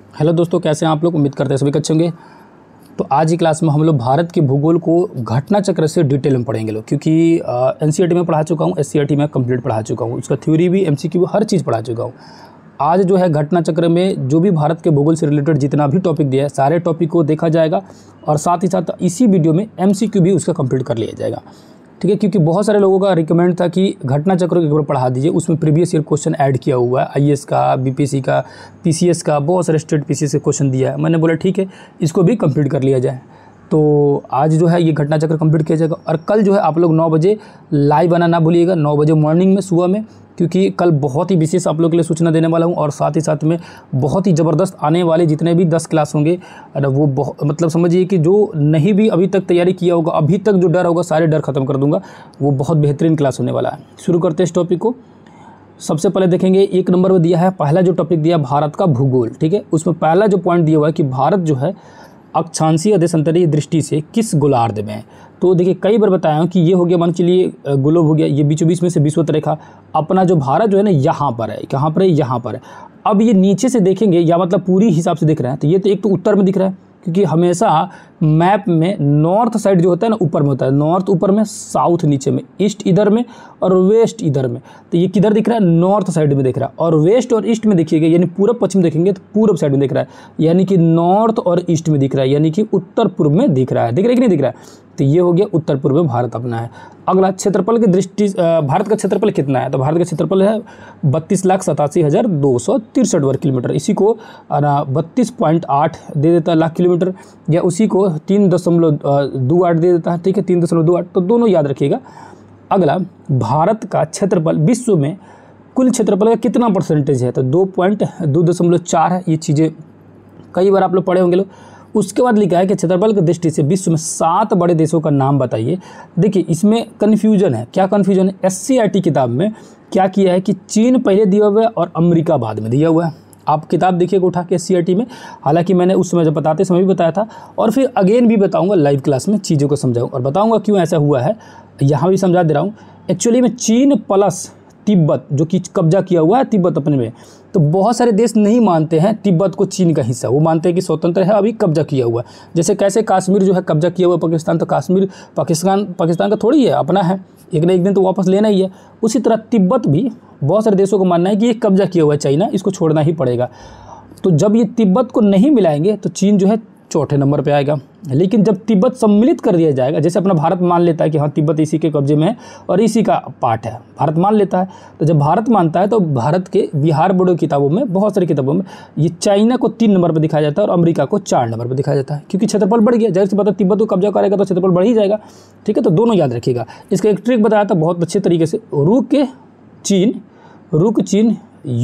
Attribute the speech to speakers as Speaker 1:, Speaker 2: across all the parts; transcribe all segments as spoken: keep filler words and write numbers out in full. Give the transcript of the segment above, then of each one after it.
Speaker 1: Hello दोस्तों, कैसे हैं आप लोग। उम्मीद करते हैं सभी अच्छे होंगे। तो आज की क्लास में हम लोग भारत के भूगोल को घटना चक्र से डिटेल में पढ़ेंगे लोग, क्योंकि एनसीईआरटी में पढ़ा चुका हूँ, एससीईआरटी में कंप्लीट पढ़ा चुका हूँ, उसका थ्योरी भी एमसीक्यू हर चीज़ पढ़ा चुका हूँ। आज जो है घटना चक्र में जो भी भारत के भूगोल से रिलेटेड जितना भी टॉपिक दिया है सारे टॉपिक को देखा जाएगा और साथ ही साथ इसी वीडियो में एमसीक्यू भी उसका कंप्लीट कर लिया जाएगा, ठीक है। क्योंकि बहुत सारे लोगों का रिकमेंड था कि घटना चक्र के ऊपर पढ़ा दीजिए, उसमें प्रीवियस ईयर क्वेश्चन ऐड किया हुआ है, आईएएस का, बीपीएससी का, पीसीएस का, बहुत सारे स्टेट पीसीएस से क्वेश्चन दिया है। मैंने बोला ठीक है, इसको भी कंप्लीट कर लिया जाए। तो आज जो है ये घटना चक्र कंप्लीट किया जाएगा और कल जो है आप लोग नौ बजे लाइव आना ना भूलिएगा, नौ बजे मॉर्निंग में, सुबह में, क्योंकि कल बहुत ही विशेष आप लोग के लिए सूचना देने वाला हूं और साथ ही साथ में बहुत ही ज़बरदस्त आने वाले जितने भी दस क्लास होंगे वो बहुत मतलब समझिए कि जो नहीं भी अभी तक तैयारी किया होगा, अभी तक जो डर होगा सारे डर खत्म कर दूंगा। वो बहुत बेहतरीन क्लास होने वाला है। शुरू करते हैं इस टॉपिक को। सबसे पहले देखेंगे एक नंबर में दिया है, पहला जो टॉपिक दिया भारत का भूगोल, ठीक है। उसमें पहला जो पॉइंट दिया हुआ है कि भारत जो है अक्षांशीय देशांतरीय दृष्टि से किस गोलार्ध में है। तो देखिए कई बार बताया हूँ कि ये हो गया, मान चलिए ग्लोब हो गया, ये बीचों बीच में से विषुवत रेखा, अपना जो भारत जो है ना यहाँ पर है, कहाँ पर है, यहाँ पर है। अब ये नीचे से देखेंगे या मतलब पूरी हिसाब से दिख रहा है, तो ये तो एक तो उत्तर में दिख रहा है, क्योंकि हमेशा मैप में नॉर्थ साइड जो होता है ना ऊपर में होता है, नॉर्थ ऊपर में, साउथ नीचे में, ईस्ट इधर में और वेस्ट इधर में। तो ये किधर दिख रहा है, नॉर्थ साइड में दिख रहा है। और वेस्ट और ईस्ट में देखिएगा, यानी पूर्व पश्चिम देखेंगे तो पूर्व साइड में दिख रहा है, यानी कि नॉर्थ और ईस्ट में दिख रहा है, यानी कि उत्तर पूर्व में दिख रहा है। दिख रहा है कि नहीं दिख रहा है। तो ये हो गया उत्तर पूर्व में भारत अपना है। अगला क्षेत्रफल की दृष्टि, भारत का क्षेत्रफल कितना है, तो भारत का क्षेत्रफल है बत्तीस लाख सतासी हज़ार दो सौ तिरसठ वर्ग किलोमीटर। इसी को बत्तीस पॉइंट आठ दे देता है लाख किलोमीटर, या उसी को तीन दशमलव दो आठ दे देता है, ठीक है, तीन दशमलव दो आठ। तो दोनों याद रखिएगा। अगला, भारत का क्षेत्रफल विश्व में कुल क्षेत्रफल का कितना परसेंटेज है, तो दो पॉइंट दो दशमलव चार है। ये चीज़ें कई बार आप लोग पढ़े होंगे लोग। उसके बाद लिखा है कि क्षेत्रफल की दृष्टि से विश्व में सात बड़े देशों का नाम बताइए। देखिए इसमें कन्फ्यूजन है। क्या कन्फ्यूजन है, एससीईआरटी किताब में क्या किया है कि चीन पहले दिया हुआ है और अमेरिका बाद में दिया हुआ है। आप किताब देखिएगा उठा के एससीईआरटी में, हालांकि मैंने उस समय जब बताते समय भी बताया था और फिर अगेन भी बताऊंगा लाइव क्लास में, चीज़ों को समझाऊँ और बताऊंगा क्यों ऐसा हुआ है, यहाँ भी समझा दे रहा हूँ। एक्चुअली में चीन प्लस तिब्बत जो कि कब्जा किया हुआ है तिब्बत अपने में, तो बहुत सारे देश नहीं मानते हैं तिब्बत को चीन का हिस्सा, वो मानते हैं कि स्वतंत्र है, अभी कब्जा किया हुआ है। जैसे कैसे कश्मीर जो है कब्जा किया हुआ पाकिस्तान, तो कश्मीर पाकिस्तान पाकिस्तान का थोड़ी है, अपना है, एक ना एक दिन तो वापस लेना ही है। उसी तरह तिब्बत भी बहुत सारे देशों को मानना है कि ये कब्जा किया हुआ है चाइना, इसको छोड़ना ही पड़ेगा। तो जब ये तिब्बत को नहीं मिलाएंगे तो चीन जो है चौथे नंबर पे आएगा। लेकिन जब तिब्बत सम्मिलित कर दिया जाएगा, जैसे अपना भारत मान लेता है कि हाँ तिब्बत इसी के कब्जे में है और इसी का पार्ट है, भारत मान लेता है, तो जब भारत मानता है तो भारत के बिहार बोर्ड किताबों में, बहुत सारी किताबों में ये चाइना को तीन नंबर पर दिखाया जाता है और अमेरिका को चार नंबर पर दिखाया जाता है, क्योंकि क्षेत्रफल बढ़ गया। जाहिर सी बात है तिब्बत को कब्जा करेगा तो क्षेत्रफल बढ़ ही जाएगा, ठीक है। तो दोनों याद रखिएगा। इसका एक ट्रिक बताया था बहुत अच्छे तरीके से। रुक के चीन, रुक चीन,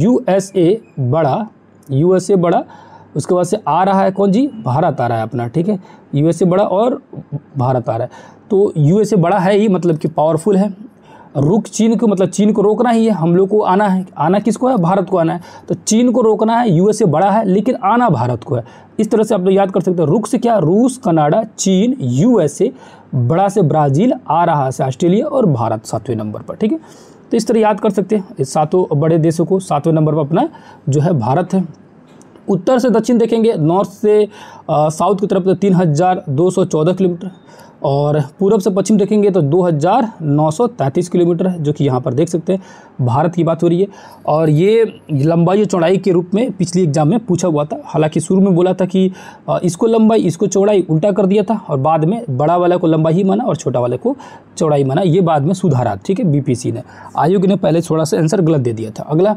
Speaker 1: यूएसए बड़ा, यूएसए बड़ा, उसके बाद से आ रहा है कौन जी, भारत आ रहा है अपना, ठीक है। यूएसए बड़ा और भारत आ रहा है, तो यूएसए बड़ा है ही, मतलब कि पावरफुल है। रुक चीन को मतलब चीन को रोकना ही है, हम लोग को आना है, आना किसको है, भारत को आना है। तो चीन को रोकना है, यूएसए बड़ा है लेकिन आना भारत को है। इस तरह से आप लोग याद कर सकते हैं। रुक से क्या, रूस, कनाडा, चीन, यूएसए, बड़ा से ब्राज़ील, आ रहा से ऑस्ट्रेलिया और भारत सातवें नंबर पर, ठीक है। तो इस तरह याद कर सकते हैं इस सातों बड़े देशों को। सातवें नंबर पर अपना जो है भारत है। उत्तर से दक्षिण देखेंगे, नॉर्थ से आ, साउथ की तरफ तो तीन हज़ार दो सौ चौदह किलोमीटर, और पूरब से पश्चिम देखेंगे तो दो हज़ार नौ सौ तैंतीस किलोमीटर है, जो कि यहाँ पर देख सकते हैं। भारत की बात हो रही है और ये लंबाई और चौड़ाई के रूप में पिछली एग्जाम में पूछा हुआ था। हालांकि शुरू में बोला था कि आ, इसको लंबाई इसको चौड़ाई उल्टा कर दिया था और बाद में बड़ा वाले को लंबाई ही माना और छोटा वाले को चौड़ाई माना, ये बाद में सुधारा, ठीक है, बीपीसी ने, आयोग ने पहले थोड़ा सा आंसर गलत दे दिया था। अगला,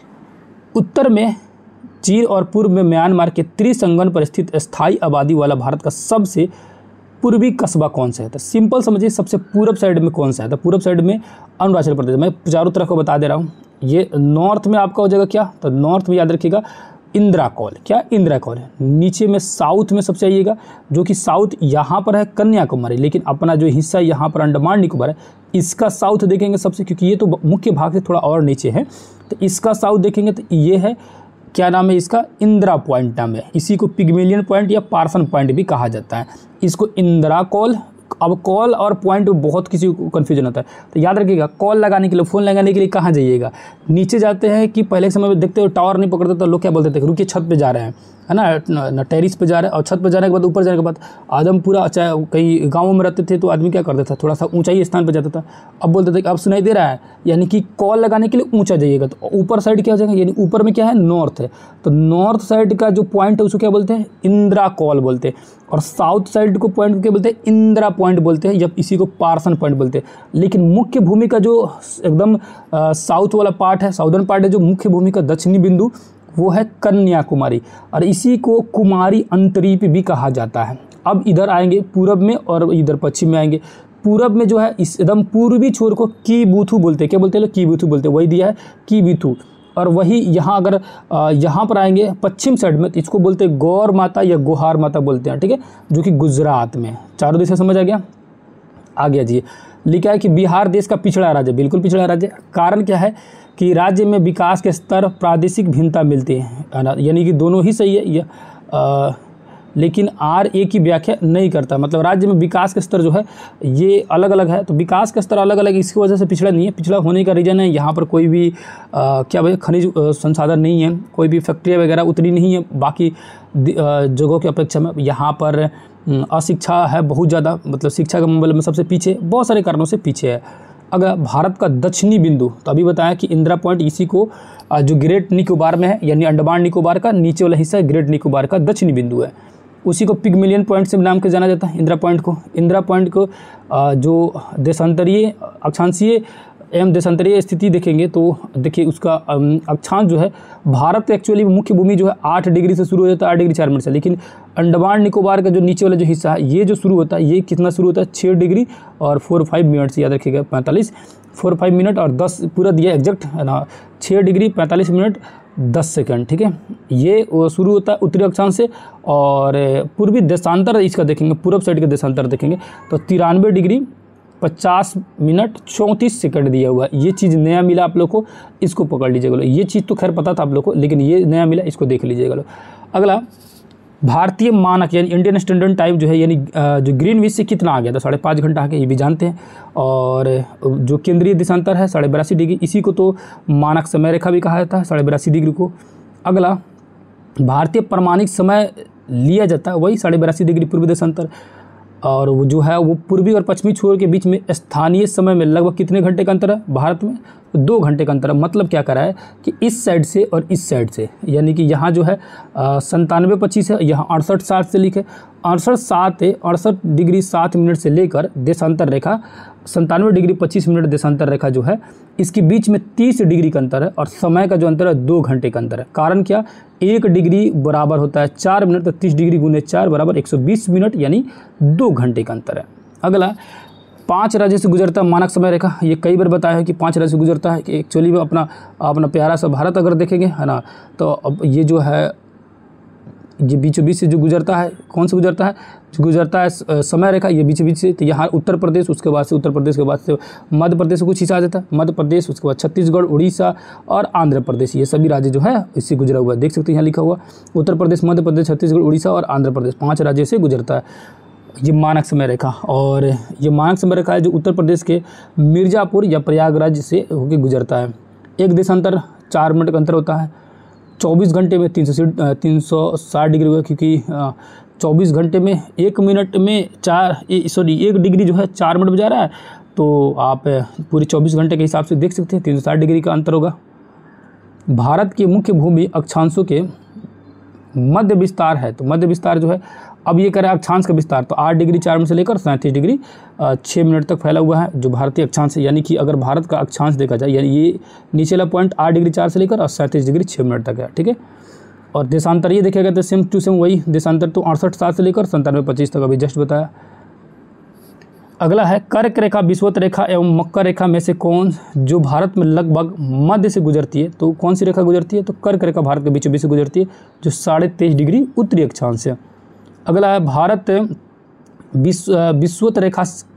Speaker 1: उत्तर में चीन और पूर्व में म्यांमार के त्रिसंगम पर स्थित स्थायी आबादी वाला भारत का सबसे पूर्वी कस्बा कौन सा है। तो सिंपल समझिए, सबसे पूर्व साइड में कौन सा है, तो पूर्व साइड में अरुणाचल प्रदेश। मैं चारों तरफ को बता दे रहा हूँ। ये नॉर्थ में आपका हो जाएगा क्या, तो नॉर्थ में याद रखिएगा इंदिरा कौल, क्या इंदिरा कौल है। नीचे में साउथ में सबसे आइएगा, जो कि साउथ यहाँ पर है कन्याकुमारी, लेकिन अपना जो हिस्सा यहाँ पर अंडमान निकोबार है, इसका साउथ देखेंगे सबसे, क्योंकि ये तो मुख्य भाग से थोड़ा और नीचे है, तो इसका साउथ देखेंगे तो ये है, क्या नाम है इसका, इंदिरा पॉइंट नाम है। इसी को पिग्मेलियन पॉइंट या पार्सन पॉइंट भी कहा जाता है। इसको इंदिरा कौल अब कॉल और पॉइंट में बहुत किसी को कन्फ्यूजन होता है, तो याद रखिएगा कॉल लगाने के लिए, फ़ोन लगाने के लिए कहाँ जाइएगा, नीचे जाते हैं कि पहले के समय में देखते हो टावर नहीं पकड़ते तो लोग क्या बोलते थे, रुकिए छत पे जा रहे हैं, है ना, ना टेरिस पे जा रहे हैं, और छत पे जाने के बाद ऊपर जाने के बाद आदम पूरा, चाहे कई गाँवों में रहते थे तो आदमी क्या करता था, थोड़ा सा ऊंचाई स्थान पर जाता था, अब बोलते थे कि अब सुनाई दे रहा है, यानी कि कॉल लगाने के लिए ऊंचा जाइएगा, तो ऊपर साइड क्या हो जाएगा, यानी ऊपर में क्या है, नॉर्थ है, तो नॉर्थ साइड का जो पॉइंट है उसको क्या बोलते हैं, इंदिरा कॉल बोलते हैं, और साउथ साइड को पॉइंट क्या बोलते हैं, इंदिरा पॉइंट बोलते हैं, या इसी को पार्सन पॉइंट बोलते हैं। लेकिन मुख्य भूमि का जो एकदम साउथ वाला पार्ट है, साउदर्न पार्ट है, जो मुख्य भूमि का दक्षिणी बिंदु, वो है कन्याकुमारी, और इसी को कुमारी अंतरीप भी कहा जाता है। अब इधर आएंगे पूरब में और इधर पश्चिम में आएंगे। पूरब में जो है इस एकदम पूर्वी छोर को कीबुथु बोलते हैं, क्या बोलते हैं लोग, कीबुथु बोलते हैं, वही दिया है कीबुथु। और वही यहाँ अगर यहाँ पर आएंगे पश्चिम साइड में, तो इसको बोलते हैं गौर माता या गोहार माता बोलते हैं, ठीक है, जो कि गुजरात में। चारों देश समझ आ गया। आ गया जी, लिखा है कि बिहार देश का पिछड़ा राज्य, बिल्कुल पिछड़ा राज्य। कारण क्या है कि राज्य में विकास के स्तर प्रादेशिक भिन्नता मिलती है, यानी कि दोनों ही सही है, या लेकिन आर ए की व्याख्या नहीं करता, मतलब राज्य में विकास का स्तर जो है ये अलग अलग है। तो विकास का स्तर अलग अलग, इसकी वजह से पिछड़ा नहीं है। पिछड़ा होने का रीज़न है यहाँ पर कोई भी आ, क्या भाई खनिज संसाधन नहीं है, कोई भी फैक्ट्रियाँ वगैरह उतनी नहीं है बाकी जगहों की अपेक्षा में। यहाँ पर अशिक्षा है बहुत ज़्यादा, मतलब शिक्षा के मामले में सबसे पीछे, बहुत सारे कारणों से पीछे है। अगर भारत का दक्षिणी बिंदु, तो अभी बताया कि इंदिरा पॉइंट इसी को जो ग्रेट निकोबार में है, यानी अंडमान निकोबार का नीचे वाला हिस्सा ग्रेट निकोबार का दक्षिणी बिंदु है, उसी को पिग्मेलियन पॉइंट से नाम के जाना जाता है, इंदिरा पॉइंट को। इंदिरा पॉइंट को जो देशांतरीय, अक्षांशीय एवं देशांतरीय स्थिति देखेंगे तो देखिए उसका अक्षांश जो है, भारत एक्चुअली मुख्य भूमि जो है आठ डिग्री से शुरू हो जाता है, आठ डिग्री चार मिनट से, लेकिन अंडमान निकोबार का जो नीचे वाला जो हिस्सा है ये जो शुरू होता है, ये कितना शुरू होता है, छः डिग्री और फोर फाइव मिनट से, याद रखिएगा पैंतालीस, फोर फाइव मिनट और दस पूरा दिया एग्जैक्ट है ना, छः डिग्री पैंतालीस मिनट दस सेकंड, ठीक है। ये शुरू होता है उत्तरी अक्षांश से, और पूर्वी देशांतर इसका देखेंगे, पूर्व साइड का देशांतर देखेंगे तो तिरानवे डिग्री पचास मिनट चौंतीस सेकंड दिया हुआ है। ये चीज़ नया मिला आप लोग को, इसको पकड़ लीजिएगा। ये चीज़ तो खैर पता था आप लोग को, लेकिन ये नया मिला, इसको देख लीजिएगा। अगला, भारतीय मानक यानी इंडियन स्टैंडर्ड टाइम जो है, यानी जो ग्रीनविच से कितना आ गया था, साढ़े पाँच घंटा आ गया, ये भी जानते हैं। और जो केंद्रीय देशांतर है साढ़े बयासी डिग्री, इसी को तो मानक समय रेखा भी कहा जाता है, साढ़े बयासी डिग्री को। अगला, भारतीय प्रमाणिक समय लिया जाता है वही साढ़े बयासी डिग्री पूर्वी देशांतर, और वो जो है वो पूर्वी और पश्चिमी छोर के बीच में स्थानीय समय में लगभग कितने घंटे का अंतर है भारत में, दो घंटे का अंतर है। मतलब क्या करा है कि इस साइड से और इस साइड से, यानी कि यहाँ जो है संतानवे पच्चीस है, यहाँ अड़सठ साठ से लिखे, अड़सठ सात है, अड़सठ डिग्री सात मिनट से लेकर देशांतर रेखा संतानवे डिग्री पच्चीस मिनट देशांतर रेखा जो है, इसके बीच में तीस डिग्री का अंतर है, और समय का जो अंतर है दो घंटे का अंतर है। कारण क्या, एक डिग्री बराबर होता है चार मिनट, तो तीस डिग्री गुने चार बराबर एक सौ बीस मिनट, यानी दो घंटे का अंतर है। अगला, पांच राज्य से गुजरता मानक समय रेखा, ये कई बार बताया है कि पांच राज्य से गुजरता है, कि एक्चुअली में अपना अपना प्यारा सा भारत अगर देखेंगे, है ना, तो अब ये जो है ये बीचों बीच से जो गुजरता है, कौन से गुजरता है, जो गुजरता है समय रेखा, ये बीचों बीच से, तो यहाँ उत्तर प्रदेश, उसके बाद से उत्तर प्रदेश के बाद से मध्य प्रदेश से कुछ हिस्सा आ जाता है, मध्य प्रदेश, उसके बाद छत्तीसगढ़, उड़ीसा और आंध्र प्रदेश, ये सभी राज्य जो है इससे गुजरा हुआ है। देख सकते हैं यहाँ लिखा हुआ, उत्तर प्रदेश, मध्य प्रदेश, छत्तीसगढ़, उड़ीसा और आंध्र प्रदेश, पाँच राज्यों से गुजरता है ये मानक समय रेखा। और ये मानक समय रेखा है जो उत्तर प्रदेश के मिर्ज़ापुर या प्रयागराज से होकर गुजरता है। एक देशांतर चार मिनट का अंतर होता है, चौबीस घंटे में तीन सौ तीन सौ साठ डिग्री हुआ, क्योंकि चौबीस घंटे में एक मिनट में चार सॉरी एक डिग्री जो है चार मिनट बजा रहा है, तो आप पूरे चौबीस घंटे के हिसाब से देख सकते हैं तीन सौ साठ डिग्री का अंतर होगा। भारत की मुख्य भूमि अक्षांशों के मध्य विस्तार है, तो मध्य विस्तार जो है, अब ये करें अक्षांश का विस्तार, तो आठ डिग्री चार मिनट से लेकर सैंतीस डिग्री छः मिनट तक फैला हुआ है जो भारतीय अक्षांश है। यानी कि अगर भारत का अक्षांश देखा जाए, यानी ये नीचे वाला पॉइंट आठ डिग्री चार से लेकर और सैंतीस डिग्री छः मिनट तक है, ठीक है। और देशांतर ये देखा गया तो सेम टू सेम वही देशांतर, तो अड़सठ सात से लेकर संतानवे पच्चीस तक अभी जस्ट बताया। अगला है कर्क रेखा, विषुवत रेखा एवं मकर रेखा में से कौन जो भारत में लगभग मध्य से गुजरती है, तो कौन सी रेखा गुजरती है, तो कर्क रेखा भारत के बीचों बीच से गुजरती है, जो साढ़े तेईस डिग्री उत्तरी अक्षांश है। अगला है भारत विश्व विषुवत रेखा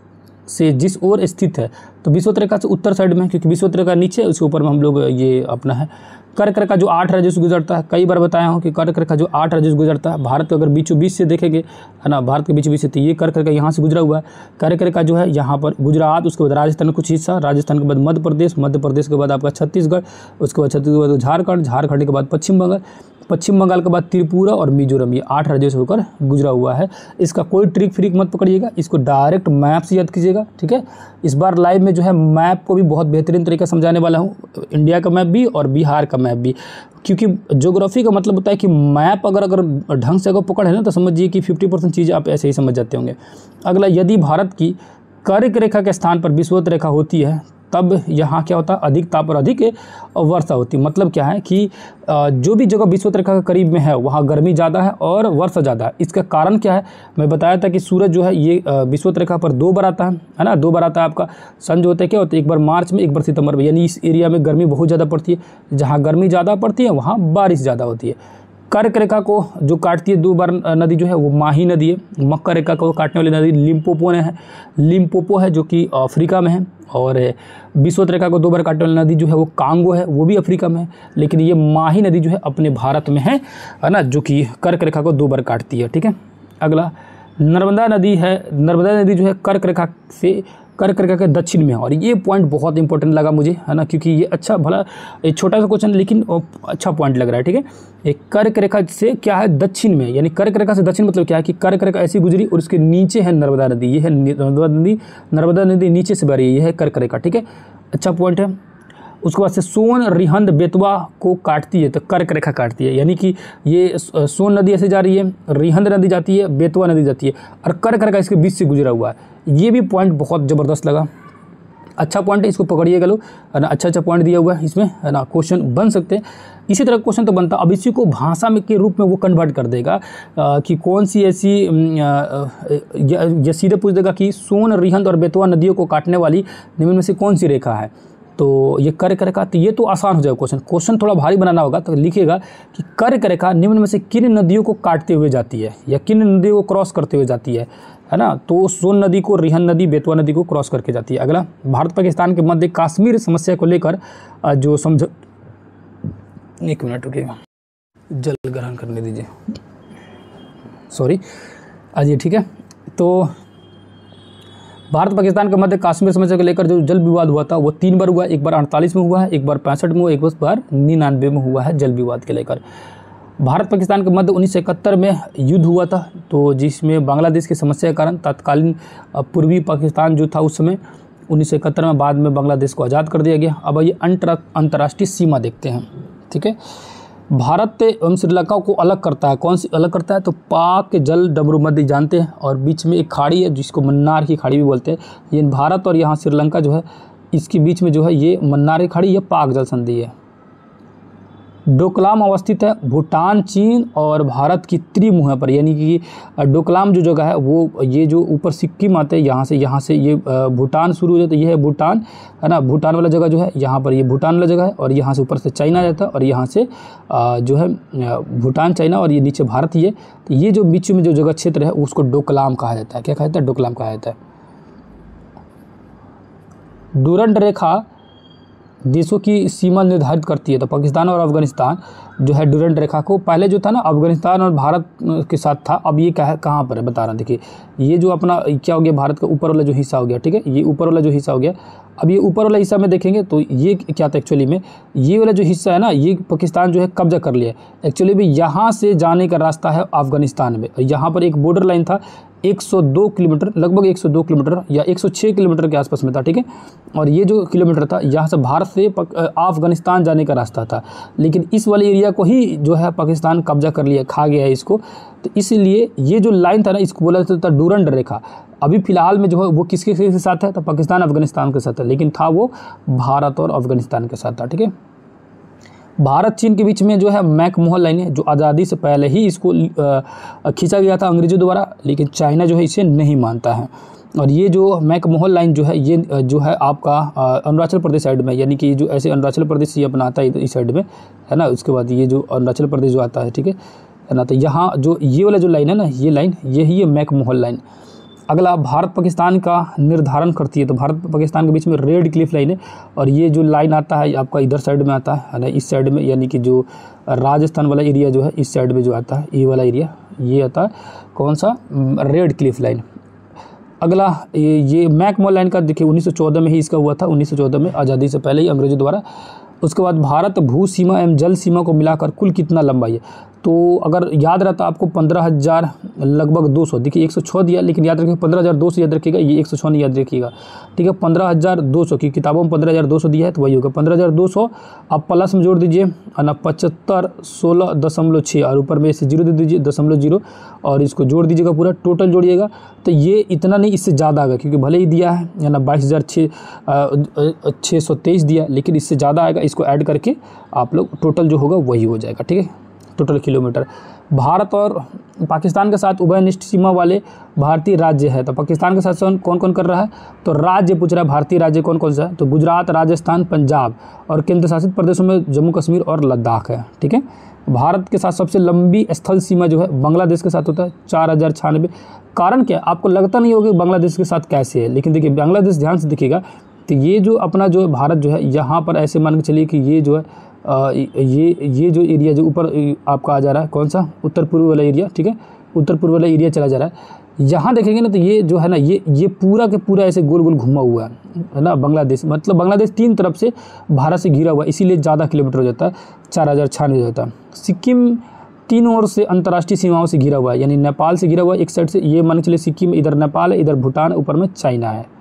Speaker 1: से जिस ओर स्थित है, तो विषुवत रेखा से उत्तर साइड में है, क्योंकि विषुवत रेखा नीचे है, उसके ऊपर में हम लोग ये अपना है कर्क रेखा जो आठ राज्यों से गुजरता है। कई बार बताया हूँ कि कर्क रेखा जो आठ राज्यों से गुजरता है, भारत को अगर बीचों बीच से देखेंगे है ना, भारत के बीचों बीच से, तो ये कर्क रेखा यहाँ से गुजरा हुआ है। कर्क रेखा जो है यहाँ पर गुजरात, उसके बाद राजस्थान का कुछ हिस्सा, राजस्थान के बाद मध्य प्रदेश, मध्य प्रदेश के बाद आपका छत्तीसगढ़, उसके बाद छत्तीसगढ़ के बाद झारखंड, झारखंड के बाद पश्चिम बंगाल, पश्चिम बंगाल के बाद त्रिपुरा और मिजोरम, ये आठ राज्यों से होकर गुजरा हुआ है। इसका कोई ट्रिक फ्रिक मत पकड़िएगा, इसको डायरेक्ट मैप से याद कीजिएगा, ठीक है। इस बार लाइव में जो है मैप को भी बहुत बेहतरीन तरीका समझाने वाला हूँ, इंडिया का मैप भी और बिहार का मैप भी, क्योंकि ज्योग्राफी का मतलब होता है कि मैप अगर अगर ढंग से अगर पकड़ है ना, तो समझिए कि फिफ्टी परसेंट चीज़ें आप ऐसे ही समझ जाते होंगे। अगला, यदि भारत की कर्क रेखा के स्थान पर विषुवत रेखा होती है, तब यहाँ क्या होता है, अधिक ताप और अधिक वर्षा होती है। मतलब क्या है कि जो भी जगह विषुवत रेखा के करीब में है वहाँ गर्मी ज़्यादा है और वर्षा ज़्यादा है। इसका कारण क्या है, मैं बताया था कि सूरज जो है ये विषुवत रेखा पर दो बार आता है है ना, दो बार आता है आपका। सन जो होता है क्या होता है, एक बार मार्च में, एक बार सितंबर में, यानी इस एरिया में गर्मी बहुत ज़्यादा पड़ती है। जहाँ गर्मी ज़्यादा पड़ती है वहाँ बारिश ज़्यादा होती है। कर्क रेखा को जो काटती है दो बार नदी जो है वो माही नदी है। मकर रेखा को काटने वाली नदी लिम्पोपो है, लिम्पोपो है जो कि अफ्रीका में है। और विषुवत रेखा को दो बार काटने वाली नदी जो है वो कांगो है, वो भी अफ्रीका में है। लेकिन ये माही नदी जो है अपने भारत में है है ना, जो कि कर्क रेखा को दो बार काटती है, ठीक है। अगला, नर्मदा नदी है। नर्मदा नदी जो है कर्क रेखा से कर्क रेखा के दक्षिण में है, और ये पॉइंट बहुत इंपॉर्टेंट लगा मुझे, है ना, क्योंकि ये अच्छा भला एक छोटा सा क्वेश्चन लेकिन अच्छा पॉइंट लग रहा है, ठीक है। एक कर्क रेखा से क्या है, दक्षिण में, यानी कर्क रेखा से दक्षिण मतलब क्या है कि कर्क रेखा ऐसी गुजरी और उसके नीचे है नर्मदा नदी, ये है नर्मदा नदी। नर्मदा नदी नीचे से बह रही है, ये है कर्क रेखा, ठीक है, अच्छा पॉइंट है। उसके बाद से सोन, रिहंद, बेतवा को काटती है तो कर्क रेखा काटती है, यानी कि ये सोन नदी ऐसे जा रही है, रिहंद नदी जाती है, बेतवा नदी जाती है, और कर्क रेखा इसके बीच से गुजरा हुआ है। ये भी पॉइंट बहुत ज़बरदस्त लगा, अच्छा पॉइंट है, इसको पकड़िएगा लोग, है ना। अच्छा अच्छा पॉइंट दिया हुआ है इसमें, है ना, क्वेश्चन बन सकते हैं। इसी तरह क्वेश्चन तो बनता, अब इसी को भाषा में के रूप में वो कन्वर्ट कर देगा आ, कि कौन सी ऐसी, ये सीधे पूछ देगा कि सोन, रिहंद और बेतवा नदियों को काटने वाली निम्न में से कौन सी रेखा है, तो ये कर्क रेखा। तो ये तो आसान हो जाएगा क्वेश्चन। क्वेश्चन थोड़ा भारी बनाना होगा, तो लिखेगा कि कर्क रेखा निम्न में से किन नदियों को काटते हुए जाती है या किन नदियों को क्रॉस करते हुए जाती है, है ना। तो सोन नदी को, रिहंद नदी, बेतवा नदी को क्रॉस करके जाती है। अगला, भारत पाकिस्तान के मध्य कश्मीर समस्या को लेकर जो समझ, एक मिनट रुकिएगा, जल ग्रहण करने दीजिए, सॉरी, आज ये ठीक है। तो भारत पाकिस्तान के मध्य कश्मीर समस्या को लेकर जो जल विवाद हुआ था वो तीन बार हुआ, एक बार अड़तालीस में हुआ है, एक बार पैंसठ में हुआ, एक बार निन्यानवे में हुआ है जल विवाद के लेकर। भारत पाकिस्तान के मध्य उन्नीस सौ इकहत्तर में युद्ध हुआ था, तो जिसमें बांग्लादेश की समस्या के कारण तत्कालीन पूर्वी पाकिस्तान जो था उस समय उन्नीस सौ इकहत्तर में, बाद में बांग्लादेश को आज़ाद कर दिया गया। अब ये अंतर्राष्ट्रीय सीमा देखते हैं, ठीक है। भारत एवं श्रीलंका को अलग करता है, कौन सी अलग करता है, तो पाक जल डमरू नदी जानते हैं, और बीच में एक खाड़ी है जिसको मन्नार की खाड़ी भी बोलते हैं। ये भारत और यहाँ श्रीलंका जो है इसके बीच में जो है ये मन्नार की खाड़ी, ये पाक जल संधि है। डोकलाम अवस्थित है भूटान, चीन और भारत की त्रिमुहा पर, यानी कि डोकलाम जो जगह है वो ये जो ऊपर सिक्किम आते हैं यहाँ से, यहाँ से ये भूटान शुरू हो जाता है, ये है भूटान, है ना। भूटान वाला जगह जो है यहाँ पर ये भूटान वाला जगह है, और यहाँ से ऊपर से चाइना जाता है, और यहाँ से जो है भूटान, चाइना, और ये नीचे भारत ही है। तो ये जो बीच में जो जगह क्षेत्र है उसको डोकलाम कहा जाता है। क्या कहा जाता है, डोकलाम कहा जाता है। डूरंड रेखा देशों की सीमा निर्धारित करती है, तो पाकिस्तान और अफगानिस्तान जो है डूरंड रेखा को, पहले जो था ना अफगानिस्तान और भारत के साथ था, अब ये क्या कहाँ पर है बता रहा, देखिए ये जो अपना क्या हो गया, भारत का ऊपर वाला जो हिस्सा हो गया, ठीक है, ये ऊपर वाला जो हिस्सा हो गया। अब ये ऊपर वाला हिस्सा में देखेंगे तो ये क्या था एक्चुअली में, ये वाला जो हिस्सा है ना, ये पाकिस्तान जो है कब्जा कर लिया। एक्चुअली भी यहाँ से जाने का रास्ता है अफगानिस्तान में, यहाँ पर एक बॉर्डर लाइन था एक सौ दो किलोमीटर, लगभग एक सौ दो किलोमीटर या एक सौ छह किलोमीटर के आसपास में था, ठीक है। और ये जो किलोमीटर था यहाँ से भारत से अफगानिस्तान जाने का रास्ता था, लेकिन इस वाले एरिया को ही जो है पाकिस्तान कब्जा कर लिया, खा गया है इसको। तो इसलिए ये जो लाइन था ना, इसको बोला जाता था डूरंड रेखा। अभी फिलहाल में जो है वो किसके के साथ है, तो पाकिस्तान अफगानिस्तान के साथ है, लेकिन था वो भारत और अफगानिस्तान के साथ था, ठीक है। भारत चीन के बीच में जो है मैकमोहन लाइन है, जो आज़ादी से पहले ही इसको खींचा गया था अंग्रेजों द्वारा, लेकिन चाइना जो है इसे नहीं मानता है। और ये जो मैकमोहन लाइन जो है ये जो है आपका अरुणाचल प्रदेश साइड में, यानी कि जो ऐसे अरुणाचल प्रदेश ये अपना आता है इस साइड में, है ना। उसके बाद ये जो अरुणाचल प्रदेश जो आता है, ठीक है है ना। तो यहाँ जो ये वाला जो लाइन है ना, ये लाइन यही है मैकमोहन लाइन। अगला भारत पाकिस्तान का निर्धारण करती है, तो भारत पाकिस्तान के बीच में रेड क्लिफ लाइन है, और ये जो लाइन आता है आपका इधर साइड में आता है ना, इस साइड में, यानी कि जो राजस्थान वाला एरिया जो है इस साइड में जो आता है, ये वाला एरिया ये आता है कौन सा, रेड क्लिफ लाइन। अगला ये ये मैकमोहन लाइन का देखिए उन्नीस सौ चौदह में ही इसका हुआ था, उन्नीस सौ चौदह में, आज़ादी से पहले ही अंग्रेजों द्वारा। उसके बाद भारत भू सीमा एवं जल सीमा को मिलाकर कुल कितना लंबाई है, तो अगर याद रहता आपको पंद्रह हज़ार लगभग दो सौ, देखिए एक सौ छः दिया, लेकिन याद रखिए पंद्रह हज़ार दो सौ याद रखिएगा, ये एक सौ छः नहीं याद रखिएगा, ठीक है। पंद्रह हज़ार दो सौ की किताबों में पंद्रह हज़ार दो सौ दिया है, तो वही होगा पंद्रह हज़ार दो सौ, आप प्लस में जोड़ दीजिए है ना, पचहत्तर सोलह दशमलव छः, और ऊपर में इसे जीरो दे दीजिए दशमलव जीरो, और इसको जोड़ दीजिएगा, पूरा टोटल जोड़िएगा, तो ये इतना नहीं, इससे ज़्यादा आएगा, क्योंकि भले ही दिया है है ना बाईस हज़ार छः छः सौ तेईस दिया, लेकिन इससे ज़्यादा आएगा, इसको ऐड करके आप लोग टोटल जो होगा वही हो जाएगा, ठीक है, टोटल किलोमीटर। भारत और पाकिस्तान के साथ उभयनिष्ठ सीमा वाले भारतीय राज्य है, तो पाकिस्तान के साथ कौन कौन कर रहा है, तो राज्य पूछ रहा है, भारतीय राज्य कौन कौन सा है, तो गुजरात, राजस्थान, पंजाब, और केंद्र शासित प्रदेशों में जम्मू कश्मीर और लद्दाख है, ठीक है। भारत के साथ सबसे लंबी स्थल सीमा जो है बांग्लादेश के साथ होता है, चार हज़ार छियानवे। कारण क्या, आपको लगता नहीं होगा बांग्लादेश के साथ कैसे है, लेकिन देखिए बांग्लादेश ध्यान से देखिएगा, तो ये जो अपना जो भारत जो है यहाँ पर ऐसे मान के चलिए कि ये जो है आ, ये ये जो एरिया जो ऊपर आपका आ जा रहा है कौन सा, उत्तर पूर्व वाला एरिया, ठीक है, उत्तर पूर्व वाला एरिया चला जा रहा है। यहाँ देखेंगे ना, तो ये जो है ना, ये ये पूरा के पूरा ऐसे गोल गोल घुमा हुआ है है ना बांग्लादेश, मतलब बांग्लादेश तीन तरफ से भारत से घिरा हुआ है, इसीलिए ज़्यादा किलोमीटर हो जाता है, चार हज़ार छियानवे होता है। सिक्किम तीन ओर से अंतर्राष्ट्रीय सीमाओं से घिरा हुआ है, यानी नेपाल से घिरा हुआ है एक साइड से, ये मान के चलिए सिक्किम, इधर नेपाल है, इधर भूटान, ऊपर में चाइना है।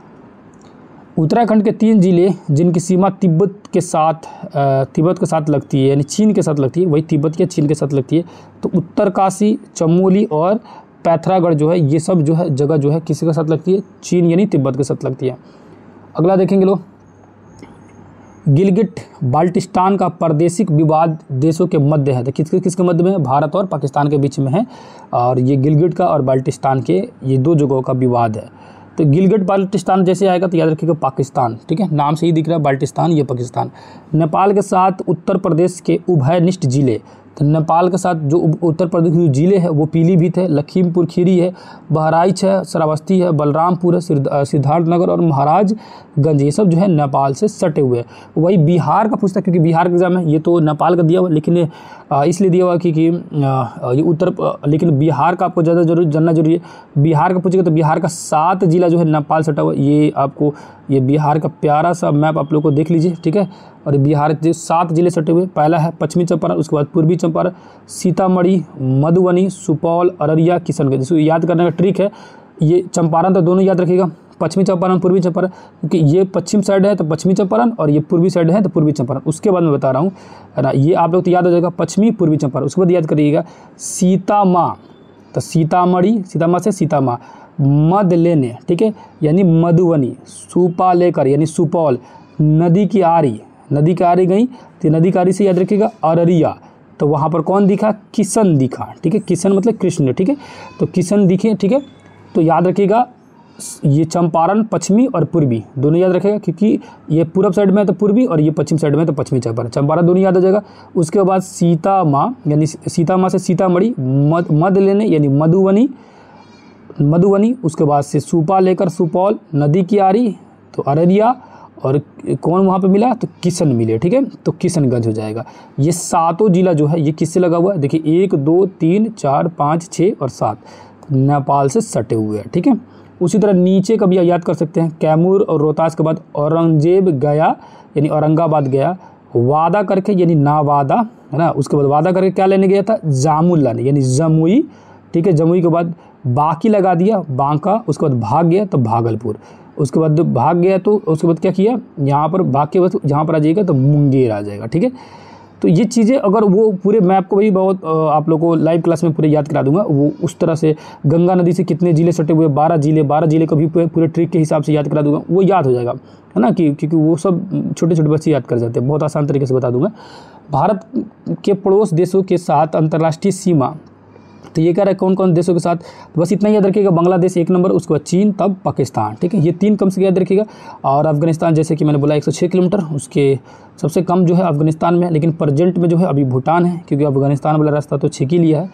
Speaker 1: उत्तराखंड के तीन जिले जिनकी सीमा तिब्बत के साथ तिब्बत के साथ लगती है, यानी चीन के साथ लगती है, वही तिब्बत या चीन के साथ लगती है, तो उत्तरकाशी, चमोली और पैथरागढ़ जो है, ये सब जो है जगह जो है किसी के साथ लगती है, चीन यानी तिब्बत के साथ लगती है। अगला देखेंगे लोग, गिलगिट बाल्टिस्तान का प्रादेशिक विवाद देशों के मध्य है, तो किसके किसके मध्य में है, भारत और पाकिस्तान के बीच में है, और ये गिलगिट का और बाल्टिस्तान के ये दो जगहों का विवाद है। तो गिलगिट बाल्टिस्तान जैसे आएगा तो याद रखिएगा पाकिस्तान, ठीक है, नाम से ही दिख रहा है बाल्टिस्तान, ये पाकिस्तान। नेपाल के साथ उत्तर प्रदेश के उभयनिष्ठ जिले, तो नेपाल के साथ जो उत्तर प्रदेश के जिले हैं वो पीलीभीत है, लखीमपुर खीरी है, बहराइच है, श्रावस्ती है, बलरामपुर है, सिद्धार्थनगर और महाराजगंज, ये सब जो है नेपाल से सटे हुए हैं। वही बिहार का पूछता है, क्योंकि बिहार का एग्जाम है, ये तो नेपाल का दिया हुआ, लेकिन इसलिए दिया हुआ क्योंकि ये उत्तर, लेकिन बिहार का आपको ज़्यादा जरूर जानना जरूरी है। बिहार का पूछेगा तो बिहार का सात जिला जो है नेपाल सटा हुआ, ये आपको ये बिहार का प्यारा सा मैप आप लोग को देख लीजिए, ठीक है। और बिहार के सात जिले सटे हुए, पहला है पश्चिमी चंपारण, उसके बाद पूर्वी चंपारण, सीतामढ़ी, मधुबनी, सुपौल, अररिया, किशनगंज। इसको याद करने का ट्रिक है, ये चंपारण तो दोनों याद रखिएगा, पश्चिमी चंपारण, पूर्वी चंपारण, क्योंकि ये पश्चिम साइड है तो पश्चिमी चंपारण, और ये पूर्वी साइड है तो पूर्वी चंपारण। उसके बाद मैं बता रहा हूँ है ना, ये आप लोग तो याद हो जाएगा पश्चिमी पूर्वी चंपारण। उसके बाद याद करिएगा सीतामाँ, तो सीतामढ़ी, सीतामाँ से सीतामाँ, मद लेने, ठीक है, यानी मधुबनी, सुपा लेकर यानी सुपौल, नदी की आरी, नदी की आरी गई तो नदी की आरी से याद रखिएगा अररिया, तो वहाँ पर कौन दिखा, किशन दिखा, ठीक है, किशन मतलब कृष्ण, ठीक है, तो किशन दिखे, ठीक है। तो याद रखिएगा ये चंपारण पश्चिमी और पूर्वी दोनों याद रखेगा, क्योंकि ये पूरब साइड में है तो पूर्वी और ये पश्चिम साइड में है तो पश्चिमी चंपारण, चंपारण दोनों याद आ जाएगा। उसके बाद सीता माँ यानी सीता माँ से सीतामढ़ी, मद मद लेने यानी मधुबनी, मधुबनी, उसके बाद से सुपा लेकर सुपौल, नदी की आरी तो अररिया, और कौन वहाँ पे मिला तो किशन मिले, ठीक है, तो किशनगंज हो जाएगा। ये सातों जिला जो है ये किससे लगा हुआ है, देखिए एक दो तीन चार पाँच छः और सात नेपाल से सटे हुए हैं, ठीक है। उसी तरह नीचे का भी याद कर सकते हैं, कैमूर और रोहतास के बाद औरंगजेब गया यानी औरंगाबाद गया, वादा करके यानी नावादा है ना, उसके बाद वादा करके क्या लेने गया था, जामुन लाने यानी जमुई, ठीक है, जमुई के बाद बाकी लगा दिया बांका, उसके बाद भाग गया तो भागलपुर, उसके बाद भाग गया तो उसके बाद क्या किया, यहाँ पर भाग के बाद जहाँ पर आ जाएगा तो मुंगेर आ जाएगा, ठीक है। तो ये चीज़ें अगर वो पूरे मैप को भी बहुत आप लोगों को लाइव क्लास में पूरे याद करा दूंगा, वो उस तरह से गंगा नदी से कितने जिले सटे हुए, बारह जिले, बारह जिले को भी पूरे ट्रिक के हिसाब से याद करा दूंगा, वो याद हो जाएगा है ना, कि क्योंकि वो सब छोटे छोटे बच्चे याद कर जाते हैं, बहुत आसान तरीके से बता दूंगा। भारत के पड़ोस देशों के साथ अंतर्राष्ट्रीय सीमा, तो ये कह रहा है कौन कौन देशों के साथ, तो बस इतना याद रखिएगा, बांग्लादेश एक नंबर, उसके बाद चीन, तब पाकिस्तान, ठीक है, ये तीन कम से याद रखिएगा। और अफगानिस्तान जैसे कि मैंने बोला एक सौ छः किलोमीटर, उसके सबसे कम जो है अफगानिस्तान में, लेकिन प्रेजेंट में जो है अभी भूटान है, क्योंकि अफगानिस्तान वाला रास्ता तो छीन ही लिया है।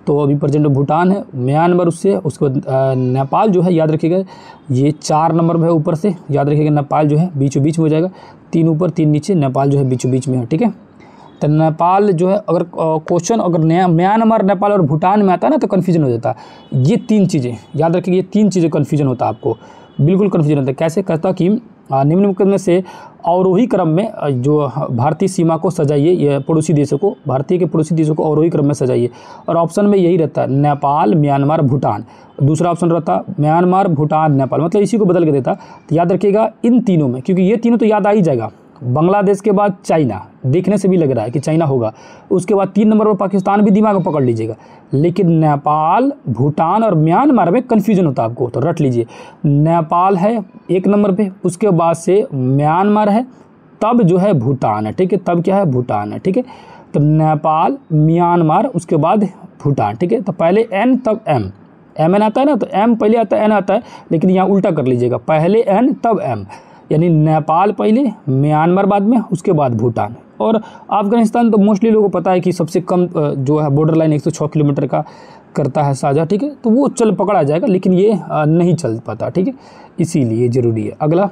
Speaker 1: तो अभी प्रेजेंट में भूटान है, म्यांमार उससे, उसके बाद नेपाल जो है याद रखिएगा ये चार नंबर में है ऊपर से, याद रखिएगा नेपाल जो है बीचों बीच में हो जाएगा, तीन ऊपर तीन नीचे, नेपाल जो है बीचों बीच में है, ठीक है। तो नेपाल जो है अगर क्वेश्चन अगर नया म्यांमार, नेपाल और भूटान में आता है ना तो कन्फ्यूजन हो जाता है। ये तीन चीज़ें याद रखिएगा, ये तीन चीज़ें कन्फ्यूजन होता है आपको, बिल्कुल कन्फ्यूजन होता है। कैसे कहता कि निम्न में से अवरोही क्रम में जो भारतीय सीमा को सजाइए, ये पड़ोसी देशों को, भारतीय के पड़ोसी देशों को अवरोही क्रम में सजाइए, और ऑप्शन में यही रहता है नेपाल, म्यांमार, भूटान। दूसरा ऑप्शन रहता म्यांमार, भूटान, नेपाल, मतलब इसी को बदल के देता। तो याद रखिएगा इन तीनों में, क्योंकि ये तीनों तो याद आ ही जाएगा। बांग्लादेश के बाद चाइना, देखने से भी लग रहा है कि चाइना होगा, उसके बाद तीन नंबर पर पाकिस्तान भी दिमाग में पकड़ लीजिएगा, लेकिन नेपाल, भूटान और म्यांमार में कन्फ्यूजन होता है आपको, तो रट लीजिए। नेपाल है एक नंबर पे, उसके बाद से म्यांमार है, तब जो है भूटान है, ठीक है, तब क्या है भूटान है, ठीक है। तो नेपाल, म्यांमार, उसके बाद भूटान, ठीक है। तो पहले एन तब एम, एम एन आता है ना, तो एम पहले आता है एन आता है, लेकिन यहाँ उल्टा कर लीजिएगा, पहले एन तब एम, यानी नेपाल पहले, म्यांमार बाद में, उसके बाद भूटान। और अफगानिस्तान तो मोस्टली लोगों को पता है कि सबसे कम जो है बॉर्डर लाइन एक सौ छः किलोमीटर का करता है साझा, ठीक है, तो वो चल पकड़ा जाएगा, लेकिन ये नहीं चल पाता, ठीक है, इसीलिए ज़रूरी है। अगला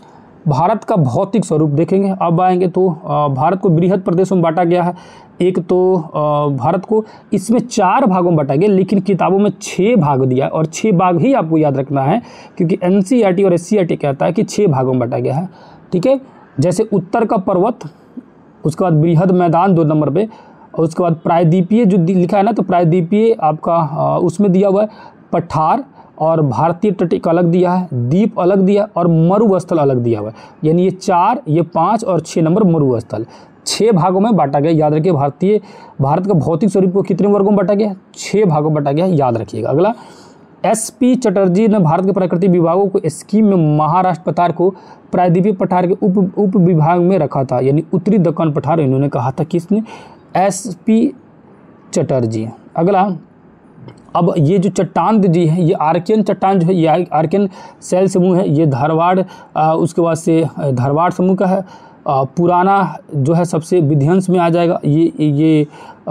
Speaker 1: भारत का भौतिक स्वरूप देखेंगे। अब आएंगे तो भारत को बृहद प्रदेशों में बांटा गया है। एक तो भारत को इसमें चार भागों में बांटा गया, लेकिन किताबों में छः भाग दिया, और छः भाग ही आपको याद रखना है, क्योंकि एनसीईआरटी और एससीईआरटी कहता है कि छः भागों में बांटा गया है, ठीक है। जैसे उत्तर का पर्वत, उसके बाद बृहद मैदान दो नंबर पे, और उसके बाद प्रायद्वीपीय जो लिखा है ना, तो प्रायद्वीपीय आपका उसमें दिया हुआ है पठार, और भारतीय तट अलग दिया है, द्वीप अलग दिया, और मरुस्थल अलग दिया हुआ है। यानी ये चार, ये पाँच और छः नंबर मरुस्थल, छः भागों में बांटा गया। याद रखिए भारतीय भारत का भौतिक स्वरूप को कितने वर्गों में बांटा गया, छः भागों में बांटा गया, याद रखिएगा। अगला एस पी चटर्जी ने भारत के प्राकृतिक विभागों को स्कीम में महाराष्ट्र पठार को प्रायद्वीपीय पठार के उप उप विभाग में रखा था, यानी उत्तरी दक्कन पठार इन्होंने कहा था, किसने, एस पी चटर्जी। अगला अब ये जो चट्टान जी है, ये आर्कियन चट्टान जो है, ये आर्कियन शैल समूह है, ये धारवाड़, उसके बाद से धारवाड़ समूह का है। आ, पुराना जो है सबसे विध्वंस में आ जाएगा, ये ये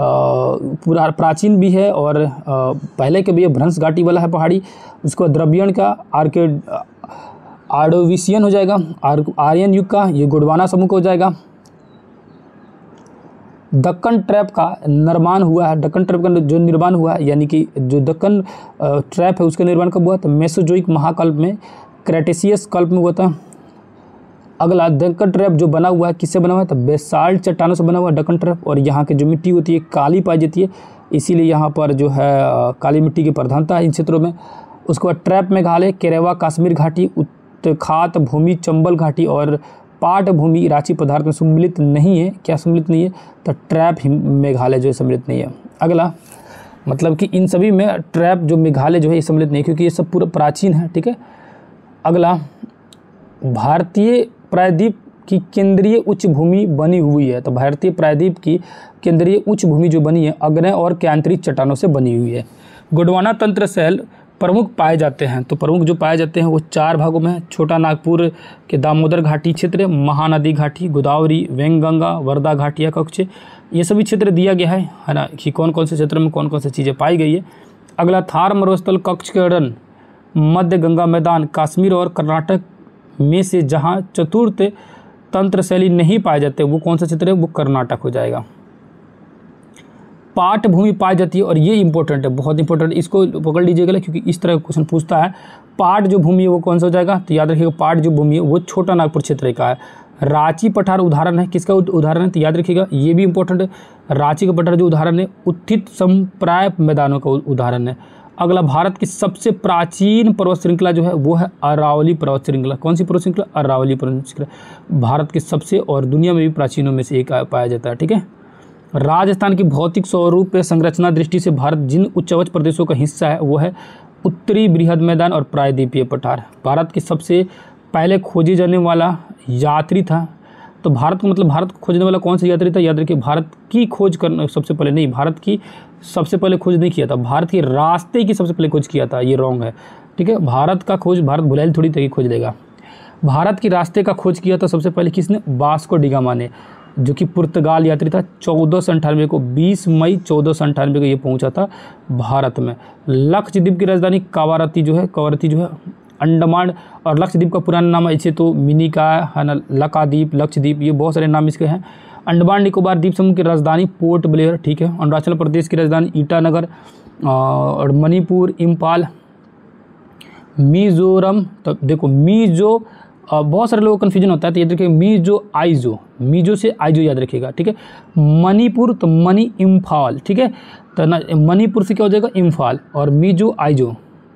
Speaker 1: पूरा प्राचीन भी है, और आ, पहले के भी ये भ्रंश घाटी वाला है पहाड़ी। उसके बाद द्रविड़ियन का आर्के आर्डोविशियन हो जाएगा, आर आर्यन युग का ये गोंडवाना समूह का हो जाएगा। दक्कन ट्रैप का निर्माण हुआ है, दक्कन ट्रैप का जो निर्माण हुआ है, यानी कि जो दक्कन ट्रैप है उसका निर्माण कब हुआ, तो मेसोजोइक महाकल्प में, क्रेटेशियस कल्प में हुआ था। अगला दक्कन ट्रैप जो बना हुआ है किससे बना हुआ है, तो बेसाल्ट चट्टानों से बना हुआ है दक्कन ट्रैप, और यहाँ की जो मिट्टी होती है काली पाई जाती है, इसीलिए यहाँ पर जो है काली मिट्टी की प्रधानता है इन क्षेत्रों में। उसके बाद ट्रैप मेघालय, केरेवा कश्मीर घाटी, उत्खात भूमि चंबल घाटी और पाट भूमि रांची पदार्थ में सम्मिलित नहीं है। क्या सम्मिलित नहीं है, तो ट्रैप मेघालय जो है सम्मिलित नहीं है। अगला मतलब कि इन सभी में ट्रैप जो मेघालय जो है ये सम्मिलित नहीं, क्योंकि ये सब पूरा प्राचीन है, ठीक है। अगला भारतीय प्रायद्वीप की केंद्रीय उच्च भूमि बनी हुई है, तो भारतीय प्रायद्वीप की केंद्रीय उच्च भूमि जो बनी है अग्नेय और केंद्रित चट्टानों से बनी हुई है। गोंडवाना तंत्र शैल प्रमुख पाए जाते हैं, तो प्रमुख जो पाए जाते हैं वो चार भागों में है। छोटा नागपुर के दामोदर घाटी क्षेत्र, महानदी घाटी, गोदावरी, वेंगंगा, वर्धा घाटी या कक्ष, ये सभी क्षेत्र दिया गया है है ना, कि कौन कौन से क्षेत्र में कौन कौन सी चीज़ें पाई गई है। अगला थार मरुस्थल, कक्षकरण, मध्य गंगा मैदान, कश्मीर और कर्नाटक में से जहाँ चतुर्थ तंत्र शैली नहीं पाए जाते वो कौन सा क्षेत्र है, वो कर्नाटक हो जाएगा। पाट भूमि पाई जाती है, और ये इंपॉर्टेंट है, बहुत इंपॉर्टेंट, इसको पकड़ लीजिएगा क्योंकि इस तरह का क्वेश्चन पूछता है। पाट जो भूमि है वो कौन सा हो जाएगा, तो याद रखिएगा पाट जो भूमि है वो छोटा नागपुर क्षेत्र का है। रांची पठार उदाहरण है, किसका उदाहरण है, तो याद रखिएगा ये भी इंपॉर्टेंट है। रांची का पठार जो उदाहरण है उत्थित संप्राय मैदानों का उदाहरण है। अगला भारत की सबसे प्राचीन पर्वत श्रृंखला जो है वो है अरावली पर्वत श्रृंखला। कौन सी पर्वत श्रृंखला, अरावली पर्वत श्रृंखला, भारत के सबसे और दुनिया में भी प्राचीनों में से एक पाया जाता है, ठीक है। राजस्थान की भौतिक स्वरूप संरचना दृष्टि से भारत जिन उच्चवच प्रदेशों का हिस्सा है वो है उत्तरी बृहद मैदान और प्रायद्वीपीय पठार। भारत के सबसे पहले खोजे जाने वाला यात्री था, तो भारत को मतलब भारत को खोजने वाला कौन सा यात्री था, याद रखिए भारत की खोज करना सबसे पहले नहीं, भारत की सबसे पहले खोज नहीं किया था, भारत के रास्ते की सबसे पहले खोज किया था, ये रॉन्ग है, ठीक है। भारत का खोज भारत भुलाइल थोड़ी तरीके खोज देगा, भारत के रास्ते का खोज किया था सबसे पहले किसने, वास्को डी गामा ने। जो कि पुर्तगाल यात्री था, चौदह सौ अंठानवे को, बीस मई चौदह सौ अंठानवे को ये पहुंचा था भारत में। लक्षद्वीप की राजधानी कावारती जो है, कावारती जो है अंडमान, और लक्षद्वीप का पुराना नाम ऐसे तो मिनिका है ना, लकाद्वीप, लक्षद्वीप, ये बहुत सारे नाम इसके हैं। अंडमान निकोबार द्वीप समूह की राजधानी पोर्ट ब्लेयर, ठीक है। अरुणाचल प्रदेश की राजधानी ईटानगर, और मणिपुर इम्फाल। मिजोरम, तो देखो मीजो, बहुत सारे लोगों को कन्फ्यूजन होता है, तो याद रखिएगा मीजो आइजो, मीजो से आइजो याद रखिएगा, ठीक है। मणिपुर तो मणि इम्फाल, ठीक है, तो ना मणिपुर से क्या हो जाएगा इम्फाल, और मीजो आइजो।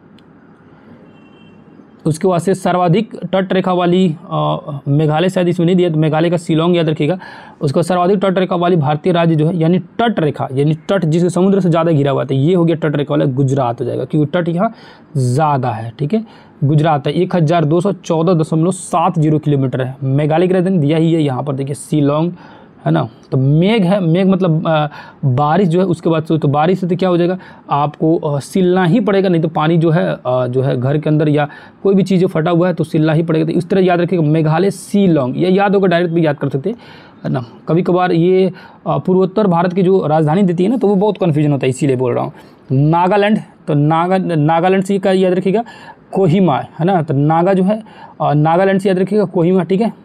Speaker 1: उसके बाद से सर्वाधिक तट रेखा वाली मेघालय, शायद इसमें नहीं दिया, तो मेघालय का शिलोंग याद रखिएगा। उसका सर्वाधिक तट रेखा वाली भारतीय राज्य जो है, यानी तट रेखा, यानी तट जिसके समुद्र से ज़्यादा घिरा हुआ था, ये हो गया तट रेखा वाला, गुजरात हो जाएगा, क्योंकि तट यहाँ ज़्यादा है, ठीक है। गुजरात है, एक हज़ार दो सौ चौदह दशमलव सात जीरो किलोमीटर है। मेघालय की राजधानी दिया ही है यहाँ पर, देखिए शिलोंग है ना। तो मेघ है, मेघ मतलब आ, बारिश जो है, उसके बाद से तो बारिश से तो क्या हो जाएगा, आपको सिलना ही पड़ेगा, नहीं तो पानी जो है आ, जो है घर के अंदर या कोई भी चीज़ जो फटा हुआ है तो सिलना ही पड़ेगा। तो इस तरह याद रखिएगा, मेघालय शिलोंग, ये याद होगा, डायरेक्ट भी याद कर सकते है ना। कभी कभार ये पूर्वोत्तर भारत की जो राजधानी देती है ना, तो वो बहुत कन्फ्यूजन होता है, इसीलिए बोल रहा हूँ। नागालैंड, तो नागा नागालैंड से का याद रखिएगा कोहिमा, है ना, तो नागा जो है नागालैंड से याद रखिएगा कोहिमा, ठीक है।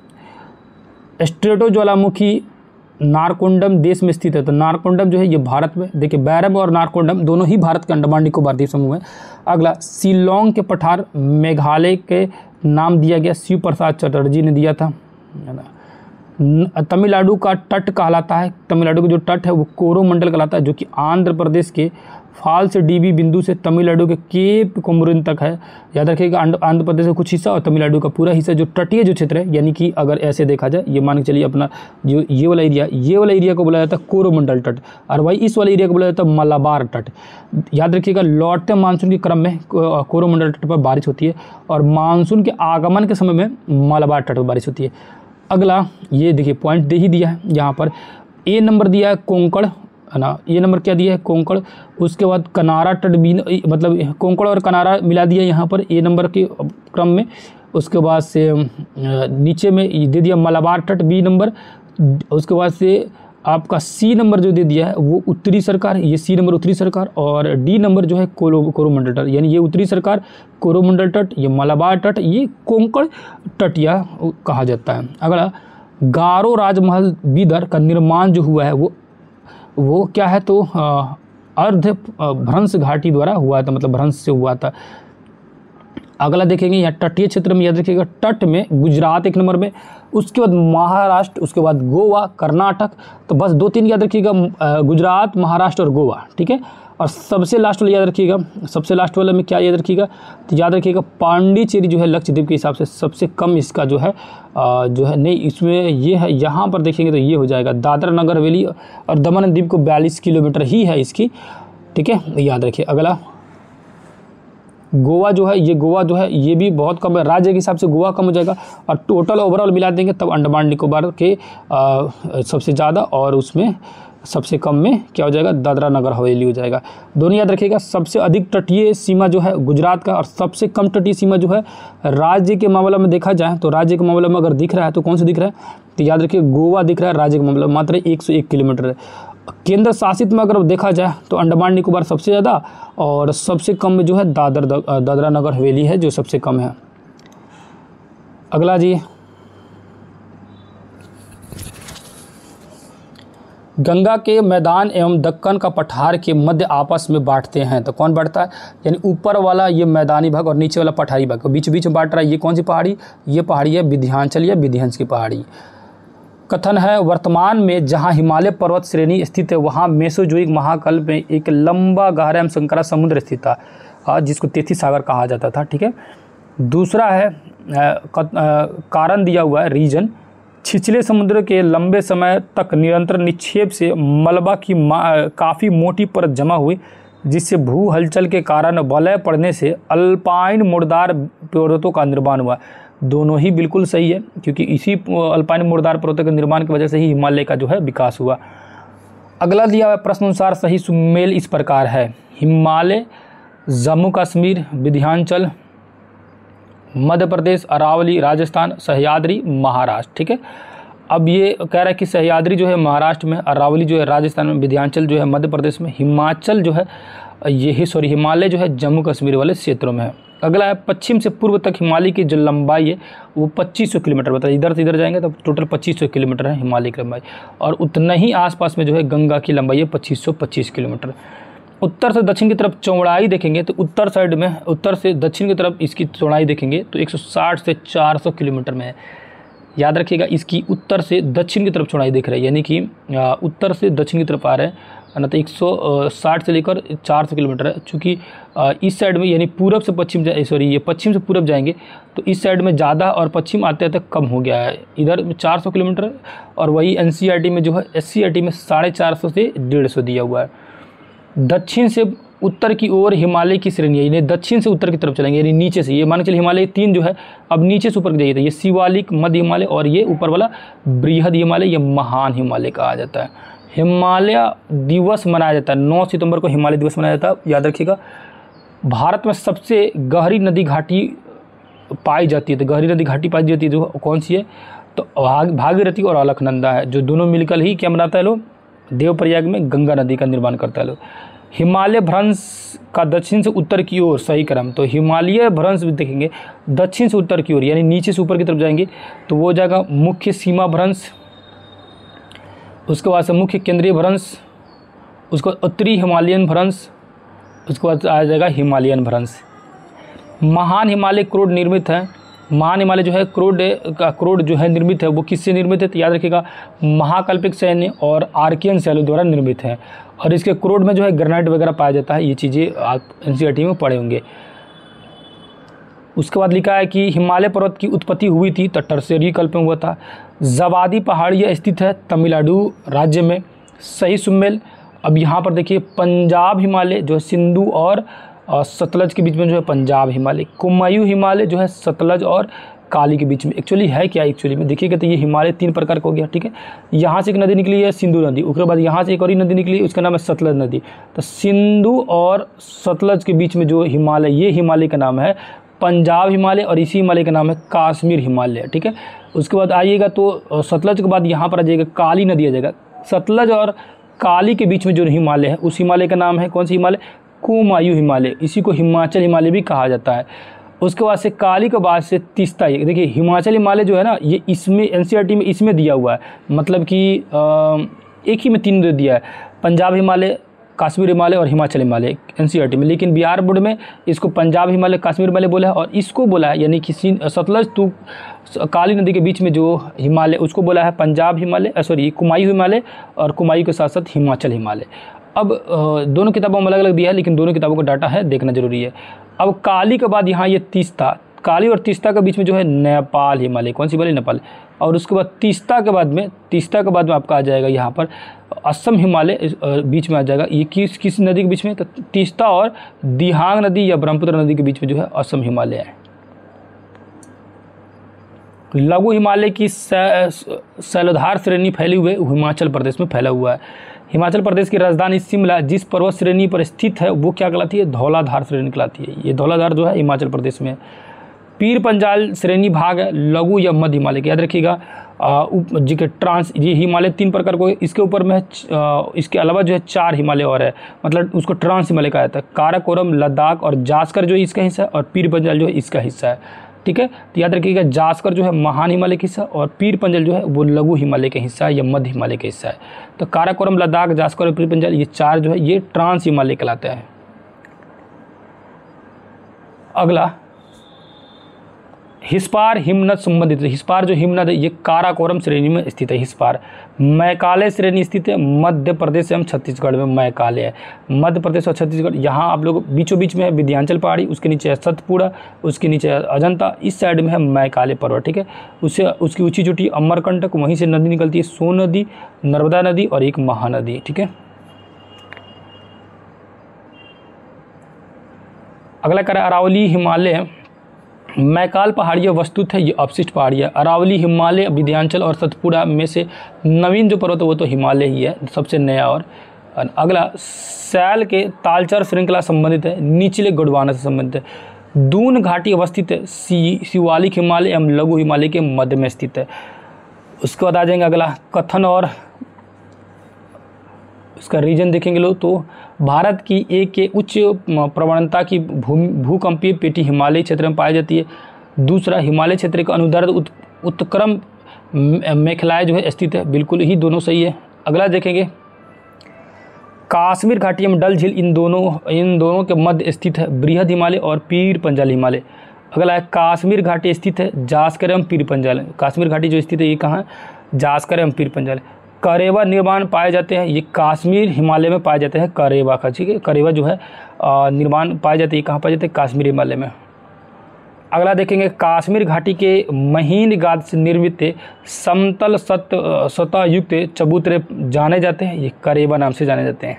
Speaker 1: स्ट्रेटो ज्वालामुखी नारकोंडम देश में स्थित है, तो नारकोंडम जो है ये भारत में, देखिए बैरम और नारकोंडम दोनों ही भारत के अंडमान निकोबार द्वीप समूह है। अगला शिलोंग के पठार मेघालय के नाम दिया गया, शिव प्रसाद चटर्जी ने दिया था, है ना। तमिलनाडु का तट कहलाता है, तमिलनाडु का जो तट है वो कोरोमंडल कहलाता है, जो कि आंध्र प्रदेश के फाल से डीबी बिंदु से तमिलनाडु के केप कोमोरिन तक है। याद रखिएगा, आंध्र प्रदेश का कुछ हिस्सा और तमिलनाडु का पूरा हिस्सा जो तटीय जो क्षेत्र है, यानी कि अगर ऐसे देखा जाए, ये मान के चलिए अपना जो ये वाला एरिया, ये वाला एरिया को बोला जाता है कोरोमंडल तट, और वही इस वाले एरिया को बोला जाता है मलाबार तट। याद रखिएगा, लौटते मानसून के क्रम में कोरोमंडल तट पर बारिश होती है, और मानसून के आगमन के समय में मलाबार तट पर बारिश होती है। अगला ये देखिए पॉइंट दे ही दिया है यहाँ पर, ए नंबर दिया है कोंकण, है ना, ये नंबर क्या दिया है कोंकण। उसके बाद कनारा तट भी, मतलब कोंकण और कनारा मिला दिया यहाँ पर ए नंबर के क्रम में। उसके बाद से नीचे में दे दिया मलाबार तट बी नंबर। उसके बाद से आपका सी नंबर जो दे दिया है वो उत्तरी सरकार, ये सी नंबर उत्तरी सरकार, और डी नंबर जो है कोरो कोरोमंडल तट, यानी ये उत्तरी सरकार कोरोमंडल तट, ये मलाबार तट, ये कोंकण तटिया कहा जाता है। अगला गारो राजमहल बीदर का निर्माण जो हुआ है वो वो क्या है, तो अर्ध भ्रंश घाटी द्वारा हुआ था, मतलब भ्रंश से हुआ था। अगला देखेंगे यहाँ तटीय क्षेत्र में, याद रखिएगा तट में गुजरात एक नंबर में, उसके बाद महाराष्ट्र, उसके बाद गोवा, कर्नाटक, तो बस दो तीन याद रखिएगा, गुजरात, महाराष्ट्र और गोवा, ठीक है। और सबसे लास्ट वाला याद रखिएगा, सबसे लास्ट वाले में क्या याद रखिएगा, तो याद रखिएगा पांडिचेरी जो है लक्षद्वीप के हिसाब से सबसे कम इसका जो है आ, जो है नहीं, इसमें ये है, यहाँ पर देखेंगे तो ये हो जाएगा दादरा नगर हवेली और दमन द्वीप को बयालीस किलोमीटर ही है इसकी, ठीक है, याद रखिए। अगला गोवा जो है, ये गोवा जो है ये भी बहुत कम है, राज्य के हिसाब से गोवा कम हो जाएगा, और टोटल ओवरऑल मिला देंगे तब अंडमान निकोबार के आ, सबसे ज़्यादा, और उसमें सबसे कम में क्या हो जाएगा, दादरा नगर हवेली हो जाएगा। दोनों याद रखिएगा, सबसे अधिक तटीय सीमा जो है गुजरात का, और सबसे कम तटीय सीमा जो है राज्य के मामले में देखा जाए तो राज्य के मामले में अगर दिख रहा है तो कौन सा दिख रहा है, तो याद रखिए गोवा दिख रहा है राज्य के मामले में, मात्र एक सौ एक किलोमीटर है। केंद्र शासित में अगर देखा जाए तो अंडमान निकोबार सबसे ज़्यादा, और सबसे कम में जो है दादर दादरा नगर हवेली है जो सबसे कम है। अगला जी, गंगा के मैदान एवं दक्कन का पठार के मध्य आपस में बांटते हैं, तो कौन बांटता है, यानी ऊपर वाला ये मैदानी भाग और नीचे वाला पठारी भाग, बीच बीच में बांट रहा है, ये कौन सी पहाड़ी, ये पहाड़ी है विंध्याचल या विंध्यांचल की पहाड़ी। कथन है, वर्तमान में जहां हिमालय पर्वत श्रेणी स्थित है वहां मेसोजोइक महाकल्प में एक लंबा गहरा एवं संकरा समुद्र स्थित था, जिसको तेथी सागर कहा जाता था, ठीक है। दूसरा है कारण दिया हुआ है, रीजन, छिछले समुद्र के लंबे समय तक निरंतर निक्षेप से मलबा की काफ़ी मोटी परत जमा हुई, जिससे भू हलचल के कारण वलय पड़ने से अल्पाइन मुर्दार पर्वतों का निर्माण हुआ। दोनों ही बिल्कुल सही है, क्योंकि इसी अल्पाइन मुर्दार पर्वतों के निर्माण की वजह से ही हिमालय का जो है विकास हुआ। अगला दिया हुआ प्रश्न अनुसार सही सुमेल इस प्रकार है, हिमालय, जम्मू कश्मीर, विंध्याचल, मध्य प्रदेश, अरावली राजस्थान, सह्याद्री महाराष्ट्र, ठीक है। अब ये कह रहा है कि सह्याद्री जो है महाराष्ट्र में, अरावली जो है राजस्थान में, विंध्याचल जो है मध्य प्रदेश में, हिमाचल जो है ये ही सॉरी हिमालय जो है जम्मू कश्मीर वाले क्षेत्रों में है। अगला है पश्चिम से पूर्व तक हिमालय की जो लंबाई है वो पच्चीस सौ किलोमीटर बताइए। इधर से इधर जाएंगे तो टोटल पच्चीस सौ किलोमीटर है हिमालय की लंबाई, और उतना ही आसपास में जो है गंगा की लंबाई है पच्चीस सौ पच्चीस किलोमीटर। उत्तर से दक्षिण की तरफ चौड़ाई देखेंगे तो उत्तर साइड में, उत्तर से दक्षिण की तरफ इसकी चौड़ाई देखेंगे तो एक सौ साठ से चार सौ किलोमीटर में है। याद रखिएगा, इसकी उत्तर से दक्षिण की तरफ चौड़ाई देख रहे हैं, यानी कि उत्तर से दक्षिण की तरफ आ रहे हैं ना, तो एक सौ साठ से लेकर चार सौ किलोमीटर है। चूँकि इस साइड में यानी पूरब से पश्चिम जाए सॉरी ये पश्चिम से पूरब जाएंगे तो इस साइड में ज़्यादा और पश्चिम आते आते कम हो गया है। इधर चार सौ किलोमीटर और वही एनसीईआरटी में जो है एससीईआरटी में साढ़े चार सौ से डेढ़ सौ दिया हुआ है। दक्षिण से उत्तर की ओर हिमालय की श्रेणी है, यानी दक्षिण से उत्तर की तरफ चलेंगे, यानी नीचे से, ये मान के चलिए हिमालय तीन जो है अब नीचे से ऊपर जाइए तो ये शिवालिक, मध्य हिमालय और ये ऊपर वाला बृहद हिमालय, ये महान हिमालय कहा जाता है। हिमालय दिवस मनाया जाता है, नौ सितंबर को हिमालय दिवस मनाया जाता है। याद रखिएगा, भारत में सबसे गहरी नदी घाटी पाई जाती है, तो गहरी नदी घाटी पाई जाती है जो कौन सी है, तो भागीरथी और अलकनंदा है, जो दोनों मिलकर ही क्या बनाता है लोग, देवप्रयाग में गंगा नदी का निर्माण करता है लोग। हिमालय भ्रंश का दक्षिण से उत्तर की ओर सही क्रम, तो हिमालय भ्रंश भी देखेंगे दक्षिण से उत्तर की ओर, यानी नीचे से ऊपर की तरफ जाएंगे तो वो जाएगा मुख्य सीमा भ्रंश, उसके बाद से मुख्य केंद्रीय भ्रंश, उसके बाद उत्तरी हिमालयन भ्रंश, उसके बाद आ जाएगा हिमालयन भ्रंश। महान हिमालय क्रोड निर्मित है। महान हिमालय जो है क्रोड का क्रोड जो है निर्मित है वो किससे निर्मित है, तो याद रखिएगा महाकल्पिक सैन्य और आर्कियन शैलों द्वारा निर्मित है, और इसके क्रोड में जो है ग्रेनाइट वगैरह पाया जाता है। ये चीज़ें आप एनसीईआरटी में पढ़े होंगे। उसके बाद लिखा है कि हिमालय पर्वत की उत्पत्ति हुई थी तो टर्शियरी काल में हुआ था। जवादी पहाड़ियाँ स्थित है तमिलनाडु राज्य में, सही सुमेल। अब यहाँ पर देखिए पंजाब हिमालय जो है सिंधु और सतलज के बीच में जो है पंजाब हिमालय। कुमायूं हिमालय जो है सतलज और काली के बीच में। एक्चुअली है क्या, एक्चुअली में देखिएगा तो ये हिमालय तीन प्रकार का हो गया, ठीक है। यहाँ से एक नदी निकली है सिंधु नदी, उसके बाद यहाँ से एक और ही नदी निकली, उसका नाम है सतलज नदी। तो सिंधु और सतलज के बीच में जो हिमालय, ये हिमालय का नाम है पंजाब हिमालय, और इसी हिमालय का नाम है काश्मीर हिमालय, ठीक है। उसके बाद आइएगा तो सतलज के बाद यहाँ पर आ जाएगा काली नदी आ जाएगा। सतलज और काली के बीच में जो हिमालय है उस हिमालय का नाम है कौन सी हिमालय, कुमायूं हिमालय, इसी को हिमाचल हिमालय भी कहा जाता है। उसके बाद से काली के बाद से तीस्ता, देखिए हिमाचल हिमालय जो है ना ये इसमें एनसीईआरटी में इसमें दिया हुआ है, मतलब कि एक ही में तीन दे दिया है, पंजाब हिमालय, कश्मीर हिमालय और हिमाचल हिमालय एनसीईआरटी में। लेकिन बिहार बोर्ड में इसको पंजाब हिमालय कश्मीर हिमालय बोला है, और इसको बोला है यानी कि सतलज टू काली नदी के बीच में जो हिमालय उसको बोला है पंजाब हिमालय सॉरी कुमायूं हिमालय, और कुमायूं के साथ साथ हिमाचल हिमालय। अब दोनों किताबों में अलग अलग दिया है, लेकिन दोनों किताबों का डाटा है देखना जरूरी है। अब काली के बाद यहाँ ये तीस्ता, काली और तीस्ता के बीच में जो है नेपाल हिमालय, कौन सी हिमालय, नेपाल। और उसके बाद तीस्ता के बाद में तीस्ता के बाद में आपका आ जाएगा यहाँ पर असम हिमालय बीच में आ जाएगा। ये किस किस नदी के बीच में, तो तीस्ता और दिहांग नदी या ब्रह्मपुत्र नदी के बीच में जो है असम हिमालय है। लघु हिमालय की शैलोधार श्रेणी फैली हुए हिमाचल प्रदेश में फैला हुआ है। हिमाचल प्रदेश की राजधानी शिमला जिस पर्वत श्रेणी पर स्थित है वो क्या कहलाती है, धौलाधार श्रेणी कहलाती है। ये धौलाधार जो है हिमाचल प्रदेश में। पीर पंजाल श्रेणी भाग है लघु या मध्य हिमालय के, याद रखिएगा। जी के ट्रांस ये हिमालय तीन प्रकार को, इसके ऊपर में इसके अलावा जो है चार हिमालय और है, मतलब उसको ट्रांस हिमालय कहा जाता है। काराकोरम, लद्दाख और जास्कर जो है इसका हिस्सा है, और पीर पंजाल जो है इसका हिस्सा है, ठीक है। तो याद रखिएगा जास्कर जो है महान हिमालय का हिस्सा, और पीर पंजाल जो है वो लघु हिमालय का हिस्सा है या मध्य हिमालय का हिस्सा है। तो काराकोरम, लद्दाख, जास्कर और पीर पंजाल ये चार जो है ये ट्रांस हिमालय कहलाते हैं। अगला हिस्पार हिमनद संबंधित, हिस्पार जो हिमनद है ये काराकोरम श्रेणी में स्थित है। हिस्पार मैकालय श्रेणी स्थित है मध्य प्रदेश एवं छत्तीसगढ़ में। मैकालय है मध्य प्रदेश और छत्तीसगढ़, यहाँ आप लोग बीचों बीच में है विंध्याचल पहाड़ी, उसके नीचे है सतपुड़ा, उसके नीचे है अजंता, इस साइड में है मैकालय पर्वत, ठीक है। उससे उसकी ऊंची चोटी अमरकंटक, वहीं से नदी निकलती है सोन नदी, नर्मदा नदी और एक महानदी, ठीक है। अगला कर अरावली हिमालय मैकाल पहाड़ियाँ वस्तुत है ये अवशिष्ट पहाड़ियाँ। अरावली हिमालय विंध्याचल और सतपुड़ा में से नवीन जो पर्वत है वो तो हिमालय ही है सबसे नया। और अगला सैल के तालचर श्रृंखला संबंधित है, निचले गोंडवाना से संबंधित है। दून घाटी अवस्थित है, शिवालिक हिमालय एवं लघु हिमालय के मध्य में स्थित है। उसके बाद आ जाएंगे अगला कथन और इसका रीजन देखेंगे लोग तो भारत की एक के उच्च प्रवणता की भूमि भूकंपीय पेटी हिमालय क्षेत्र में पाई जाती है। दूसरा, हिमालय क्षेत्र का अनुदैर्ध्य उत, उत्क्रम मेखलाएं जो है स्थित है। बिल्कुल ही दोनों सही है। अगला देखेंगे कश्मीर घाटी में डल झील इन दोनों इन दोनों के मध्य स्थित है। बृहद हिमालय और पीर पंजाल हिमालय। अगला है कश्मीर घाटी स्थित है जास्कर एवं पीर पंजाल। कश्मीर घाटी जो स्थित है ये कहाँ है? जास्कर एवं पीर पंजाल। करेवा निर्माण पाए जाते हैं, ये कश्मीर हिमालय में पाए जाते हैं करेवा का, ठीक है। करेवा जो है निर्माण पाए जाते हैं, कहाँ पाए जाते हैं? कश्मीर हिमालय में। अगला देखेंगे कश्मीर घाटी के महीन गाद से निर्मित समतल सत सतह युक्त चबूतरे जाने जाते हैं, ये करेवा नाम से जाने जाते हैं।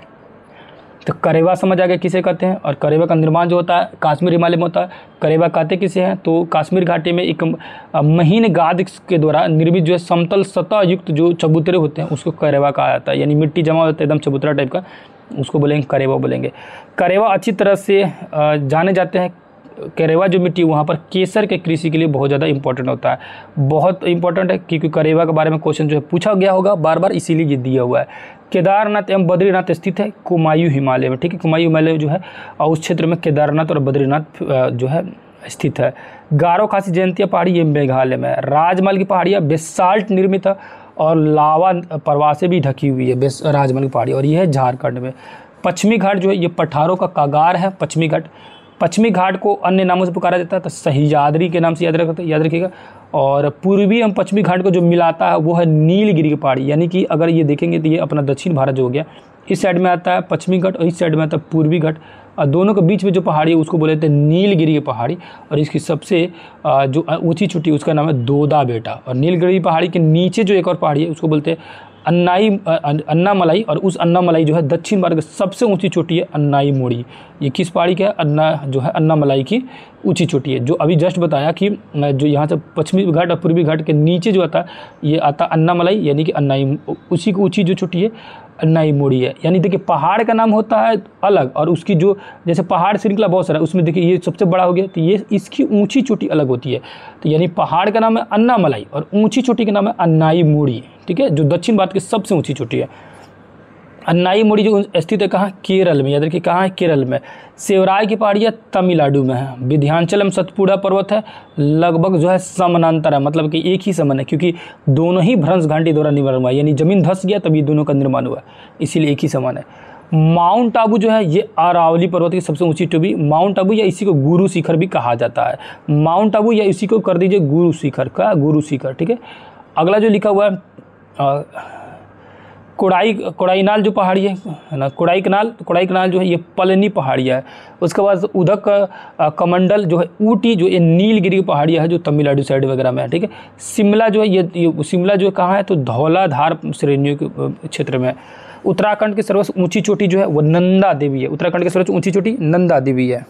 Speaker 1: तो करेवा समझ आ गया किसे कहते हैं, और करेवा का निर्माण जो होता है कश्मीर हिमालय में होता है। करेवा कहते किसे हैं? तो कश्मीर घाटी में एक महीन गाद के द्वारा निर्मित जो है समतल सतह युक्त जो चबूतरे होते हैं उसको करेवा कहा जाता है। यानी मिट्टी जमा होता है एकदम चबूतरा टाइप का, उसको बोलेंगे करेवा बोलेंगे। करेवा अच्छी तरह से जाने जाते हैं। करेवा जो मिट्टी वहाँ पर केसर के कृषि के लिए बहुत ज़्यादा इंपॉर्टेंट होता है, बहुत इंपॉर्टेंट है क्योंकि करेवा के बारे में क्वेश्चन जो है पूछा गया होगा बार बार, इसीलिए ये दिया हुआ है। केदारनाथ एवं बद्रीनाथ स्थित है कुमायूं हिमालय में, ठीक है। कुमायूं हिमालय जो है और उस क्षेत्र में केदारनाथ और बद्रीनाथ जो है स्थित है। गारो खासी जयंतिया पहाड़ी ये मेघालय में। राजमहल की पहाड़ियाँ बेसाल्ट निर्मित है और लावा प्रवाह से भी ढकी हुई है राजमहल की पहाड़ी, और ये है झारखंड में। पश्चिमी घाट जो है ये पठारों का कागार है। पश्चिमी घाट पश्चिमी घाट को अन्य नामों से पुकारा जाता है, तो सह्याद्री के नाम से याद रखते याद रखिएगा। और पूर्वी एवं पश्चिमी घाट को जो मिलाता है वो है नीलगिरी की पहाड़ी। यानी कि अगर ये देखेंगे तो ये अपना दक्षिण भारत जो हो गया, इस साइड में आता है पश्चिमी घाट और इस साइड में आता है पूर्वी घाट, और दोनों के बीच में जो पहाड़ी है उसको बोले थे नीलगिरी की पहाड़ी। और इसकी सबसे जो ऊँची चोटी उसका नाम है दोदा बेटा। और नीलगिरी पहाड़ी के नीचे जो एक और पहाड़ी है उसको बोलते हैं अन्नाई अन्नामलाई, और उस अन्नामलाई जो है दक्षिण भारत की सबसे ऊंची चोटी है अन्नाई मोड़ी। ये किस पहाड़ी का है? अन्ना जो है अन्नामलाई की ऊंची चोटी है। जो अभी जस्ट बताया कि जो यहाँ से पश्चिमी घाट और पूर्वी घाट के नीचे जो आता है ये आता अन्नामलाई, यानी कि अन्नाई, उसी की ऊंची जो चोटी है अन्नाई मोड़ी है। यानी देखिए पहाड़ का नाम होता है अलग, और उसकी जो जैसे पहाड़ श्रृंखला बहुत सारा, उसमें देखिए ये सबसे बड़ा हो गया तो ये इसकी ऊंची चोटी अलग होती है। तो यानी पहाड़ का नाम है अन्नामलाई और ऊंची चोटी का नाम है अन्नाई मोड़ी, ठीक है, जो दक्षिण भारत की सबसे ऊंची चोटी है। अन्नाई मोड़ी जो स्थित है कहाँ? केरल में। याद रखिए कहाँ है? केरल में। सेवराय की पहाड़ियाँ तमिलनाडु में है। विंध्याचल में सतपुड़ा पर्वत है, लगभग जो है समानांतर है, मतलब कि एक ही समान है, क्योंकि दोनों ही भ्रंश घाटी द्वारा निर्माण हुआ है। यानी जमीन धंस गया तभी दोनों का निर्माण हुआ, इसीलिए एक ही समान है। माउंट आबू जो है ये अरावली पर्वत की सबसे ऊंची चोटी। माउंट आबू या इसी को गुरु शिखर भी कहा जाता है। माउंट आबू या इसी को कर दीजिए गुरु शिखर का, गुरु शिखर, ठीक है। अगला जो लिखा हुआ है कोडाई कोडाईनाल जो पहाड़ी है ना, कोडाई कनाल, कोडाई कनाल जो है ये पलनी पहाड़ियाँ है। उसके बाद उदक कमंडल जो है ऊटी जो ये नीलगिरी की पहाड़ियाँ है जो तमिलनाडु साइड वगैरह में है, ठीक है। शिमला जो है ये, ये शिमला जो है कहाँ है? तो धौलाधार श्रेणियों के क्षेत्र में है। उत्तराखंड की सर्वोच्च ऊंची चोटी जो है वो नंदा देवी है। उत्तराखंड की सर्वोच्च ऊंची चोटी नंदा देवी है।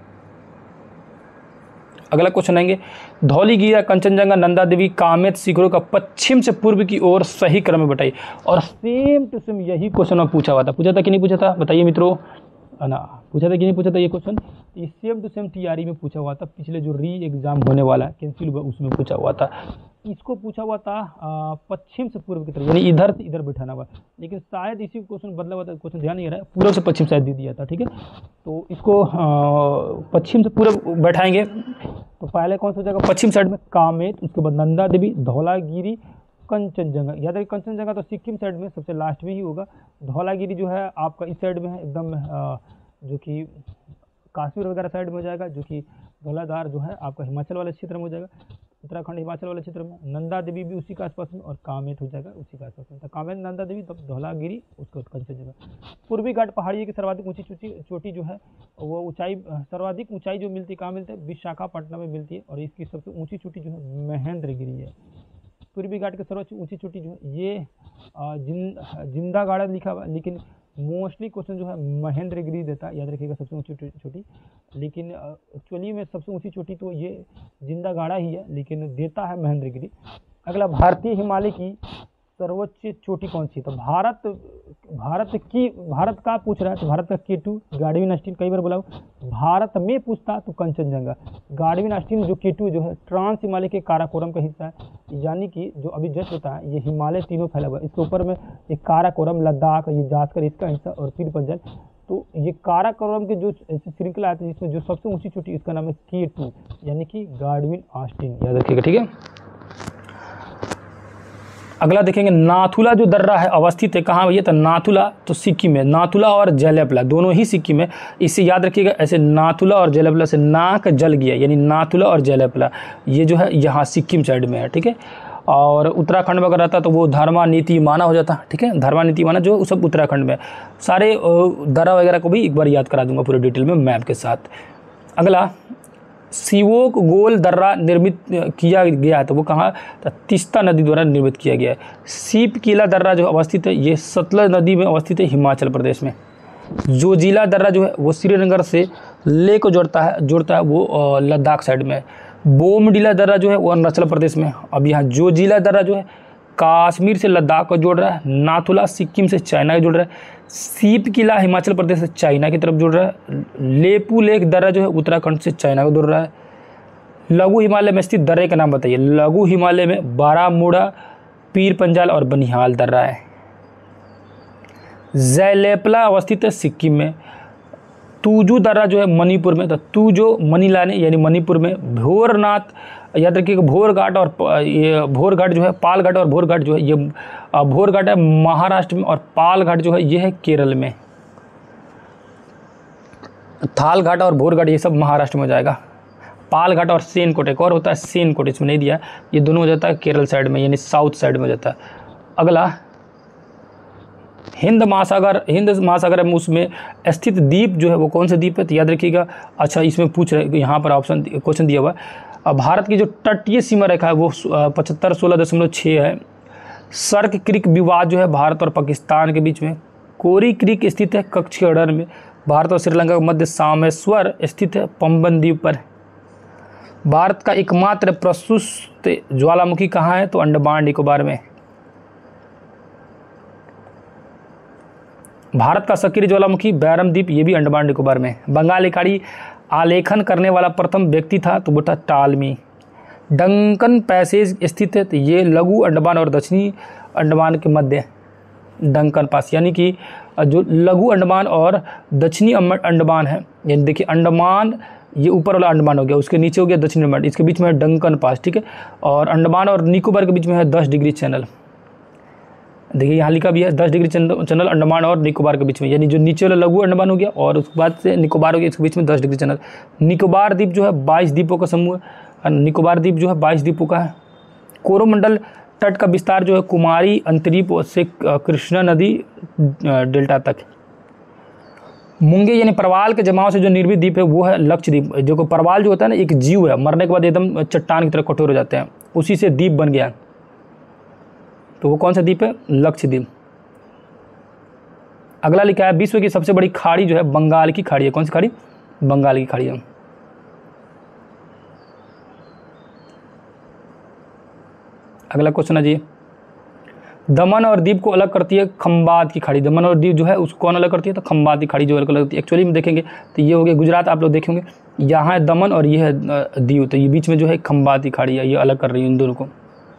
Speaker 1: अगला क्वेश्चन आएंगे धौलीगिरी, कंचनजंगा, नंदा देवी, कामेत शिखरों का पश्चिम से पूर्व की ओर सही क्रम में बताइए। और सेम टू सेम यही क्वेश्चन में पूछा हुआ था। पूछा था कि नहीं पूछा था? बताइए मित्रों, है ना, पूछा था कि नहीं पूछा था ये क्वेश्चन? ये सेम टू सेम टीआरई में पूछा हुआ था, पिछले जो री एग्जाम होने वाला है कैंसिल हुआ उसमें पूछा हुआ था। इसको पूछा हुआ था पश्चिम से पूर्व की तरफ, यानी इधर से इधर बैठाना हुआ, लेकिन शायद इसी क्वेश्चन बदला हुआ था, क्वेश्चन ध्यान नहीं आ रहा है, पूर्व से पश्चिम शायद दे दिया था, ठीक है। तो इसको पश्चिम से पूर्व बैठाएंगे तो पहले कौन सा जगह? पश्चिम साइड में कामेत, उसके बाद नंदा देवी, धौलागिरी, कंचनजंगा। याद रखिए कंचनजंगा तो सिक्किम साइड में सबसे लास्ट में ही होगा। धौलागिरी जो है आपका इस साइड में है एकदम, जो कि कश्मीर वगैरह साइड में हो जाएगा, जो कि धौलाधार जो है आपका हिमाचल वाले क्षेत्र में हो जाएगा, उत्तराखंड हिमाचल वाले क्षेत्र में। नंदा देवी भी उसी के आसपास में, और कामेत हो जाएगा उसी के आसपास में। तो कामेत, नंदा देवी, तब धौलागिरी, उसके बाद कंचनजंगा। पूर्वी घाट पहाड़ी की सर्वाधिक ऊंची चोटी चोटी जो है वो ऊंचाई, सर्वाधिक ऊंचाई जो मिलती है कहाँ मिलती है? विशाखापट्टनम में मिलती है, और इसकी सबसे ऊंची चोटी जो है महेंद्रगिरी है। पूर्वी घाट की सर्वोच्च ऊंची चोटी जो है ये जिन जिंदा गाड़ा लिखा हुआ, लेकिन मोस्टली क्वेश्चन जो है महेंद्रगिरी देता है, याद रखिएगा सबसे ऊंची चोटी, लेकिन एक्चुअली में सबसे ऊंची चोटी तो ये जिंदा गाड़ा ही है, लेकिन देता है महेंद्रगिरी। अगला भारतीय हिमालय की सर्वोच्च चोटी कौन सी? तो भारत भारत की भारत का पूछ रहा है तो भारत का के टू गार्डविन अस्टीन, कई बार बोला भारत में पूछता तो कंचनजंगा। गार्डविन अस्टीन जो के टू जो है ट्रांस हिमालय के काराकोरम का हिस्सा है, यानी कि जो अभी जस्ट होता है ये हिमालय तीनों फैला हुआ है, इसके ऊपर में एक काराकोरम, लद्दाख, ये जास्कर इसका हिस्सा और पीर पंजल। तो ये काराकोरम के जो श्रृंखला है जिसमें जो सबसे ऊंची चोटी इसका नाम है के टू यानी कि गार्डविन अस्टीन, याद रखिएगा, ठीक है। अगला देखेंगे नाथुला जो दर्रा है अवस्थित है कहाँ भैया? तो नाथुला तो सिक्किम है, नाथुला और जैलेपला दोनों ही सिक्किम है। इससे याद रखिएगा, ऐसे नाथुला और जैलेपला से नाक जल गया, यानी नाथुला और जैलेपला ये जो है यहाँ सिक्किम साइड में है, ठीक है। और उत्तराखंड में अगर रहता तो वो धर्मा नीति माना हो जाता, ठीक है। धर्मा नीति माना जो सब उत्तराखंड में, सारे दर्रा वगैरह को भी एक बार याद करा दूंगा पूरे डिटेल में मैप के साथ। अगला सिवोक गोल दर्रा निर्मित किया गया है तो वो कहाँ? तो तीस्ता नदी द्वारा निर्मित किया गया है। सीप किला दर्रा जो अवस्थित है ये सतलज नदी में अवस्थित है हिमाचल प्रदेश में। जोजिला दर्रा जो है वो श्रीनगर से लेह को जोड़ता है जोड़ता है वो लद्दाख साइड में। बोमडिला दर्रा जो है वो अरुणाचल प्रदेश में। अब यहाँ जोजिला दर्रा जो है कश्मीर से लद्दाख को जोड़ रहा है। नाथुला सिक्किम से चाइना को जोड़ रहा है। सीप किला हिमाचल प्रदेश से चाइना की तरफ जोड़ रहा है। लेपू लेक दर्रा जो है उत्तराखंड से चाइना को जोड़ रहा है। लघु हिमालय में स्थित दर्रे का नाम बताइए। लघु हिमालय में बारामूला, पीर पंजाल और बनिहाल दर्रा है। जैलेपला अवस्थित है सिक्किम में। तूजू दर्रा जो है मणिपुर में। तो तूजो मनीलाने यानी मणिपुर में। भोरनाथ याद रखिएगा, भोर घाट और ये भोर घाट जो है पाल घाट और भोर घाट जो है ये भोर घाट है महाराष्ट्र में और पाल घाट जो है ये है केरल में। थाल घाट और भोर घाट ये सब महाराष्ट्र में हो जाएगा। पाल घाट और सेनकोट एक और होता है सेनकोट, इसमें नहीं दिया, ये दोनों हो जाता है केरल साइड में यानी साउथ साइड में हो जाता है। अगला हिंद महासागर हिंद महासागर में उसमें स्थित द्वीप जो है वो कौन सा द्वीप है? तो याद रखिएगा, अच्छा इसमें पूछ रहे यहाँ पर ऑप्शन क्वेश्चन दिया हुआ है। अब भारत की जो तटीय सीमा रेखा है वो पचहत्तर सोलह दशमलव छः है। सर्क क्रिक विवाद जो है भारत और पाकिस्तान के बीच में। कोरी क्रिक स्थित है कच्छगढ़ में। भारत और श्रीलंका के मध्य सामेश्वर स्थित है पंबन द्वीप पर। भारत का एकमात्र प्रशुष्क ज्वालामुखी कहाँ है? तो अंडमान निकोबार में। भारत का सक्रिय ज्वालामुखी बैरम द्वीप ये भी अंडमान निकोबार में। बंगाल की खाड़ी आलेखन करने वाला प्रथम व्यक्ति था तो वो था टालमी। डंकन पैसेज स्थित है तो ये लघु अंडमान और दक्षिणी अंडमान के मध्य डंकन पास, यानी कि जो लघु अंडमान और दक्षिणी अंडमान है, यानी देखिए अंडमान ये ऊपर वाला अंडमान हो गया, उसके नीचे हो गया दक्षिणी अंडमान, इसके बीच में है डंकन पास, ठीक है। और अंडमान और निकोबार के बीच में है दस डिग्री चैनल। देखिए यहाँ लिखा भी है दस डिग्री चैनल अंडमान और निकोबार के बीच में, यानी जो नीचे वाला लघु अंडमान हो गया और उसके बाद से निकोबार हो गया, इसके बीच में दस डिग्री चैनल। निकोबार द्वीप जो है बाईस द्वीपों का समूह है। निकोबार द्वीप जो है बाईस द्वीपों का है। कोरोमंडल तट का विस्तार जो है कुमारी अंतरीप से कृष्णा नदी डेल्टा तक। मूंगे यानी परवाल के जमाव से जो निर्मित द्वीप है वो है लक्षद्वीप। जो परवाल जो होता है ना एक जीव है, मरने के बाद एकदम चट्टान की तरह कठोर हो जाते हैं, उसी से द्वीप बन गया, तो वो कौन सा द्वीप है? लक्षद्वीप। अगला लिखा है विश्व की सबसे बड़ी खाड़ी जो है बंगाल की खाड़ी है। कौन सी खाड़ी? बंगाल की खाड़ी है। अगला क्वेश्चन है जी, दमन और दीव को अलग करती है खंबात की खाड़ी। दमन और दीव जो है उसको कौन अलग करती है? तो खंबात की खाड़ी जो अलग करती है। एक्चुअली में देखेंगे तो ये हो गया गुजरात, आप लोग देखेंगे यहाँ है दमन और ये है दीव, तो ये बीच में जो है खंबात की खाड़ी है, ये अलग कर रही है इन दोनों को।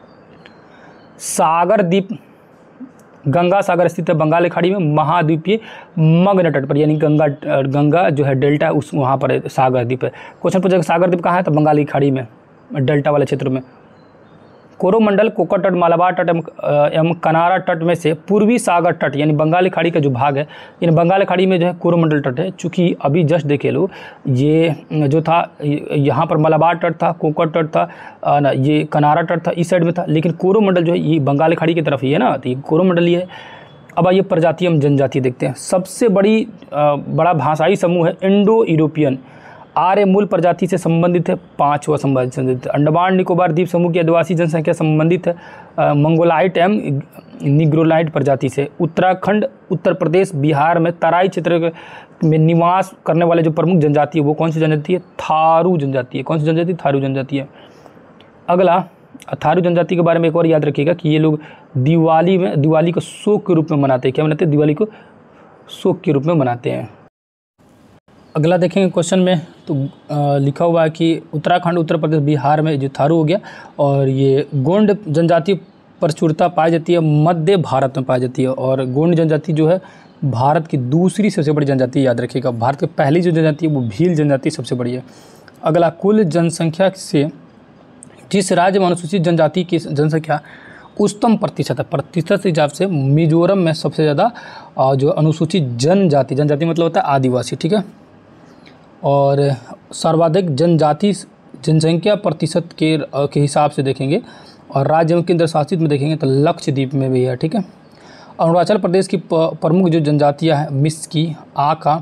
Speaker 1: सागर द्वीप गंगा सागर स्थित है बंगाल की खाड़ी में, महाद्वीपीय मग्न तट पर, यानी गंगा गंगा जो है डेल्टा उस वहाँ पर है, सागर द्वीप है। क्वेश्चन पूछेगा सागर द्वीप कहाँ है? तो बंगाल की खाड़ी में डेल्टा वाले क्षेत्र में। कोरोमंडल कोकर तट, मालाबार तट एवं कनारा तट में से पूर्वी सागर तट यानी बंगाल की खाड़ी का जो भाग है, इन बंगाल की खाड़ी में जो है कोरोमंडल तट है। चूँकि अभी जस्ट देखे लो ये जो था यहाँ पर मालाबार तट था, कोकर तट था ना, ये कनारा तट था इस साइड में था, लेकिन कोरोमंडल जो है ये बंगाल की खाड़ी की तरफ ही है ना, तो ये कोरोमंडल ही है। अब आइए प्रजाति हम जनजाति देखते हैं। सबसे बड़ी बड़ा भाषाई समूह है इंडो यूरोपियन, आर्य मूल प्रजाति से संबंधित है, पांचवा संबंधित है। अंडमान निकोबार द्वीप समूह की आदिवासी जनसंख्या संबंधित है मंगोलाइट एवं निग्रोलाइट प्रजाति से। उत्तराखंड, उत्तर प्रदेश, बिहार में तराई क्षेत्र में निवास करने वाले जो प्रमुख जनजाति है वो कौन सी जनजाति है? थारू जनजाति है। कौन सी जनजाति? थारू जनजाति है। अगला थारू जनजाति के बारे में एक और याद रखिएगा कि ये लोग दिवाली में दिवाली को शोक के रूप में मनाते हैं। क्या मनाते हैं? दिवाली को शोक के रूप में मनाते हैं। अगला देखेंगे क्वेश्चन में तो आ, लिखा हुआ है कि उत्तराखंड, उत्तर प्रदेश, बिहार में जो थारू हो गया, और ये गोंड जनजाति प्रचुरता पाई जाती है मध्य भारत में पाई जाती है। और गोंड जनजाति जो है भारत की दूसरी सबसे बड़ी जनजाति, याद रखिएगा। भारत की पहली जो जनजाति है वो भील जनजाति सबसे बड़ी है। अगला, कुल जनसंख्या से जिस राज्य में अनुसूचित जनजाति की जनसंख्या उच्चतम प्रतिशत है, प्रतिशत के हिसाब से मिजोरम में सबसे ज़्यादा जो अनुसूचित जनजाति, जनजाति मतलब होता है आदिवासी, ठीक है। और सर्वाधिक जनजाति जनसंख्या प्रतिशत के के हिसाब से देखेंगे और राज्य में केंद्र शासित में देखेंगे तो लक्षद्वीप में भी है, ठीक है। अरुणाचल प्रदेश की प्रमुख जो जनजातियां हैं मिस्की, आका,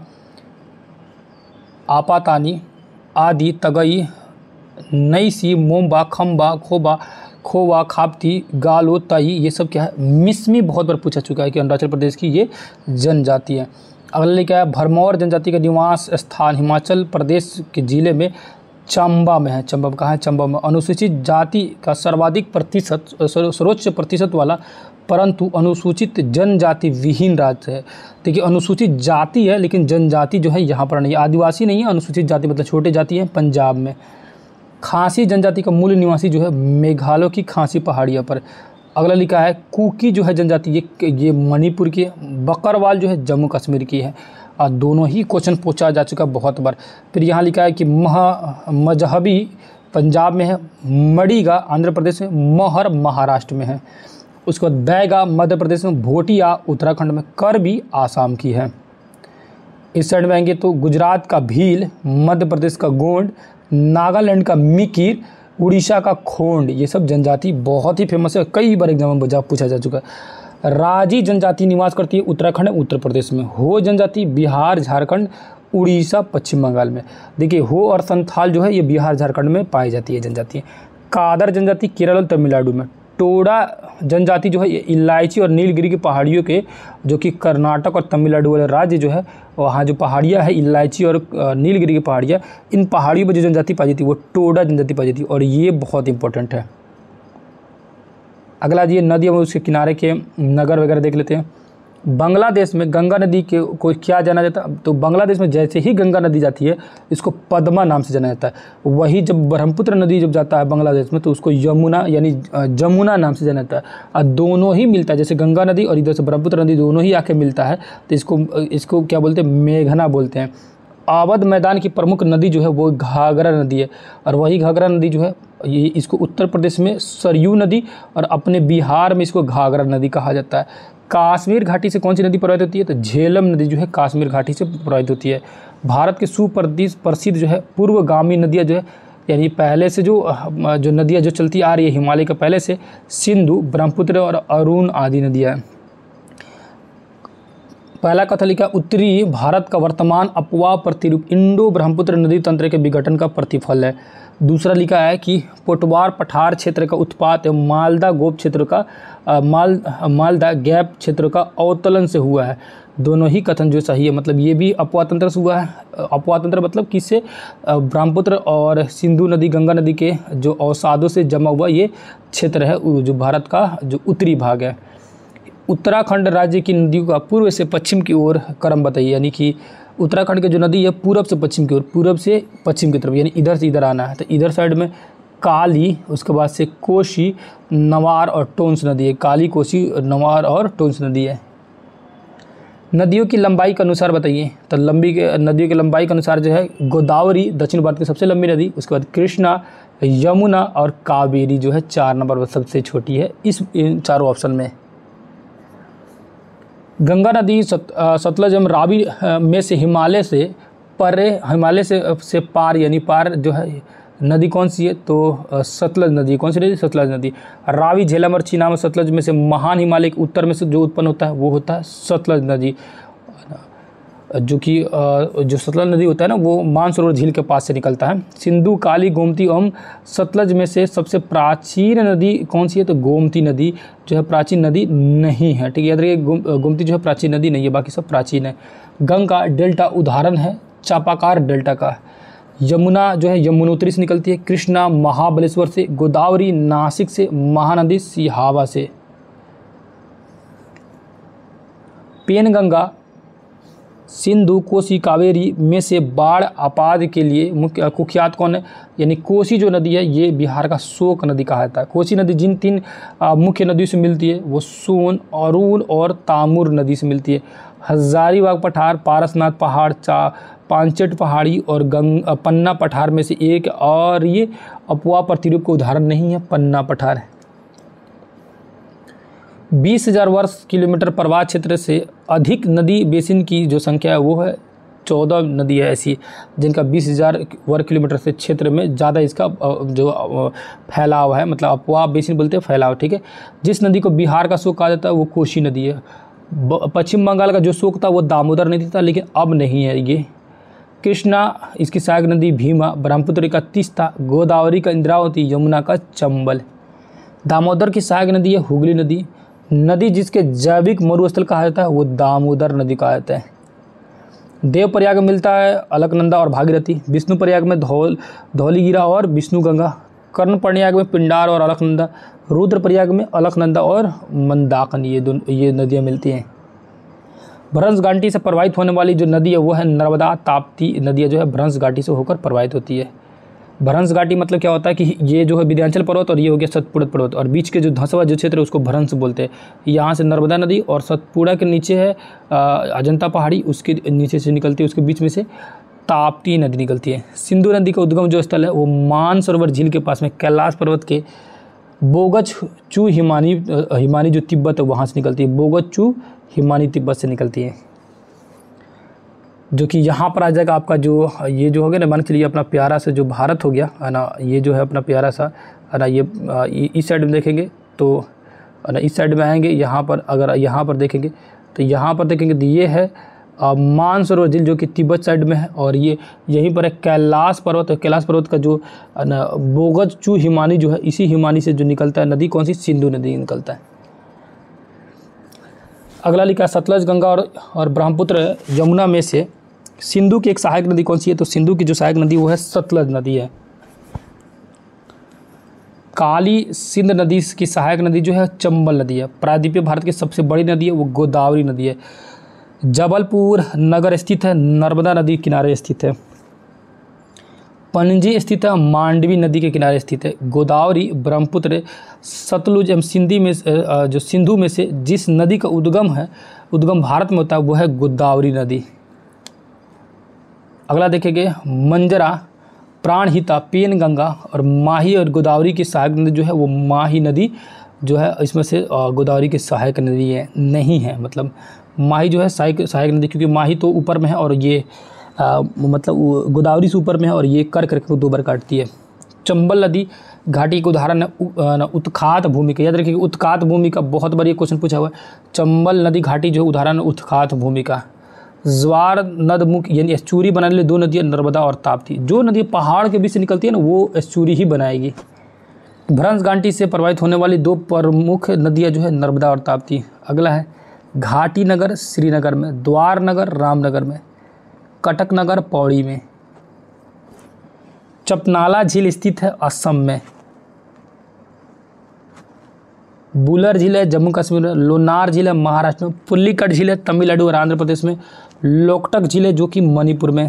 Speaker 1: आपातानी आदि, तगई, नईसी, मोम्बा, खम्बा, खोबा, खोवा, खापती, गालो, तई, ये सब क्या है? मिसमी बहुत बार पूछा चुका है कि अरुणाचल प्रदेश की ये जनजाति है। अगला क्या है? भरमौर जनजाति का निवास स्थान हिमाचल प्रदेश के जिले में चंबा में है। चंबा कहाँ है? चंबा में। अनुसूचित जाति का सर्वाधिक प्रतिशत, सर्वोच्च प्रतिशत वाला परंतु अनुसूचित जनजाति विहीन राज्य है। देखिए, अनुसूचित जाति है लेकिन जनजाति जो है यहाँ पर नहीं, आदिवासी नहीं है। अनुसूचित जाति मतलब छोटे जाति है पंजाब में। खासी जनजाति का मूल निवासी जो है मेघालय की खासी पहाड़ियों पर। अगला लिखा है कुकी जो है जनजाति ये ये मणिपुर की है। बकरवाल जो है जम्मू कश्मीर की है। और दोनों ही क्वेश्चन पूछा जा चुका बहुत बार। फिर यहाँ लिखा है कि मह मजहबी पंजाब में है, मड़ीगा आंध्र प्रदेश में, महर महाराष्ट्र में है। उसके बाद बैगा मध्य प्रदेश में, भोटिया उत्तराखंड में, करबी आसाम की है। इस साइड में आएंगे तो गुजरात का भील, मध्य प्रदेश का गोंड, नागालैंड का मिकिर, उड़ीसा का खोंड, ये सब जनजाति बहुत ही फेमस है, कई बार एग्जाम में पूछा जा चुका है। राजी जनजाति निवास करती है उत्तराखंड उत्तर प्रदेश में। हो जनजाति बिहार झारखंड उड़ीसा पश्चिम बंगाल में। देखिए, हो और संथाल जो है ये बिहार झारखंड में पाई जाती है जनजाति। कादर जनजाति केरल और तमिलनाडु में। टोडा जनजाति जो है ये इलायची और नीलगिरी की पहाड़ियों के, जो कि कर्नाटक और तमिलनाडु वाले राज्य जो है वहाँ जो पहाड़ियाँ है इलायची और नीलगिरी की पहाड़ियाँ, इन पहाड़ियों पर जो जनजाति पाई जाती है वो टोडा जनजाति पाई जाती है, और ये बहुत इंपॉर्टेंट है। अगला ये नदी और उसके किनारे के नगर वगैरह देख लेते हैं। बांग्लादेश में गंगा नदी के को क्या जाना जाता है? तो बांग्लादेश में जैसे ही गंगा नदी जाती है इसको पद्मा नाम से जाना जाता है। वही जब ब्रह्मपुत्र नदी जब जाता है बांग्लादेश में तो उसको यमुना यानी जमुना नाम से जाना जाता है। और दोनों ही मिलता है, जैसे गंगा नदी और इधर से ब्रह्मपुत्र नदी दोनों ही आके मिलता है तो इसको इसको क्या बोलते हैं? मेघना बोलते हैं। अवध मैदान की प्रमुख नदी जो है वो घाघरा नदी है, और वही घाघरा नदी जो है ये इसको उत्तर प्रदेश में सरयू नदी और अपने बिहार में इसको घाघरा नदी कहा जाता है। कश्मीर घाटी से कौन सी नदी प्रवाहित होती है? तो झेलम नदी जो है कश्मीर घाटी से प्रवाहित होती है। भारत के सुप्रसिद्ध प्रसिद्ध जो है पूर्वगामी नदियाँ जो है, यानी पहले से जो जो नदियाँ जो चलती आ रही है हिमालय के पहले से, सिंधु, ब्रह्मपुत्र और अरुण आदि नदियाँ। पहला कथन लिखा उत्तरी भारत का वर्तमान अपवाह प्रतिरूप इंडो ब्रह्मपुत्र नदी तंत्र के विघटन का प्रतिफल है। दूसरा लिखा है कि पोटवार पठार क्षेत्र का उत्पात मालदा गोप क्षेत्र का माल मालदा गैप क्षेत्र का अवतलन से हुआ है। दोनों ही कथन जो सही है, मतलब ये भी अपवाह तंत्र से हुआ है। अपवाह तंत्र मतलब किससे? ब्रह्मपुत्र और सिंधु नदी गंगा नदी के जो अवसादों से जमा हुआ ये क्षेत्र है जो भारत का जो उत्तरी भाग है। उत्तराखंड राज्य की नदियों का पूर्व से पश्चिम की ओर क्रम बताइए, यानी कि उत्तराखंड की जो नदी है पूरब से पश्चिम की ओर, पूरब से पश्चिम की तरफ, यानी इधर से इधर आना है। तो इधर साइड में काली, उसके बाद से कोसी, नवार और टोंस नदी है। काली, कोसी, नवार और टोंस नदी है। नदियों की लंबाई के अनुसार बताइए। तो लंबी के नदियों की लंबाई के अनुसार जो है गोदावरी दक्षिण भारत की सबसे लंबी नदी, उसके बाद कृष्णा, यमुना और कावेरी जो है चार नंबर पर सबसे छोटी है इस इन चारों ऑप्शन में। गंगा नदी सत, सतलज एवं रावी में से हिमालय से परे, हिमालय से से पार यानी पार जो है नदी कौन सी है? तो सतलज नदी। कौन सी नदी? सतलज नदी। रावी, झेलम और चीनाब और सतलज में से महान हिमालय के उत्तर में से जो उत्पन्न होता है वो होता है सतलज नदी, जो कि जो सतलज नदी होता है ना वो मानसरोवर झील के पास से निकलता है। सिंधु, काली, गोमती एवं सतलज में से सबसे प्राचीन नदी कौन सी है? तो गोमती नदी जो है प्राचीन नदी नहीं है, ठीक है, याद रखिए। गोमती जो है प्राचीन नदी नहीं है, बाकी सब प्राचीन है। गंगा डेल्टा उदाहरण है चापाकार डेल्टा का। यमुना जो है यमुनोत्री से निकलती है, कृष्णा महाबलेश्वर से, गोदावरी नासिक से, महानदी सिहावा से। पेनगंगा सिंधु कोसी कावेरी में से बाढ़ आपात के लिए मुख्य कुख्यात कौन है? यानी कोसी जो नदी है ये बिहार का शोक नदी कहा जाता है। कोसी नदी जिन तीन मुख्य नदियों से मिलती है वो सोन, अरुण और तामुर नदी से मिलती है। हजारीबाग पठार, पारसनाथ पहाड़, चा पांचट पहाड़ी और गंग पन्ना पठार में से एक, और ये अफवाह प्रतिरूप का उदाहरण नहीं है, पन्ना पठार है। बीस हजार वर्ष किलोमीटर प्रवाह क्षेत्र से अधिक नदी बेसिन की जो संख्या है वो है चौदह नदी है ऐसी जिनका बीस हजार वर्ग किलोमीटर से क्षेत्र में ज़्यादा इसका जो फैलाव है, मतलब अफवाह बेसिन बोलते हैं फैलाव, ठीक है। जिस नदी को बिहार का शोक कहा जाता है वो कोसी नदी है। पश्चिम बंगाल का जो शोक था वो दामोदर नदी था, लेकिन अब नहीं है ये। कृष्णा इसकी सहायक नदी भीमा, ब्रह्मपुत्र का तीस्ता, गोदावरी का इंद्रावती, यमुना का चंबल। दामोदर की सहायक नदी है हुगली नदी। नदी जिसके जैविक मरुस्थल कहा जाता है वो दामोदर नदी कहा जाता है। देवप्रयाग में मिलता है अलकनंदा और भागीरथी। विष्णुप्रयाग में धौल धौलीगिरा और विष्णुगंगा। कर्णप्रयाग में पिंडार और अलकनंदा। रुद्रप्रयाग में अलकनंदा और मंदाकिनी, ये दोनों ये नदियाँ मिलती हैं। भ्रंश घाटी से प्रवाहित होने वाली जो नदी है वो है नर्मदा। ताप्ती नदियाँ जो है भ्रंश घाटी से होकर प्रवाहित होती है। भ्रंश घाटी मतलब क्या होता है कि ये जो है विंध्याचल पर्वत और ये हो गया सतपुड़ा पर्वत, और बीच के जो धंसवा जो क्षेत्र है उसको भ्रंश बोलते हैं। यहाँ से नर्मदा नदी और सतपुड़ा के नीचे है अजंता पहाड़ी, उसके नीचे से निकलती है, उसके बीच में से ताप्ती नदी निकलती है। सिंधु नदी का उद्गम जो स्थल है वो मानसरोवर झील के पास में कैलाश पर्वत के बोगच चू हिमानी हिमानी जो तिब्बत है वहाँ से निकलती है। बोगच चू हिमानी तिब्बत से निकलती है, जो कि यहाँ पर आ जाएगा आपका जो ये जो हो गया ना, मान के चलिए अपना प्यारा सा जो भारत हो गया है ना, ये जो है अपना प्यारा सा है ना, ये इस साइड में देखेंगे तो है ना, इस साइड में आएंगे यहाँ पर, अगर यहाँ पर देखेंगे तो यहाँ पर देखेंगे तो ये है मानसरोवर झील जो कि तिब्बत साइड में है, और ये यहीं पर है कैलाश पर्वत है। कैलाश पर्वत का जो है ना बोगच चू हिमानी जो है, इसी हिमानी से जो निकलता है नदी कौन सी? सिंधु नदी निकलता है। अगला लिखा सतलज, गंगा और, और ब्रह्मपुत्र यमुना में से सिंधु की एक सहायक नदी कौन सी है? तो सिंधु की जो सहायक नदी वो है सतलज नदी है। काली सिंध नदी की सहायक नदी जो है चंबल नदी है। प्रायद्वीपीय भारत की सबसे बड़ी नदी है वो गोदावरी नदी है। जबलपुर नगर स्थित है, नर्मदा नदी किनारे स्थित है। पणजी स्थित है, मांडवी नदी के किनारे स्थित है। गोदावरी, ब्रह्मपुत्र, सतलुज एवं सिंधी में जो सिंधु में से जिस नदी का उद्गम है उद्गम भारत में होता है वो है गोदावरी नदी। अगला देखेंगे मंजरा, प्राणहिता, पेनगंगा और माही और गोदावरी की सहायक नदी जो है वो माही नदी जो है इसमें से गोदावरी की सहायक नदी है नहीं है, मतलब माही जो है सहायक सहायक नदी, क्योंकि माही तो ऊपर में है और ये आ, मतलब गोदावरी से ऊपर में है और ये कर करके दो बार काटती है। चंबल नदी घाटी का उदाहरण है उत्खात भूमि का। याद रखिए उत्खात भूमि का बहुत बार ये क्वेश्चन पूछा हुआ है। चंबल नदी घाटी जो उदाहरण है उत्खात भूमि का। ज्वार नदमुख यानी एस्चुरी बनाने लिए दो नदियाँ नर्मदा और ताप्ती। जो नदी पहाड़ के बीच से निकलती है ना वो एस्चुरी ही बनाएगी। भ्रंश घाटी से प्रवाहित होने वाली दो प्रमुख नदियाँ जो है नर्मदा और ताप्ती। अगला है घाटी नगर श्रीनगर में, द्वार नगर रामनगर में, कटक नगर पौड़ी में। चपनाला झील स्थित है असम में। बुलर झील है जम्मू कश्मीर में। लोनार झील है महाराष्ट्र में। पुल्लीकट झील है तमिलनाडु और आंध्र प्रदेश में। लोकटक झील है जो कि मणिपुर में।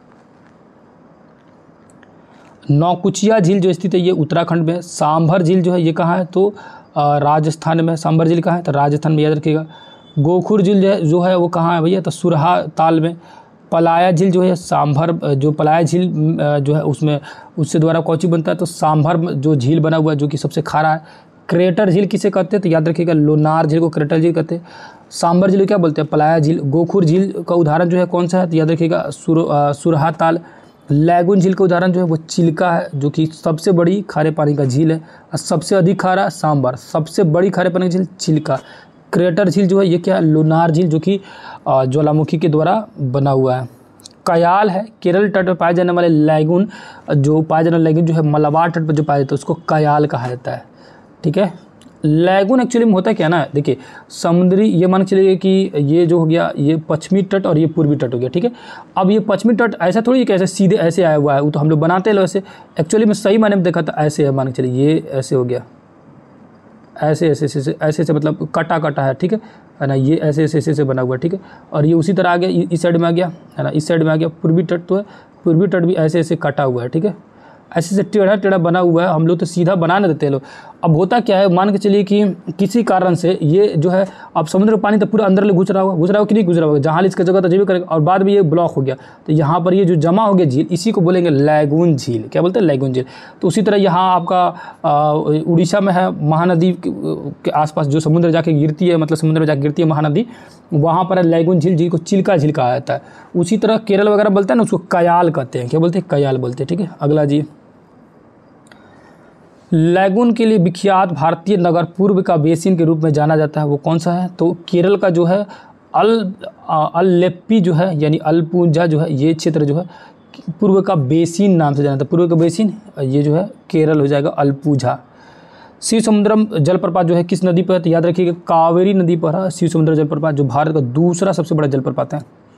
Speaker 1: नौकुचिया झील जो स्थित है ये उत्तराखंड में। सांभर झील जो है ये कहाँ है? तो राजस्थान में। सांभर झील कहाँ है? तो राजस्थान में, याद रखिएगा। गोखुर झील जो है जो है वो कहाँ है भैया? तो सुरहा ताल में। पलाया झील जो है सांभर जो पलाया झील जो है उसमें उससे द्वारा कौची बनता है? तो सांभर जो झील बना हुआ है जो कि सबसे खारा है। क्रेटर झील किसे कहते हैं? तो याद रखिएगा लोनार झील को क्रेटर झील कहते हैं। सांभर झील क्या बोलते हैं? पलाया झील। गोखुर झील का उदाहरण जो है कौन सा है? तो याद रखिएगा सुर सुरहा ताल। लैगून झील का उदाहरण जो है वो चिल्का है जो कि सबसे बड़ी खारे पानी का झील है। और सबसे अधिक खारा सांभर, सबसे बड़ी खारे पानी की झील चिल्का। क्रेटर झील जो है ये क्या है? लोनार झील जो कि ज्वालामुखी के द्वारा बना हुआ है। कयाल है केरल तट पर पाए जाने वाले लैगून, जो पाए जाने वाले लैगून जो है मलाबार तट पर जो पाया जाता है उसको कयाल कहा जाता है। ठीक है, लैगून एक्चुअली में होता है क्या ना, देखिए समुद्री, ये मान के चलिए कि ये जो हो गया ये पश्चिमी तट और ये पूर्वी तट हो गया, ठीक है। अब ये पश्चिमी तट ऐसा थोड़ी है कि ऐसे सीधे ऐसे आया हुआ है, वो तो हम लोग बनाते हैं ऐसे, एक्चुअली में सही माने में देखा था ऐसे है, मान के चलिए ये ऐसे हो गया, ऐसे ऐसे ऐसे ऐसे ऐसे मतलब कटा कटा है, ठीक है है ना, ये ऐसे ऐसे ऐसे बना हुआ है, ठीक है। और ये उसी तरह आ गया, इस साइड में आ गया है ना, इस साइड में आ गया पूर्वी तट, तो है पूर्वी तट भी ऐसे ऐसे कटा हुआ है, ठीक है, ऐसे से टेढ़ा टेढ़ा बना हुआ है, हम लोग तो सीधा बना नहीं देते लोग। अब होता क्या है, मान के चलिए कि किसी कारण से ये जो है, अब समुद्र का पानी तो पूरा अंदर ले घुस रहा होगा, घुस रहा होगा कि नहीं घुस रहा होगा, जहाँ इसका जगह तो जीवित करेगा, और बाद में ये ब्लॉक हो गया, तो यहाँ पर ये जो जमा हो गया झील, इसी को बोलेंगे लैगून झील। क्या बोलते हैं? लैगून झील। तो उसी तरह यहाँ आपका उड़ीसा में है, महानदी के आसपास जो समुद्र जाके गिरती है, मतलब समुद्र में जाके गिरती है महानदी, वहाँ पर है लैगून झील, जिसको चिल्का झील कहा जाता है। उसी तरह केरल वगैरह बोलते हैं ना, उसको कयाल कहते हैं। क्या बोलते हैं? कयाल बोलते हैं, ठीक है। अगला जी, लैगून के लिए विख्यात भारतीय नगर पूर्व का बेसिन के रूप में जाना जाता है, वो कौन सा है? तो केरल का जो है अल अल्लेप्पी जो है, यानी अल्पुजा जो है, ये क्षेत्र जो है पूर्व का बेसिन नाम से जाना जाता है। पूर्व का बेसिन ये जो है केरल हो जाएगा, अल्पुजा। शिव समुद्रम जलप्रपात जो है किस नदी पर है? तो याद रखिएगा कावेरी नदी पर है शिव समुद्र जलप्रपात, जो भारत का दूसरा सबसे बड़ा जलप्रपात है।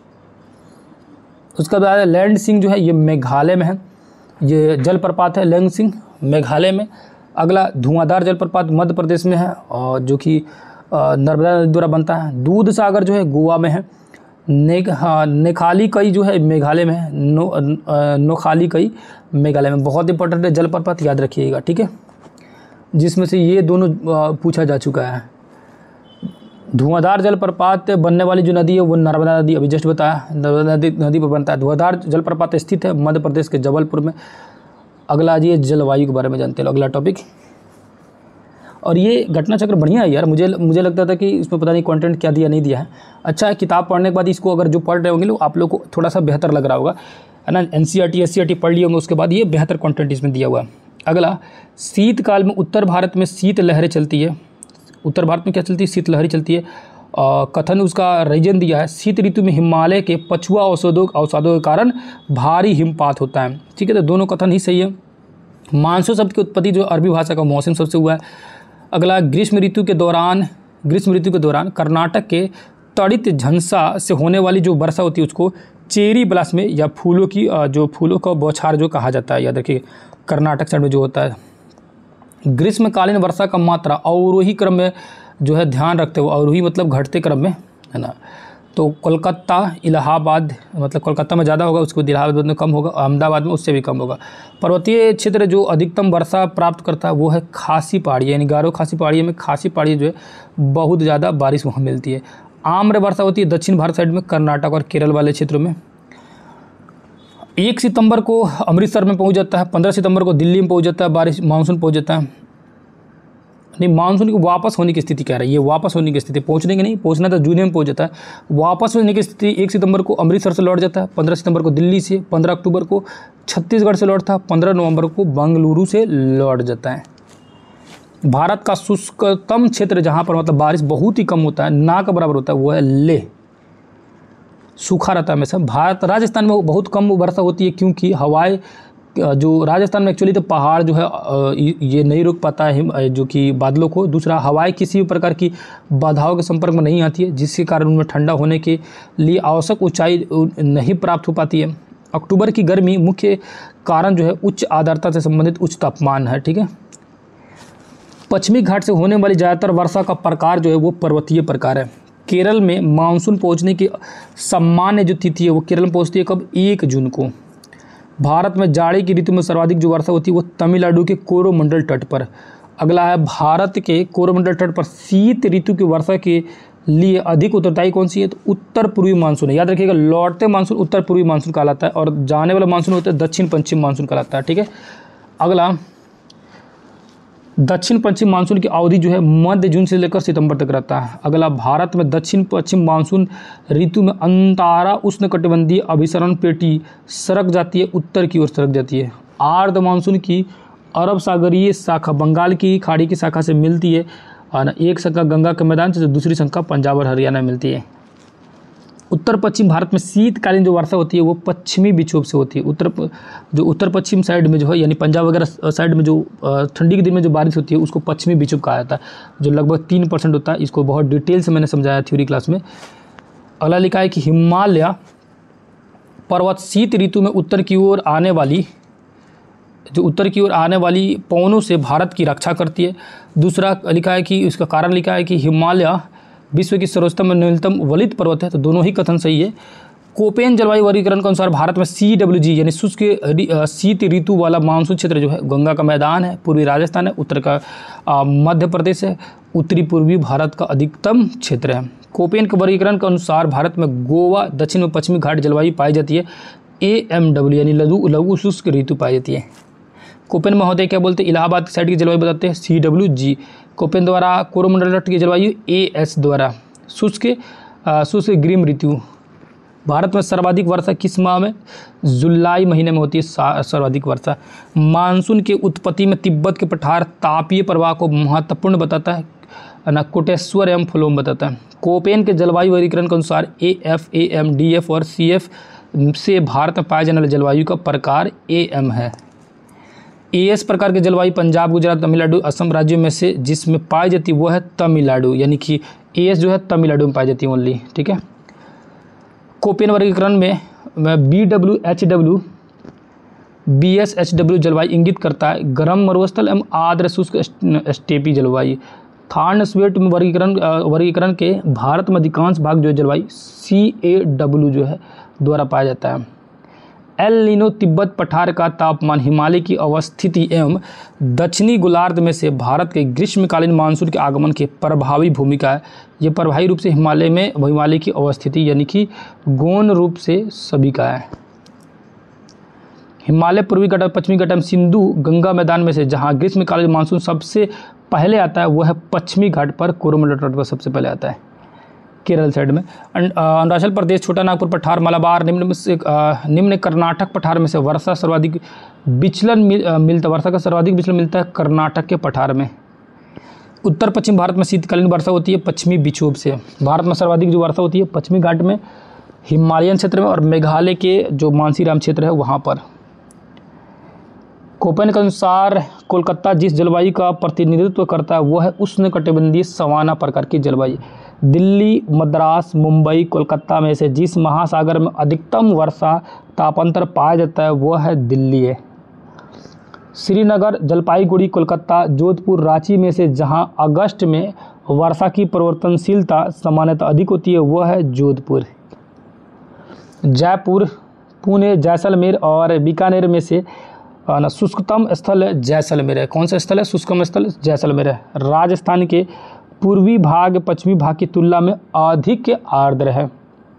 Speaker 1: उसका बाद लैंड सिंह जो है ये मेघालय में है, ये जलप्रपात है लैंड सिंह मेघालय में। अगला धुआंधार जलप्रपात मध्य प्रदेश में है, और जो कि नर्मदा नदी द्वारा बनता है। दूध सागर जो है गोवा में है। ने हाँ नेखाली कई जो है मेघालय में है। नो नोखाली कई मेघालय में। बहुत इंपॉर्टेंट है जलप्रपात, याद रखिएगा, ठीक है, जिसमें से ये दोनों पूछा जा चुका है। धुआंधार जलप्रपात बनने वाली जो नदी है वो नर्मदा नदी, अभी जस्ट बताया, नर्मदा नदी नदी पर बनता है। धुआंधार जलप्रपात स्थित है मध्य प्रदेश के जबलपुर में। अगला जी जलवायु के बारे में जानते हैं, अगला टॉपिक। और ये घटना चक्र बढ़िया है यार, मुझे मुझे लगता था कि इसमें पता नहीं कंटेंट क्या दिया नहीं दिया है। अच्छा है, किताब पढ़ने के बाद इसको अगर जो पढ़ रहे होंगे लोग, आप लोग को थोड़ा सा बेहतर लग रहा होगा, है ना। एनसीईआरटी एससीईआरटी पढ़ लिए होंगे, उसके बाद ये बेहतर कंटेंट इसमें दिया हुआ है। अगला, शीतकाल में उत्तर भारत में शीत लहरें चलती है। उत्तर भारत में क्या चलती है? शीत लहरें चलती है। कथन उसका रीजन दिया है, शीत ऋतु में हिमालय के पछुआ औषधों औषधों के कारण भारी हिमपात होता है, ठीक है। तो दोनों कथन ही सही है। मानसून शब्द की उत्पत्ति जो अरबी भाषा का मौसम शब्द से हुआ है। अगला, ग्रीष्म ऋतु के दौरान ग्रीष्म ऋतु के दौरान कर्नाटक के तड़ित झंसा से होने वाली जो वर्षा होती है उसको चेरी ब्लास्म में, या फूलों की जो फूलों का बौछार जो कहा जाता है, याद रखिए कर्नाटक साइड में जो होता है। ग्रीष्मकालीन वर्षा का मात्रा अवरोही क्रम में जो है ध्यान रखते हुए, अवरोही मतलब घटते क्रम में, है ना। तो कोलकाता इलाहाबाद, मतलब कोलकाता में ज़्यादा होगा, उसके बाद इलाहाबाद में कम होगा, अहमदाबाद में उससे भी कम होगा। पर्वतीय क्षेत्र जो अधिकतम वर्षा प्राप्त करता है वो है खासी पहाड़ी, यानी गारो खासी पहाड़ी में खासी पहाड़ी जो है बहुत ज़्यादा बारिश वहाँ मिलती है। आम्र वर्षा होती है दक्षिण भारत साइड में, कर्नाटक और केरल वाले क्षेत्रों में। एक सितंबर को अमृतसर में पहुँच जाता है, पंद्रह सितंबर को दिल्ली में पहुँच जाता है, बारिश मानसून पहुँच जाता है। नहीं, मानसून की वापस होने की स्थिति कह रहा है, ये वापस होने की स्थिति, पहुंचने की नहीं, पहुंचना तो जून में पहुंच जाता है। वापस होने की स्थिति एक सितंबर को अमृतसर से लौट जाता है, पंद्रह सितंबर को दिल्ली से, पंद्रह अक्टूबर को छत्तीसगढ़ से लौटता है, पंद्रह नवंबर को बेंगलुरु से लौट जाता है। भारत का शुष्कतम क्षेत्र जहाँ पर मतलब बारिश बहुत ही कम होता है, ना के बराबर होता है, वो है लेह, सूखा रहता है हमेशा। भारत राजस्थान में बहुत कम वर्षा होती है, क्योंकि हवाएं जो राजस्थान में एक्चुअली तो पहाड़ जो है ये नहीं रोक पाता है जो कि बादलों को। दूसरा, हवाएं किसी भी प्रकार की बाधाओं के संपर्क में नहीं आती है, जिसके कारण उनमें ठंडा होने के लिए आवश्यक ऊंचाई नहीं प्राप्त हो पाती है। अक्टूबर की गर्मी मुख्य कारण जो है उच्च आर्द्रता से संबंधित उच्च तापमान है, ठीक है। पश्चिमी घाट से होने वाली ज़्यादातर वर्षा का प्रकार जो है वो पर्वतीय प्रकार है। केरल में मानसून पहुँचने की सामान्य जो तिथि है वो केरल में पहुँचती है कब? एक जून को। भारत में जाड़े की ऋतु में सर्वाधिक जो वर्षा होती है वो तमिलनाडु के कोरोमंडल तट पर। अगला है, भारत के कोरोमंडल तट पर शीत ऋतु की वर्षा के लिए अधिक उत्तरदायी कौन सी है? तो उत्तर पूर्वी मानसून है। याद रखिएगा, लौटते मानसून उत्तर पूर्वी मानसून कहलाता है, और जाने वाला मानसून होता है दक्षिण पश्चिम मानसून कहलाता है, ठीक है। अगला, दक्षिण पश्चिम मानसून की अवधि जो है मध्य जून से लेकर सितंबर तक रहता है। अगला, भारत में दक्षिण पश्चिम मानसून ऋतु में अंतरा उष्णकटिबंधीय अभिसरण पेटी सरक जाती है, उत्तर की ओर सरक जाती है। आर्द्र मानसून की अरब सागरीय शाखा बंगाल की खाड़ी की शाखा से मिलती है, और एक शाखा गंगा के मैदान से, दूसरी शाखा पंजाब और हरियाणा में मिलती है। उत्तर पश्चिम भारत में शीतकालीन जो वर्षा होती है वो पश्चिमी विक्षोभ से होती है। उत्तर जो उत्तर पश्चिम साइड में जो है यानी पंजाब वगैरह साइड में जो ठंडी के दिन में जो बारिश होती है उसको पश्चिमी विक्षोभ कहा जाता है, जो लगभग तीन परसेंट होता है। इसको बहुत डिटेल से मैंने समझाया थ्योरी क्लास में। अगला लिखा है कि हिमालय पर्वत शीत ऋतु में उत्तर की ओर आने वाली जो उत्तर की ओर आने वाली पवनों से भारत की रक्षा करती है। दूसरा लिखा है कि इसका कारण लिखा है कि हिमालय विश्व की सर्वोत्तम और न्यूनतम वलित पर्वत है, तो दोनों ही कथन सही है। कोपेन जलवायु वर्गीकरण के अनुसार भारत में सी डब्ल्यू जी यानी शुष्क शीत ऋतु वाला मानसून क्षेत्र जो है गंगा का मैदान है, पूर्वी राजस्थान है, उत्तर का मध्य प्रदेश है, उत्तरी पूर्वी भारत का अधिकतम क्षेत्र है। कोपेन के वर्गीकरण के अनुसार भारत में गोवा दक्षिण में पश्चिमी घाट जलवायु पाई जाती है। ए एम डब्ल्यू यानी लघु लघु शुष्क ऋतु पाई जाती है। कोपेन महोदय क्या बोलते हैं, इलाहाबाद साइड की जलवायु बताते हैं सी डब्ल्यू जी। कोपेन द्वारा कोरोमंडल की जलवायु ए एस द्वारा। शुष्क शुष्क ग्रीम ऋतु। भारत में सर्वाधिक वर्षा किस माह में, जुलाई महीने में होती है सर्वाधिक वर्षा। मानसून के उत्पत्ति में तिब्बत के पठार तापीय प्रवाह को महत्वपूर्ण बताता है ना, कोटेश्वर एवं फ्लोम बताता है। कोपेन के जलवायु वर्गीकरण के अनुसार A F A M D F और सी एफ से भारत में पाए जाने वाले जलवायु का प्रकार ए एम है। ए एस प्रकार के जलवायु पंजाब, गुजरात, तमिलनाडु, असम राज्यों में से जिसमें पाई जाती है वो है तमिलनाडु, यानी कि ए एस जो है तमिलनाडु में पाई जाती है ओनली। ठीक है। कोपेन वर्गीकरण में B W H W B S H W जलवायु इंगित करता है गर्म मरुस्थल एवं आर्द्र शुष्क स्टेपी जलवायु। थार्न स्वेट में वर्गीकरण वर्गीकरण के भारत में अधिकांश भाग जो है जलवायु सी ए डब्ल्यू जो है द्वारा पाया जाता है। एल नीनो तिब्बत पठार का तापमान हिमालय की अवस्थिति एवं दक्षिणी गोलार्ध में से भारत के ग्रीष्मकालीन मानसून के आगमन के प्रभावी भूमिका है। यह प्रभावी रूप से हिमालय में हिमालय की अवस्थिति यानी कि गौण रूप से सभी का है। हिमालय पूर्वी घाट, पश्चिमी घाट, सिंधु गंगा मैदान में से जहां ग्रीष्मकालीन मानसून सबसे पहले आता है वह है पश्चिमी घाट पर, कोरोमंडल तट पर सबसे पहले आता है केरल साइड में। अरुणाचल प्रदेश, छोटा नागपुर पठार, मलाबार, निम्न से निम्न कर्नाटक पठार में से वर्षा सर्वाधिक विचलन मिल, मिलता वर्षा का सर्वाधिक विचलन मिलता है कर्नाटक के पठार में। उत्तर पश्चिम भारत में शीतकालीन वर्षा होती है पश्चिमी विक्षोभ से। भारत में सर्वाधिक जो वर्षा होती है पश्चिमी घाट में, हिमालयन क्षेत्र में और मेघालय के जो मानसीराम क्षेत्र है वहाँ पर। कोपेन के अनुसार कोलकाता जिस जलवायु का प्रतिनिधित्व करता है वह है उष्णकटिबंधीय सवाना प्रकार की जलवायु। दिल्ली, मद्रास, मुंबई, कोलकाता में से जिस महासागर में अधिकतम वर्षा तापांतर पाया जाता है वह है दिल्ली है। श्रीनगर, जलपाईगुड़ी, कोलकाता, जोधपुर, रांची में से जहां अगस्त में वर्षा की परिवर्तनशीलता सामान्यतः अधिक होती है वह है जोधपुर। जयपुर, पुणे, जैसलमेर और बीकानेर में से ना शुष्कतम स्थल है जैसलमेर है। कौन सा स्थल है शुष्कतम स्थल? जैसलमेर है। राजस्थान के पूर्वी भाग पश्चिमी भाग की तुलना में अधिक आर्द्र है।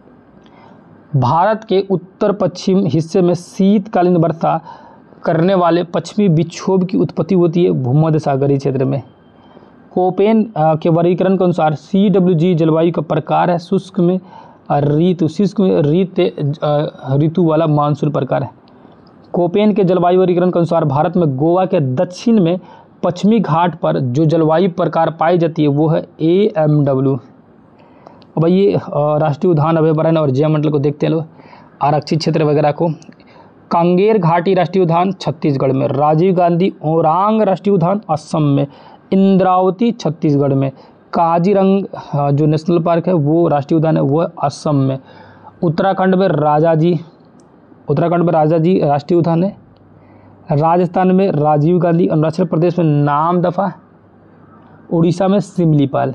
Speaker 1: भारत के उत्तर पश्चिम हिस्से में शीतकालीन वर्षा करने वाले पश्चिमी विक्षोभ की उत्पत्ति होती है भूमध्य सागरीय क्षेत्र में। कोपेन के वर्गीकरण के अनुसार सी डब्ल्यू जी जलवायु का प्रकार है शुष्क में ऋतु शुष्क में ऋतु ऋतु वाला मानसून प्रकार है। कोपेन के जलवायु वर्गीकरण के अनुसार भारत में गोवा के दक्षिण में पश्चिमी घाट पर जो जलवायु प्रकार पाई जाती है वो है ए एम डब्ल्यू। अब ये राष्ट्रीय उद्यान, अभयारण्य और जैवमंडल को देखते हैं लोग, आरक्षित क्षेत्र वगैरह को। कांगेर घाटी राष्ट्रीय उद्यान छत्तीसगढ़ में, राजीव गांधी ओरांग राष्ट्रीय उद्यान असम में, इंद्रावती छत्तीसगढ़ में, काजीरंगा जो नेशनल पार्क है वो राष्ट्रीय उद्यान है वो असम में। उत्तराखंड में राजाजी उत्तराखंड में राजाजी राष्ट्रीय उद्यान है। राजस्थान में राजीव गांधी, अरुणाचल प्रदेश में नामदफा, उड़ीसा में सिमलीपाल।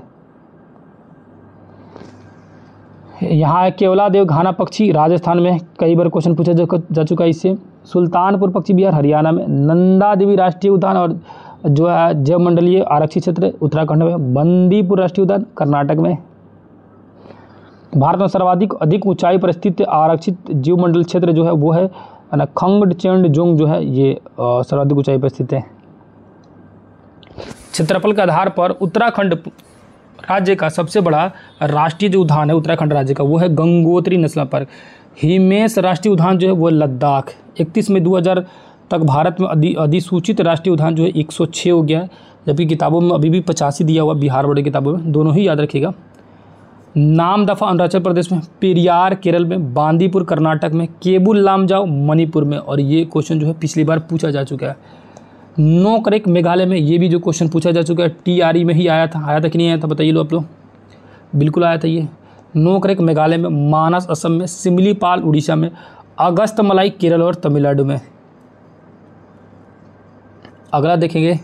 Speaker 1: यहाँ केवलादेव घाना पक्षी राजस्थान में, कई बार क्वेश्चन पूछा जा चुका है इससे। सुल्तानपुर पक्षी विहार हरियाणा में, नंदा देवी राष्ट्रीय उद्यान और जो है जैव मंडलीय आरक्षित क्षेत्र उत्तराखंड में, बंदीपुर राष्ट्रीय उद्यान कर्नाटक में। भारत में सर्वाधिक अधिक ऊंचाई पर स्थित आरक्षित जीव मंडल क्षेत्र जो है वो है ना खंगचेंडजोंग जो है ये सर्वाधिक ऊंचाई पर स्थित है। क्षेत्रफल के आधार पर उत्तराखंड राज्य का सबसे बड़ा राष्ट्रीय जो उद्यान है उत्तराखंड राज्य का वो है गंगोत्री नेशनल पार्क। हिमेश राष्ट्रीय उद्यान जो है वो लद्दाख। इकतीस मई दो हज़ार तक भारत में अधि अधिसूचित राष्ट्रीय उद्यान जो है एक सौ छः हो गया है, जबकि किताबों में अभी भी पचासी दिया हुआ बिहार बोर्ड की किताबों में, दोनों ही याद रखिएगा। नामदफा अरुणाचल प्रदेश में, पेरियार केरल में, बांदीपुर कर्नाटक में, केबुल लामजाओ मणिपुर में। और ये क्वेश्चन जो है पिछली बार पूछा जा चुका है। नोकरेक मेघालय में, ये भी जो क्वेश्चन पूछा जा चुका है, टी आर ई में ही आया था। आया था कि नहीं आया था बताइए लो आप लोग। बिल्कुल आया था ये। नोकरेक मेघालय में, मानस असम में, सिमलीपाल उड़ीसा में, अगस्तमलाई केरल और तमिलनाडु में। अगला देखेंगे,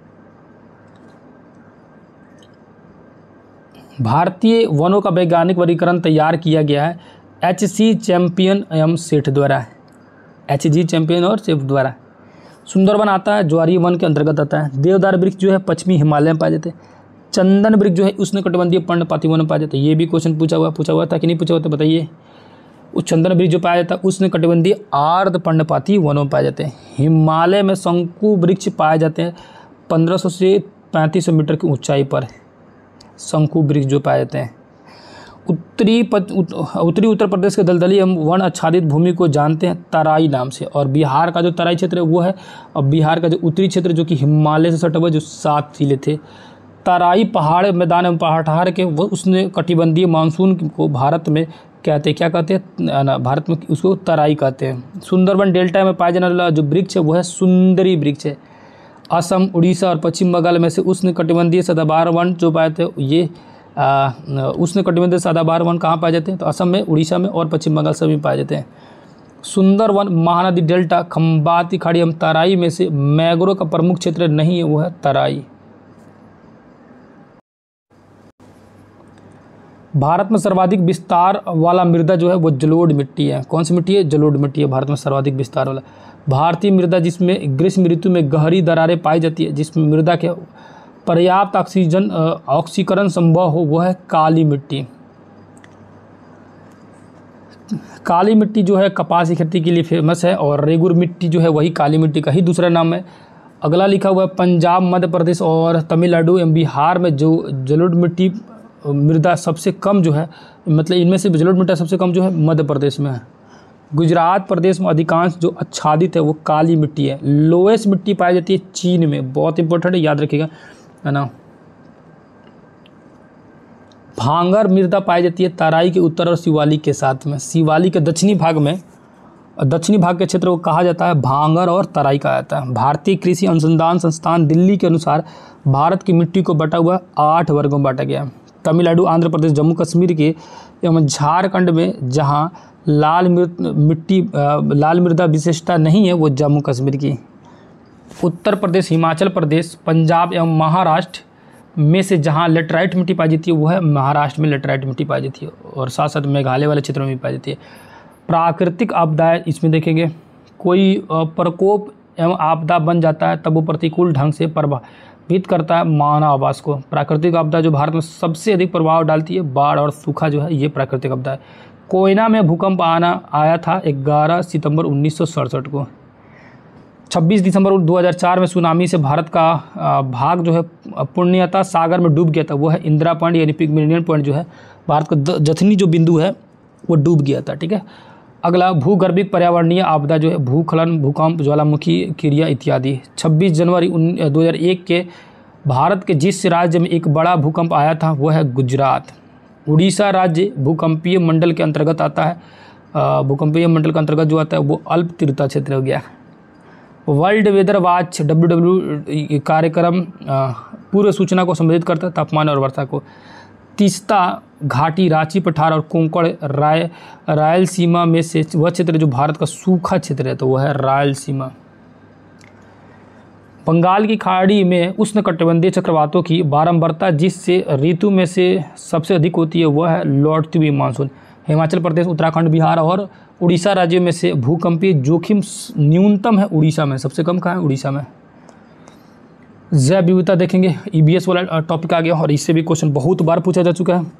Speaker 1: भारतीय वनों का वैज्ञानिक वर्गीकरण तैयार किया गया है एच सी चैंपियन एवं सेठ द्वारा। एच जी चैंपियन और सेठ द्वारा। सुंदरवन आता है ज्वारीय वन के अंतर्गत आता है। देवदार वृक्ष जो है पश्चिमी हिमालय में पाए जाते हैं। चंदन वृक्ष जो है उष्णकटिबंधीय पर्णपाती वन में पाया जाता है। ये भी क्वेश्चन पूछा हुआ पूछा हुआ था कि नहीं पूछा हुआ था बताइए। उस चंदन वृक्ष जो पाया जाता है उष्णकटिबंधीय आर्द्र पर्णपाती वनों में पाए जाते हैं। हिमालय में शंकु वृक्ष पाए जाते हैं पंद्रह सौ से पैंतीस सौ मीटर की ऊंचाई पर शंकु वृक्ष जो पाए जाते हैं। उत्तरी पत, उत, उत्तरी उत्तर प्रदेश के दलदली एवं वन आच्छादित भूमि को जानते हैं तराई नाम से। और बिहार का जो तराई क्षेत्र है वो है, और बिहार का जो उत्तरी क्षेत्र जो कि हिमालय से सटा हुआ जो सात जिले थे, तराई पहाड़ मैदान एवं पहाड़ के वो उसने कटिबंधीय मानसून को भारत में कहते हैं, क्या कहते हैं ना, भारत में उसको तराई कहते हैं। सुंदरबन डेल्टा में पाए जाने वाला जो वृक्ष है वो है सुंदरी वृक्ष है। असम, उड़ीसा और पश्चिम बंगाल में से उष्ण कटिबंधीय सदाबहार वन जो पाए थे ये उष्ण कटिबंधीय सदाबहार वन कहाँ पाए जाते हैं, तो असम में, उड़ीसा में और पश्चिम बंगाल सभी पाए जाते हैं। सुंदरवन महानदी डेल्टा, खंबाती खाड़ी एवं तराई में से मैंग्रोव का प्रमुख क्षेत्र नहीं है, वो है तराई। भारत में सर्वाधिक विस्तार वाला मृदा जो है वो जलोढ़ मिट्टी है। कौन सी मिट्टी है? जलोढ़ मिट्टी है भारत में सर्वाधिक विस्तार वाला। भारतीय मृदा जिसमें ग्रीष्म ऋतु में गहरी दरारें पाई जाती है, जिसमें मृदा के पर्याप्त ऑक्सीजन ऑक्सीकरण संभव हो, वो है काली मिट्टी। काली मिट्टी जो है कपास की खेती के लिए फेमस है, और रेगुर मिट्टी जो है वही काली मिट्टी का ही दूसरा नाम है। अगला लिखा हुआ है पंजाब, मध्य प्रदेश और तमिलनाडु एवं बिहार में जो जलोढ़ मिट्टी मृदा सबसे कम जो है, मतलब इनमें से जलोढ़ मिट्टी सबसे कम जो है मध्य प्रदेश में है। गुजरात प्रदेश में अधिकांश जो आच्छादित है वो काली मिट्टी है। लोएस्ट मिट्टी पाई जाती है चीन में, बहुत इंपॉर्टेंट है, याद रखिएगा, है ना। भांगर मृदा पाई जाती है तराई के उत्तर और शिवालिक के साथ में। शिवालिक के दक्षिणी भाग में, दक्षिणी भाग के क्षेत्र को कहा जाता है भांगर और तराई कहा जाता है। भारतीय कृषि अनुसंधान संस्थान दिल्ली के अनुसार भारत की मिट्टी को बटा हुआ आठ वर्गों में बांटा गया है। तमिलनाडु, आंध्र प्रदेश, जम्मू कश्मीर के एवं झारखंड में जहां लाल मिट्टी लाल मृदा विशेषता नहीं है वो जम्मू कश्मीर की। उत्तर प्रदेश, हिमाचल प्रदेश, पंजाब एवं महाराष्ट्र में से जहां लेटराइट मिट्टी पाई जाती है वो है महाराष्ट्र में लेटराइट मिट्टी पाई जाती है, और साथ साथ मेघालय वाले क्षेत्रों में भी पाई जाती है। प्राकृतिक आपदाएं इसमें देखेंगे, कोई प्रकोप एवं आपदा बन जाता है तब वो प्रतिकूल ढंग से प्रभावित करता है मानव आवास को। प्राकृतिक आपदा जो भारत में सबसे अधिक प्रभाव डालती है, बाढ़ और सूखा जो है ये प्राकृतिक आपदा है। कोयना में भूकंप आना आया था ग्यारह सितंबर उन्नीस सौ सड़सठ को। छब्बीस दिसंबर दो हज़ार चार में सुनामी से भारत का भाग जो है पूर्णतः सागर में डूब गया था, वो है इंदिरा पॉइंट यानी पिग्मेलियन पॉइंट जो है भारत का जथनी जो बिंदु है वो डूब गया था, ठीक है। अगला भूगर्भिक पर्यावरणीय आपदा जो है भूस्खलन, भूकंप, ज्वालामुखी क्रिया इत्यादि। छब्बीस जनवरी दो हज़ार एक के भारत के जिस राज्य में एक बड़ा भूकंप आया था वो है गुजरात। उड़ीसा राज्य भूकंपीय मंडल के अंतर्गत आता है। भूकंपीय मंडल के अंतर्गत जो आता है वो अल्प तीव्रता क्षेत्र हो गया। World Weather Watch W W कार्यक्रम पूर्व सूचना को संबोधित करता है, तापमान और वर्षा को। तीस्ता घाटी, रांची पठार और कोंकण राय रायलसीमा में से वह क्षेत्र जो भारत का सूखा क्षेत्र है तो वह है रायलसीमा। बंगाल की खाड़ी में उष्णकटिबंधीय चक्रवातों की बारंबारता जिससे ऋतु में से सबसे अधिक होती है वह है लौटती हुई मानसून। हिमाचल प्रदेश, उत्तराखंड, बिहार और उड़ीसा राज्यों में से भूकंपीय जोखिम न्यूनतम है उड़ीसा में, सबसे कम कहाँ है? उड़ीसा में। जैव विविधता देखेंगे, ईबीएस वाला टॉपिक आ गया और इससे भी क्वेश्चन बहुत बार पूछा जा चुका है।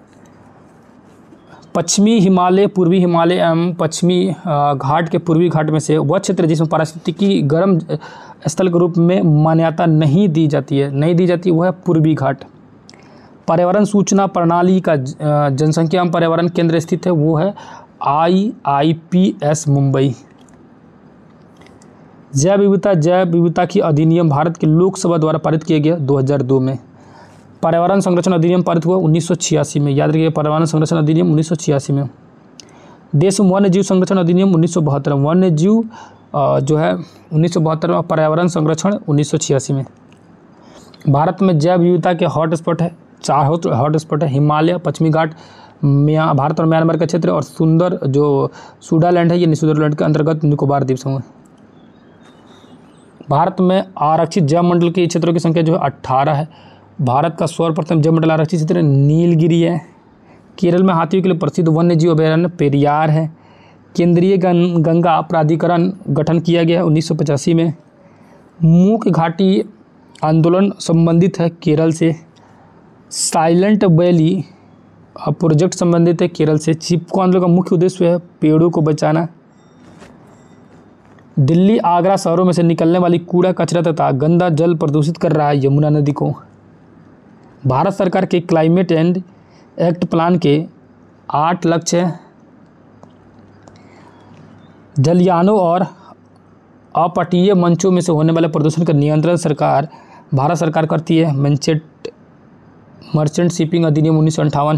Speaker 1: पश्चिमी हिमालय, पूर्वी हिमालय एवं पश्चिमी घाट के पूर्वी घाट में से वह क्षेत्र जिसमें पारिस्थितिकी गर्म स्थल के रूप में मान्यता नहीं दी जाती है नहीं दी जाती वह है पूर्वी घाट। पर्यावरण सूचना प्रणाली का जनसंख्या एवं पर्यावरण केंद्र स्थित है वो है I I P S Mumbai. जैव विविधता जैव विविधता की अधिनियम भारत की लोकसभा द्वारा पारित किया गया दो हज़ार दो में। पर्यावरण संरक्षण अधिनियम पारित हुआ उन्नीस सौ छियासी में, याद रखिए पर्यावरण संरक्षण अधिनियम उन्नीस सौ छियासी में। देश वन्य जीव संरक्षण अधिनियम उन्नीस सौ बहत्तर, वन्य जीव जो है उन्नीस सौ बहत्तर में, पर्यावरण संरक्षण उन्नीस सौ छियासी में। भारत में जैव विविधता के हॉटस्पॉट है, चार हॉटस्पॉट है, हिमालय, पश्चिमी घाट, म्यां भारत और म्यांमार का क्षेत्र, और सुंदर जो सुडालैंड है ये स्विट्जरलैंड के अंतर्गत निकोबार द्वीप समूह। भारत में आरक्षित जैव मंडल के क्षेत्रों की संख्या जो है अट्ठारह है। भारत का सर्वप्रथम जैव मंडल आरक्षित क्षेत्र नीलगिरी है। केरल में हाथियों के लिए प्रसिद्ध वन्य जीव अभयारण्य पेरियार है। केंद्रीय गंगा प्राधिकरण गठन किया गया है उन्नीस सौ पचासी में। मूक घाटी आंदोलन संबंधित है केरल से। साइलेंट वैली प्रोजेक्ट संबंधित है केरल से। चिपको आंदोलन का मुख्य उद्देश्य है पेड़ों को बचाना। दिल्ली आगरा शहरों में से निकलने वाली कूड़ा कचरा तथा गंदा जल प्रदूषित कर रहा है यमुना नदी को। भारत सरकार के क्लाइमेट एंड एक्ट प्लान के आठ लक्ष्य हैं। जलयानों और अपतटीय मंचों में से होने वाले प्रदूषण का नियंत्रण सरकार भारत सरकार करती है। मर्चेंट मर्चेंट शिपिंग अधिनियम उन्नीस सौ अंठावन।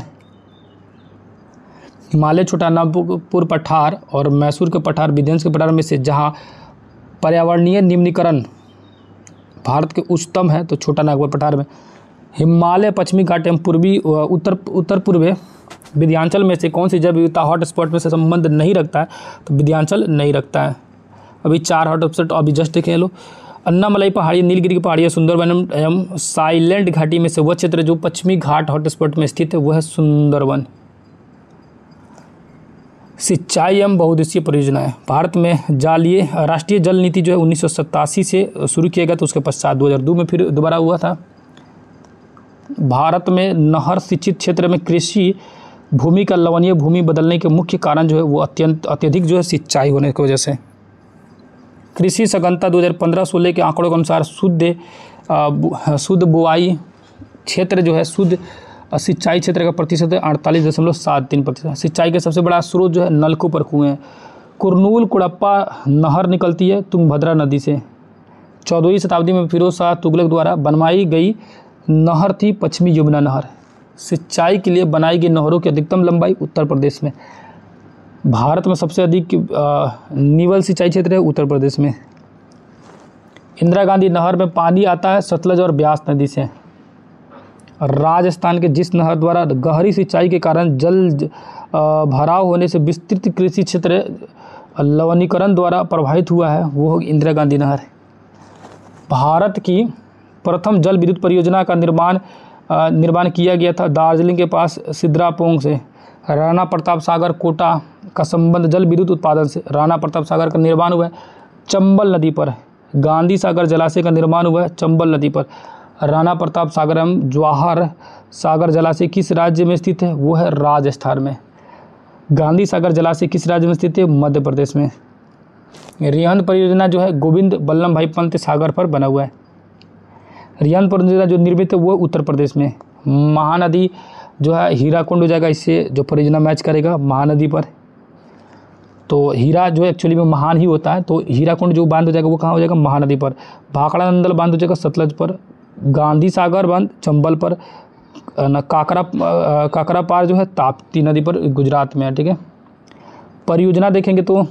Speaker 1: हिमालय, छोटा नागपुर पठार और मैसूर के पठार विध्वंस के पठार में से जहां पर्यावरणीय निम्नीकरण भारत के उच्चतम है तो छोटा नागपुर पठार में। हिमालय, पश्चिमी घाट एवं पूर्वी उत्तर उत्तर पूर्व विंध्याचल में से कौन सी जैव विविधता हॉटस्पॉट में से संबंध नहीं रखता है, तो विंध्याचल नहीं रखता है। अभी चार हॉटस्पॉट अभी जस्ट देखे लो। अन्नामलाई पहाड़ी, नीलगिरी की पहाड़ियाँ, सुंदरवन एवं साइलेंट घाटी में से वह क्षेत्र जो पश्चिमी घाट हॉटस्पॉट में स्थित है वह है सुंदरवन। सिंचाई एवं बहुउद्देशीय परियोजनाएं। भारत में जालीय राष्ट्रीय जल नीति जो है उन्नीस सौ सत्तासी से शुरू किया गया, तो उसके पश्चात दो हज़ार दो में फिर दोबारा हुआ था। भारत में नहर सिंचित क्षेत्र में कृषि भूमि का लवणीय भूमि बदलने के मुख्य कारण जो है वो अत्यंत अत्यधिक जो है सिंचाई होने की वजह से। कृषि सघनता दो हज़ार पंद्रह सोलह के आंकड़ों के अनुसार शुद्ध शुद्ध बुआई क्षेत्र जो है शुद्ध सिंचाई क्षेत्र का प्रतिशत है अड़तालीस दशमलव सात तीन प्रतिशत। सिंचाई का सबसे बड़ा स्रोत जो है नलकूप और कुएँ हैं। कुरनूल कुड़प्पा नहर निकलती है तुंगभद्रा नदी से। चौदहवीं शताब्दी में फिरोज शाह तुगलक द्वारा बनवाई गई नहर थी पश्चिमी यमुना नहर। सिंचाई के लिए बनाई गई नहरों की अधिकतम लंबाई उत्तर प्रदेश में। भारत में सबसे अधिक निवल सिंचाई क्षेत्र है उत्तर प्रदेश में। इंदिरा गांधी नहर में पानी आता है सतलज और ब्यास नदी से। राजस्थान के जिस नहर द्वारा गहरी सिंचाई के कारण जल भराव होने से विस्तृत कृषि क्षेत्र लवणीकरण द्वारा प्रभावित हुआ है वो इंदिरा गांधी नहर। भारत की प्रथम जल विद्युत परियोजना का निर्माण निर्माण किया गया था दार्जिलिंग के पास सिद्रापोंग से। राणा प्रताप सागर कोटा का संबंध जल विद्युत उत्पादन से। राणा प्रताप सागर का निर्माण हुआ है चंबल नदी पर। गांधी सागर जलाशय का निर्माण हुआ है चंबल नदी पर। राणा प्रताप सागर एवं जवाहर सागर जलाशय किस राज्य में स्थित है, वो है राजस्थान में। गांधी सागर जलाशय किस राज्य में स्थित है, मध्य प्रदेश में। रिहंद परियोजना जो है गोविंद बल्लभ भाई पंत सागर पर बना हुआ है। रिहंद परियोजना जो निर्मित है वो उत्तर प्रदेश में। महानदी जो है हीराकुंड हो जाएगा, इससे जो परियोजना मैच करेगा महानदी पर। तो हीरा जो एक्चुअली में महान ही होता है, तो हीराकुंड जो बांध हो जाएगा वो कहाँ हो जाएगा, महानदी पर। भाखड़ा नंदल बांध हो जाएगा सतलज पर। गांधी सागर बांध चंबल पर। न काकरा काकरा पार जो है ताप्ती नदी पर गुजरात में है, ठीक है। परियोजना देखेंगे तो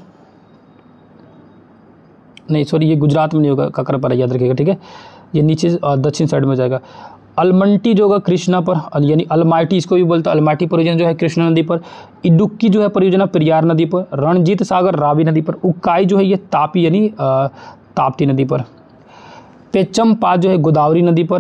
Speaker 1: नहीं सॉरी ये गुजरात में नहीं होगा, काकरा पार याद रखिएगा, ठीक है। ये नीचे दक्षिण साइड में हो जाएगा। अलमंटी जो होगा कृष्णा पर, यानी अलमाटी इसको भी बोलते हैं। अलमाटी परियोजना जो है कृष्णा नदी पर। इडुक्की जो है परियोजना पेरियार नदी पर। रणजीत सागर रावी नदी पर। उक्काई जो है ये तापी यानी ताप्ती नदी पर। पेचमपात जो है गोदावरी नदी पर।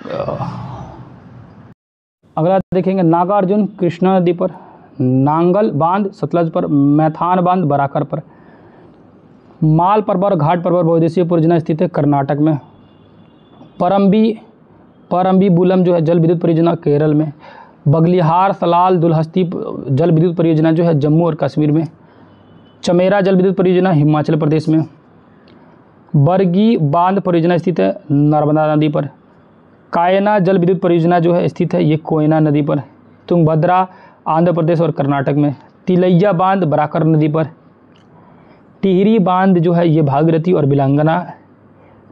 Speaker 1: अगला देखेंगे नागार्जुन कृष्णा नदी पर। नांगल बांध सतलज पर। मैथान बांध बराकर पर। माल परबर घाट परबर बहुउद्देशीय परियोजना स्थित है कर्नाटक में। परम्बी परम्बीबुलम जो है जल विद्युत परियोजना केरल में। बगलिहार सलाल दुलहस्ती जल विद्युत परियोजना जो है जम्मू और कश्मीर में। चमेरा जल विद्युत परियोजना हिमाचल प्रदेश में। बरगी बांध परियोजना स्थित है नर्मदा नदी पर। कायना जल विद्युत परियोजना जो है स्थित है ये कोयना नदी पर। तुंगभद्रा आंध्र प्रदेश और कर्नाटक में। तिलैया बांध बराकर नदी पर। टिहरी बांध जो है ये भागीरथी और बिलंगना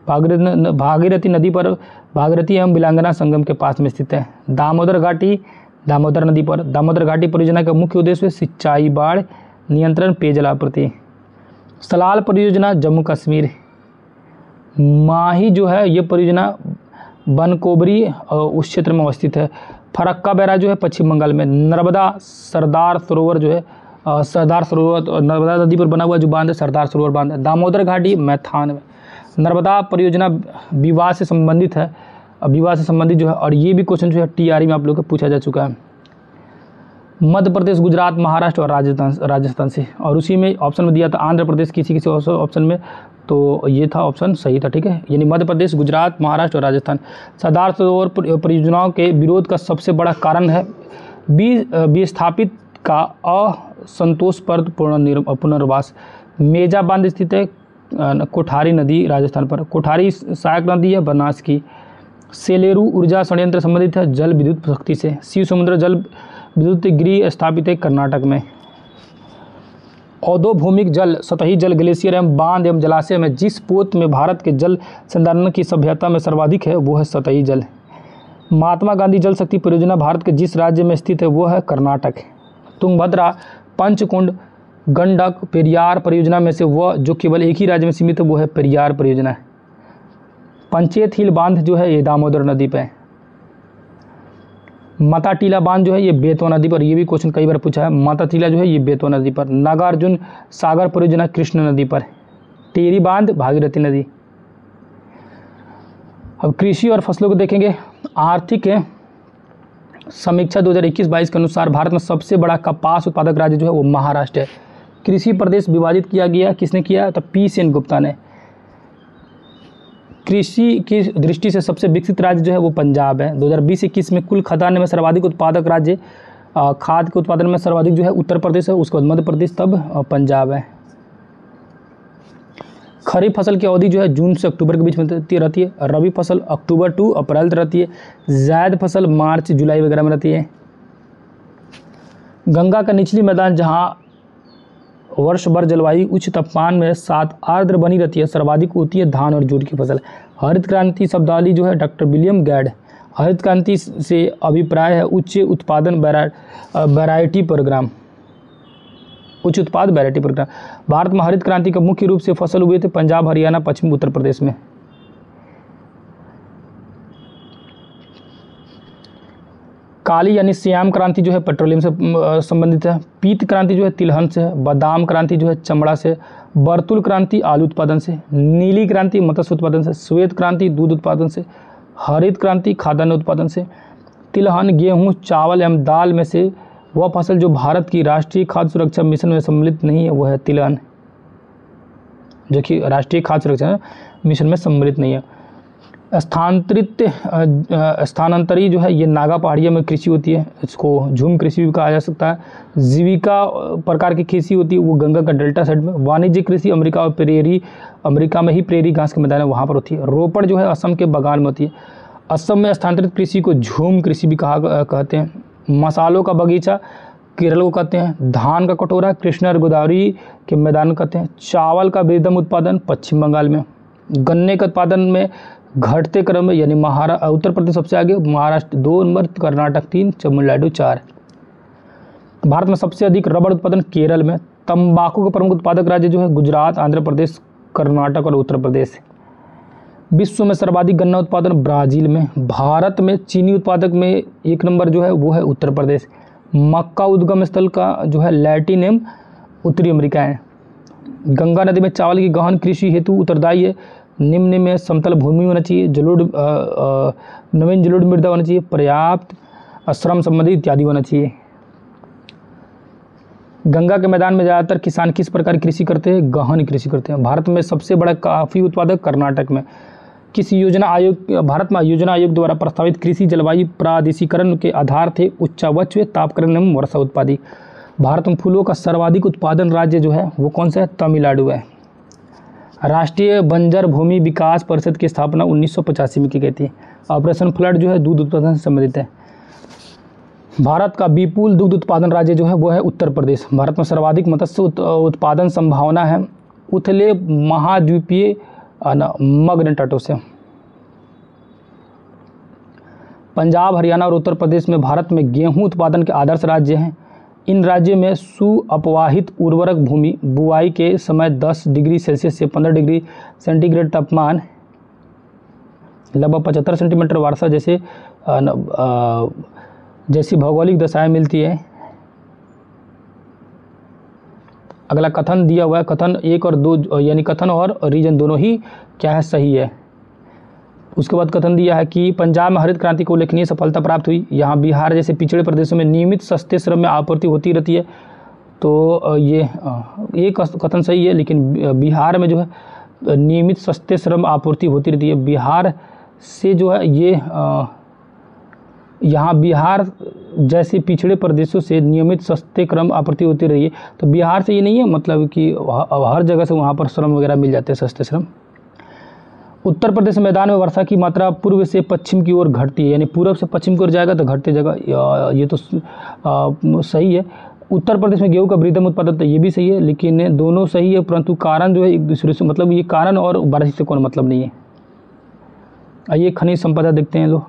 Speaker 1: भागीरथी भागीरथी नदी पर भागीरथी एवं बिलांगना संगम के पास में स्थित है। दामोदर घाटी दामोदर नदी पर। दामोदर घाटी परियोजना का मुख्य उद्देश्य सिंचाई, बाढ़ नियंत्रण, पेयजल आपूर्ति। सलाल परियोजना जम्मू कश्मीर। माही जो है ये परियोजना बनकोबरी उस क्षेत्र में अवस्थित है। फरक्का बैराज जो है पश्चिम बंगाल में। नर्मदा सरदार सरोवर जो है अ, सरदार सरोवर नर्मदा नदी पर बना हुआ जो बांध है सरदार सरोवर बांध है। दामोदर घाटी मैथान में। नर्मदा परियोजना विवाह से संबंधित है, विवाह से संबंधित जो है, और ये भी क्वेश्चन जो है टीआरई में आप लोग को पूछा जा चुका है। मध्य प्रदेश, गुजरात, महाराष्ट्र और राजस्थान राजस्थान से, और उसी में ऑप्शन में दिया था आंध्र प्रदेश किसी किसी ऑप्शन में, तो ये था ऑप्शन सही था, ठीक है। यानी मध्य प्रदेश, गुजरात, महाराष्ट्र और राजस्थान। सरदार सरोवर परियोजनाओं के विरोध का सबसे बड़ा कारण है विस्थापित का असंतोषप्रद पुनर्वास। मेजा बांध स्थित है कोठारी नदी राजस्थान पर। कोठारी सहायक नदी है बनास की। सेलेरू ऊर्जा संयंत्र संबंधित है जल विद्युत शक्ति से। शिव समुद्र जल विद्युत गृह स्थापित है कर्नाटक में। औद्योभूमिक जल, सतही जल, ग्लेशियर एवं बांध एवं जलाशय में जिस पोत में भारत के जल संधारण की सभ्यता में सर्वाधिक है वो है सतही जल। महात्मा गांधी जल शक्ति परियोजना भारत के जिस राज्य में स्थित है वो है कर्नाटक। तुंगभद्रा, पंचकुंड, गंडक, पेरियार परियोजना में से वह जो केवल एक ही राज्य में सीमित है वो है पेरियार परियोजना। पंचेत हिल बांध जो है ये दामोदर नदी पे। माताटीला बांध जो है ये बेतवा नदी पर, ये भी क्वेश्चन कई बार पूछा है। माताटीला जो है ये बेतवा नदी पर। नागार्जुन सागर परियोजना कृष्ण नदी पर। टेरी बांध भागीरथी नदी। अब कृषि और फसलों को देखेंगे। आर्थिक समीक्षा दो हज़ार इक्कीस बाईस के अनुसार भारत में सबसे बड़ा कपास उत्पादक राज्य जो है वो महाराष्ट्र है। कृषि प्रदेश विभाजित किया गया, किसने किया? तो पी सेन गुप्ता ने। कृषि की दृष्टि से सबसे विकसित राज्य जो है वो पंजाब है। दो हज़ार बीस इक्कीस में कुल खाद्यान्न में सर्वाधिक उत्पादक राज्य खाद्य के उत्पादन में सर्वाधिक जो है उत्तर प्रदेश है, उसके बाद मध्य प्रदेश, तब पंजाब है। खरीफ फसल की अवधि जो है जून से अक्टूबर के बीच में रहती है। रबी फसल अक्टूबर टू अप्रैल तक रहती है। जायद फसल मार्च जुलाई वगैरह में रहती है। गंगा का निचली मैदान जहां वर्ष भर जलवायु उच्च तापमान में साथ आर्द्र बनी रहती है, सर्वाधिक होती है धान और जूट की फसल। हरित क्रांति शब्दावली जो है डॉक्टर विलियम गैड। हरित क्रांति से अभिप्राय है उच्च उत्पादन वैरायटी प्रोग्राम, उच्च उत्पाद वैरायटी प्रोग्राम। भारत में हरित क्रांति का मुख्य रूप से फसल हुए थे पंजाब, हरियाणा, पश्चिमी उत्तर प्रदेश में। काली यानी श्याम क्रांति जो है पेट्रोलियम से संबंधित है। पीत क्रांति जो है तिलहन से है। बादाम क्रांति जो है चमड़ा से। बर्तुल क्रांति आलू उत्पादन से। नीली क्रांति मत्स्य उत्पादन से। श्वेत क्रांति दूध उत्पादन से। हरित क्रांति खाद्यान्न उत्पादन से। तिलहन गेहूं, चावल एवं दाल में से वह फसल जो भारत की राष्ट्रीय खाद्य सुरक्षा मिशन में सम्मिलित नहीं है वह है तिलहन, जो कि राष्ट्रीय खाद्य सुरक्षा मिशन में सम्मिलित नहीं है। स्थानांतरित स्थानांतरी जो है ये नागा पहाड़ियों में कृषि होती है, इसको झूम कृषि भी कहा जा सकता है। जीविका प्रकार की कृषि होती है वो गंगा का डेल्टा साइड में। वाणिज्य कृषि अमेरिका और प्रेरी अमेरिका में ही प्रेरी घास के मैदान है वहाँ पर होती है। रोपड़ जो है असम के बगान में होती है। असम में स्थानांतरित कृषि को झूम कृषि भी कहा कहते हैं। मसालों का बगीचा केरल को कहते हैं। धान का कटोरा कृष्णा और गोदावरी के मैदान कहते हैं। चावल का बेदम उत्पादन पश्चिम बंगाल में। गन्ने का उत्पादन में घटते क्रम में यानी महाराष्ट्र उत्तर प्रदेश सबसे आगे, महाराष्ट्र दो नंबर, कर्नाटक तीन, तमिलनाडु चार। भारत में सबसे अधिक रबड़ उत्पादन केरल में। तंबाकू का प्रमुख उत्पादक राज्य जो है गुजरात, आंध्र प्रदेश, कर्नाटक और उत्तर प्रदेश। विश्व में सर्वाधिक गन्ना उत्पादन ब्राजील में। भारत में चीनी उत्पादक में एक नंबर जो है वो है उत्तर प्रदेश। मक्का उद्गम स्थल का जो है लैटिन एवं उत्तरी अमेरिका है। गंगा नदी में चावल की गहन कृषि हेतु उत्तरदायी है। निम्न में समतल भूमि होना चाहिए, जलोढ़ नवीन जलोढ़ मृदा होना चाहिए, पर्याप्त श्रम संबंधी इत्यादि होना चाहिए। गंगा के मैदान में ज़्यादातर किसान किस प्रकार की कृषि करते हैं? गहन कृषि करते हैं। भारत में सबसे बड़ा कॉफी उत्पादक कर्नाटक में। किस योजना आयोग भारत में योजना आयोग द्वारा प्रस्तावित कृषि जलवायु प्रादेशिकरण के आधार थे उच्चावच तापक्रम एवं वर्षा उत्पादी। भारत में फूलों का सर्वाधिक उत्पादन राज्य जो है वो कौन सा है? तमिलनाडु है। राष्ट्रीय बंजर भूमि विकास परिषद की स्थापना उन्नीस सौ पचासी में की गई थी। ऑपरेशन फ्लड जो है दूध उत्पादन से संबंधित है। भारत का विपुल दुग्ध उत्पादन राज्य जो है वो है उत्तर प्रदेश। भारत में सर्वाधिक मत्स्य उत्पादन संभावना है। उथले महाद्वीपीय मैग्नेटाटो से। पंजाब, हरियाणा और उत्तर प्रदेश में भारत में गेहूं उत्पादन के आदर्श राज्य हैं। इन राज्यों में सुअपवाहित उर्वरक भूमि, बुआई के समय दस डिग्री सेल्सियस से पंद्रह डिग्री सेंटीग्रेड तापमान, लगभग पचहत्तर सेंटीमीटर वर्षा जैसे जैसी भौगोलिक दशाएं मिलती है। अगला कथन दिया हुआ है, कथन एक और दो यानी कथन और रीजन दोनों ही क्या है, सही है। उसके बाद कथन दिया है कि पंजाब में हरित क्रांति को उल्लेखनीय सफलता प्राप्त हुई। यहाँ बिहार जैसे पिछड़े प्रदेशों में नियमित सस्ते श्रम में आपूर्ति होती रहती है। तो ये ये कथन सही है, लेकिन बिहार में जो है नियमित सस्ते श्रम आपूर्ति होती रहती है। बिहार से जो है ये यहाँ बिहार जैसे पिछड़े प्रदेशों से नियमित सस्ते क्रम आपूर्ति होती रही है। तो बिहार से ये नहीं है मतलब कि हर जगह से वहाँ पर श्रम वगैरह मिल जाते हैं, सस्ते श्रम। उत्तर प्रदेश मैदान में वर्षा की मात्रा पूर्व से पश्चिम की ओर घटती है, यानी पूर्व से पश्चिम की ओर जाएगा तो घटते जाएगा, ये तो आ, सही है। उत्तर प्रदेश में गेहूं का वृहत्तम उत्पादन, तो ये भी सही है, लेकिन दोनों सही है, परंतु कारण जो है एक दूसरे से मतलब ये कारण और बारिश से कोई मतलब नहीं है। आइए खनिज संपदा देखते हैं। लो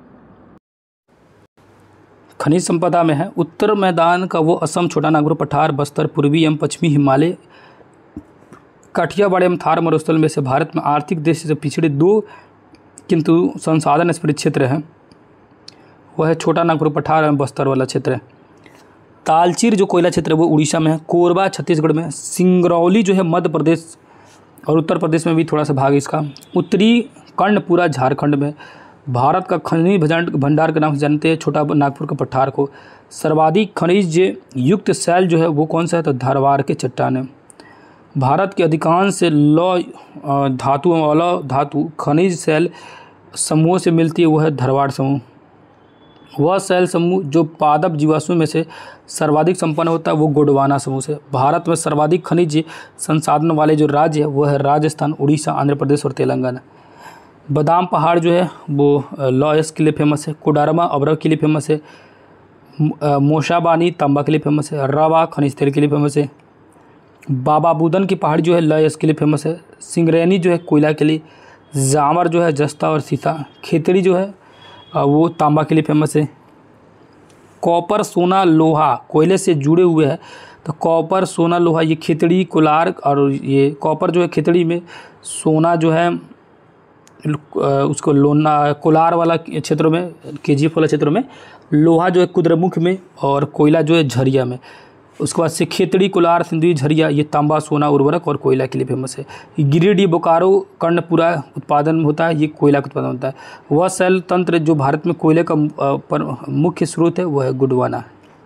Speaker 1: खनिज संपदा में है, उत्तर मैदान का वो असम, छोटा नागपुर पठार, बस्तर, पूर्वी एवं पश्चिमी हिमालय, काठियावाड़ एवं थार मरुस्थल में से भारत में आर्थिक दृष्टि से पिछड़े दो किंतु संसाधन स्फीत क्षेत्र है, वह है छोटा नागपुर पठार एवं बस्तर वाला क्षेत्र है। तालचीर जो कोयला क्षेत्र है वो उड़ीसा में है, कोरबा छत्तीसगढ़ में, सिंगरौली जो है मध्य प्रदेश और उत्तर प्रदेश में भी थोड़ा सा भाग इसका, उत्तरी कर्णपुरा झारखंड में। भारत का खनिज भंडार के नाम से जानते हैं छोटा नागपुर के पठार को। सर्वाधिक खनिज युक्त शैल जो है वो कौन सा है, तो धारवाड़ के चट्टान है। भारत के अधिकांश लौह धातु और अलौह धातु खनिज शैल समूह से मिलती है, वह है धारवाड़ समूह। वह शैल समूह जो पादप जीवाश्मों में से सर्वाधिक संपन्न होता है वो गोंडवाना समूह से। भारत में सर्वाधिक खनिज संसाधन वाले जो राज्य है वह है राजस्थान, उड़ीसा, आंध्र प्रदेश और तेलंगाना। बादाम पहाड़ जो है वो लॉयस के लिए फेमस है, कोडारमा अभ्रक के लिए फेमस है, मोशाबानी तांबा के लिए फेमस है, रवा खनिज तेल के लिए फेमस है, बाबा बुदन की पहाड़ी जो है लॉयस के लिए फेमस है, सिंगरैनी जो है कोयला के लिए, जामर जो है जस्ता और सीसा, खेतड़ी जो है वो तांबा के लिए फेमस है। कॉपर सोना लोहा कोयले से जुड़े हुए हैं, तो कॉपर सोना लोहा ये खेतड़ी कोलार, और ये कॉपर जो है खेतड़ी में, सोना जो है उसको लोना कोलार वाला क्षेत्रों में, केजीएफ वाला क्षेत्रों में, लोहा जो है कुद्रेमुख में, और कोयला जो है झरिया में। उसके बाद से खेतड़ी कोलार सिंधुई झरिया ये तांबा सोना उर्वरक और कोयला के लिए फेमस है। गिरिडीह बोकारो कर्णपुरा उत्पादन होता है, ये कोयला का उत्पादन होता है। वह शैल तंत्र जो भारत में कोयले का पर मुख्य स्रोत है वह है गोंडवाना।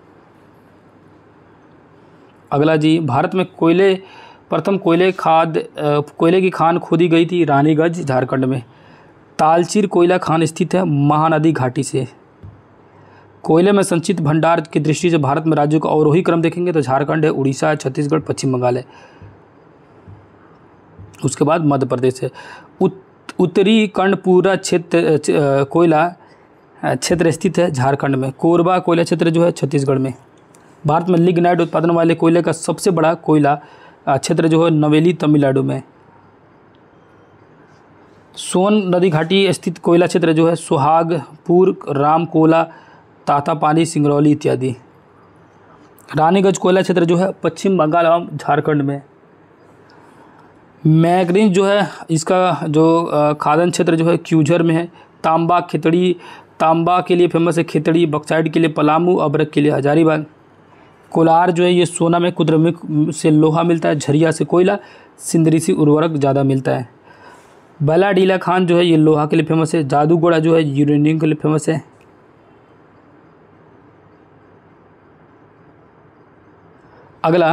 Speaker 1: अगला जी, भारत में कोयले प्रथम कोयले खाद कोयले की खान खोदी गई थी रानीगंज झारखंड में। तालचीर कोयला खान स्थित है महानदी घाटी से। कोयले में संचित भंडार की दृष्टि से भारत में राज्यों का अवरोही क्रम देखेंगे तो झारखंड है, उड़ीसा है, छत्तीसगढ़, पश्चिम बंगाल है, उसके बाद मध्य प्रदेश है। उत, उत्तरी कर्णपुरा क्षेत्र कोयला क्षेत्र स्थित है झारखंड में। कोरबा कोयला क्षेत्र जो है छत्तीसगढ़ में। भारत में लिग्नाइट उत्पादन वाले कोयले का सबसे बड़ा कोयला क्षेत्र जो है नवेली तमिलनाडु में। सोन नदी घाटी स्थित कोयला क्षेत्र जो है सुहागपुर, रामकोला, तातापानी, सिंगरौली इत्यादि। रानीगंज कोयला क्षेत्र जो है पश्चिम बंगाल एवं झारखंड में। मैग्नीज जो है इसका जो खादन क्षेत्र जो है क्यूझर में है। तांबा खेतड़ी तांबा के लिए फेमस है, खेतड़ी बक्साइड के लिए पलामू, अभ्रक के लिए हजारीबाग। कोलार जो है ये सोना में, कुद्रेमुख से लोहा मिलता है, झरिया से कोयला, सिंदरी से उर्वरक ज़्यादा मिलता है। बलाडीला खान जो है ये लोहा के लिए फेमस है। जादूगोड़ा जो है यूरेनियम के लिए फेमस है। अगला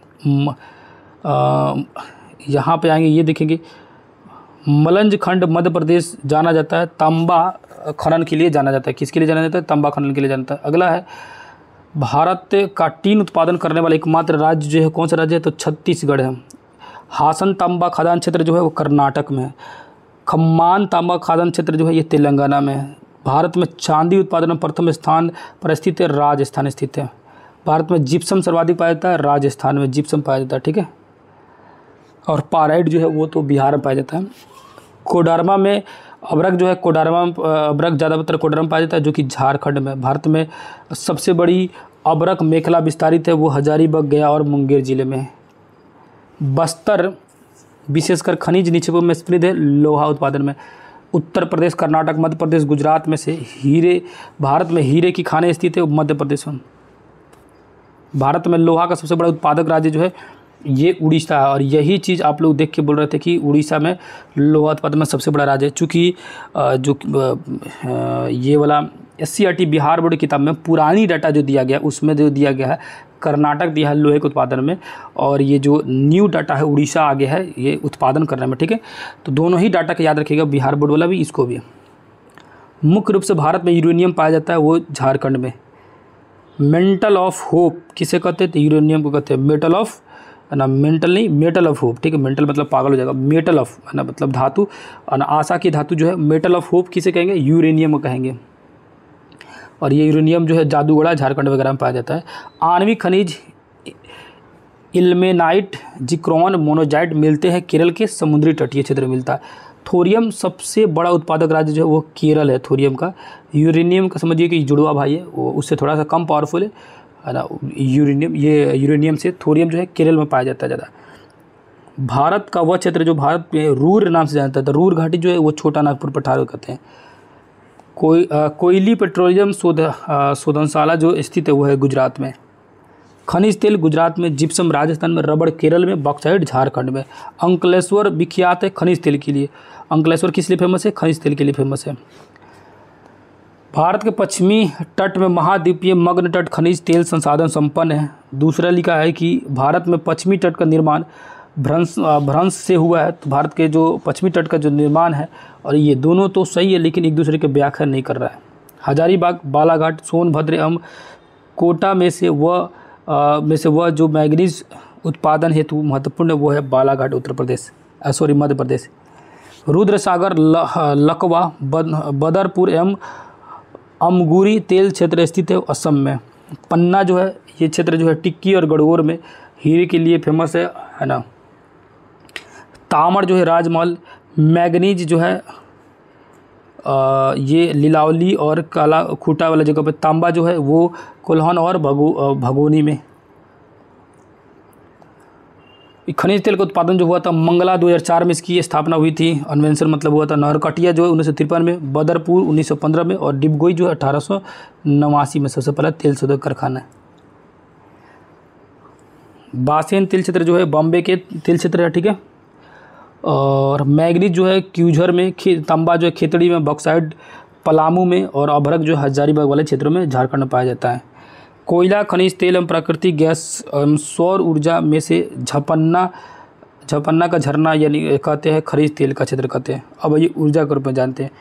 Speaker 1: यहाँ पे आएंगे, ये देखेंगे मलंज खंड मध्य प्रदेश जाना जाता है, तांबा खनन के लिए जाना जाता है। किसके लिए जाना जाता है? तांबा खनन के लिए जाना जाता है। अगला है भारत का टीन उत्पादन करने वाला एकमात्र राज्य जो है कौन सा राज्य है? तो छत्तीसगढ़ है। हासन तांबा खादान क्षेत्र जो है वो कर्नाटक में है। खम्मान तांबा खादान क्षेत्र जो है ये तेलंगाना में है। भारत में चांदी उत्पादन में प्रथम स्थान पर स्थित है, राजस्थान स्थित है। भारत में जिप्सम सर्वाधिक पाया जाता है, राजस्थान में जिप्सम पाया जाता है। ठीक है। और पाराइट जो है वो तो बिहार में पाया जाता है। कोडरमा में अभ्रक जो है, कोडरमा अभ्रक ज़्यादातर कोडरमा में पाया जाता है जो कि झारखंड में। भारत में सबसे बड़ी अभ्रक मेखला विस्तारित है वो हजारीबाग, गया और मुंगेर जिले में है। बस्तर विशेषकर खनिज निक्षेपों में समृद्ध है, लोहा उत्पादन में। उत्तर प्रदेश, कर्नाटक, मध्य प्रदेश, गुजरात में से हीरे, भारत में हीरे की खानें स्थित है मध्य प्रदेश में। भारत में लोहा का सबसे बड़ा उत्पादक राज्य जो है ये उड़ीसा है, और यही चीज़ आप लोग देख के बोल रहे थे कि उड़ीसा में लोहा उत्पादन में सबसे बड़ा राज्य है। चूँकि जो ये वाला S C R T Bihar board की किताब में पुरानी डाटा जो दिया गया उसमें जो दिया गया है कर्नाटक दिया है लोहे के उत्पादन में, और ये जो न्यू डाटा है उड़ीसा आगे है ये उत्पादन करने में। ठीक है, तो दोनों ही डाटा का याद रखिएगा, बिहार बोर्ड वाला भी, इसको भी। मुख्य रूप से भारत में यूरेनियम पाया जाता है वो झारखंड में। मेंटल ऑफ होप किसे कहते हैं? तो यूरेनियम को कहते हैं मेटल ऑफ, है ना, मेंटल नहीं, मेटल ऑफ होप। ठीक है, मेंटल मतलब पागल हो जाएगा, मेटल ऑफ है ना मतलब धातु, और आशा की धातु जो है मेटल ऑफ होप किसे कहेंगे? यूरेनियम को कहेंगे। और ये यूरेनियम जो है जादूगढ़ा, झारखंड वगैरह में पाया जाता है। आणविक खनिज इल्मेनाइट, जिक्रोन, मोनोजाइट मिलते हैं केरल के समुद्री तटीय क्षेत्र में मिलता है। थोरियम सबसे बड़ा उत्पादक राज्य जो है वो केरल है थोरियम का। यूरेनियम का समझिए कि जुड़वा भाई है, वो उससे थोड़ा सा कम पावरफुल है है ना यूरेनियम। ये यूरेनियम से थोरियम जो है केरल में पाया जाता है ज़्यादा। भारत का वह क्षेत्र जो भारत में रूर नाम से जानता था, रूर घाटी जो है वो छोटा नागपुर पठार कहते हैं। कोई कोयली पेट्रोलियम शोध शोधनशाला जो स्थित है वो है गुजरात में। खनिज तेल गुजरात में, जिप्सम राजस्थान में, रबड़ केरल में, बॉक्साइट झारखंड में। अंकलेश्वर विख्यात है खनिज तेल के लिए। अंकलेश्वर किस लिए फेमस है? खनिज तेल के लिए फेमस है। भारत के पश्चिमी तट में महाद्वीपीय मग्न तट खनिज तेल संसाधन संपन्न है। दूसरा लिखा है कि भारत में पश्चिमी तट का निर्माण भ्रंश भ्रंश से हुआ है। तो भारत के जो पश्चिमी तट का जो निर्माण है, और ये दोनों तो सही है लेकिन एक दूसरे के व्याख्या नहीं कर रहा है। हजारीबाग, बालाघाट, सोनभद्र एवं कोटा में से वह में से वह जो मैग्नीज उत्पादन हेतु महत्वपूर्ण वो है बालाघाट, उत्तर प्रदेश, सॉरी मध्य प्रदेश। रुद्रसागर, लकवा, बदरपुर एवं अमगुरी तेल क्षेत्र स्थित है असम में। पन्ना जो है ये क्षेत्र जो है टिक्की और गणगौर में हीरे के लिए फेमस है है ना। तामड़ जो है राजमहल, मैग्नीज जो है आ, ये लीलावली और काला खूटा वाला जगह पे। तांबा जो है वो कोल्हान और भगो भगोनी में। खनिज तेल का उत्पादन जो हुआ था मंगला दो हज़ार चार में इसकी स्थापना हुई थी। इन्वेंशन मतलब हुआ था। नहरकटिया जो है उन्नीस सौ तिरपन में, बदरपुर उन्नीस सौ पंद्रह में, और डिबगोई जो है अठारह सौ नवासी में सबसे पहला तेल शोधक कारखाना है। बासेन तेल क्षेत्र जो है बॉम्बे के तेल क्षेत्र है। ठीक है, और मैग्नीज जो है क्यूझर में, तांबा जो है खेतड़ी में, बॉक्साइट पलामू में, और अभ्रक जो हजारीबाग वाले क्षेत्रों में झारखंड में पाया जाता है। कोयला, खनिज तेल एवं प्राकृतिक गैस एवं सौर ऊर्जा में से झपन्ना झपन्ना का झरना यानी कहते हैं खनिज तेल का क्षेत्र कहते हैं। अब ये ऊर्जा के रूप में जानते हैं।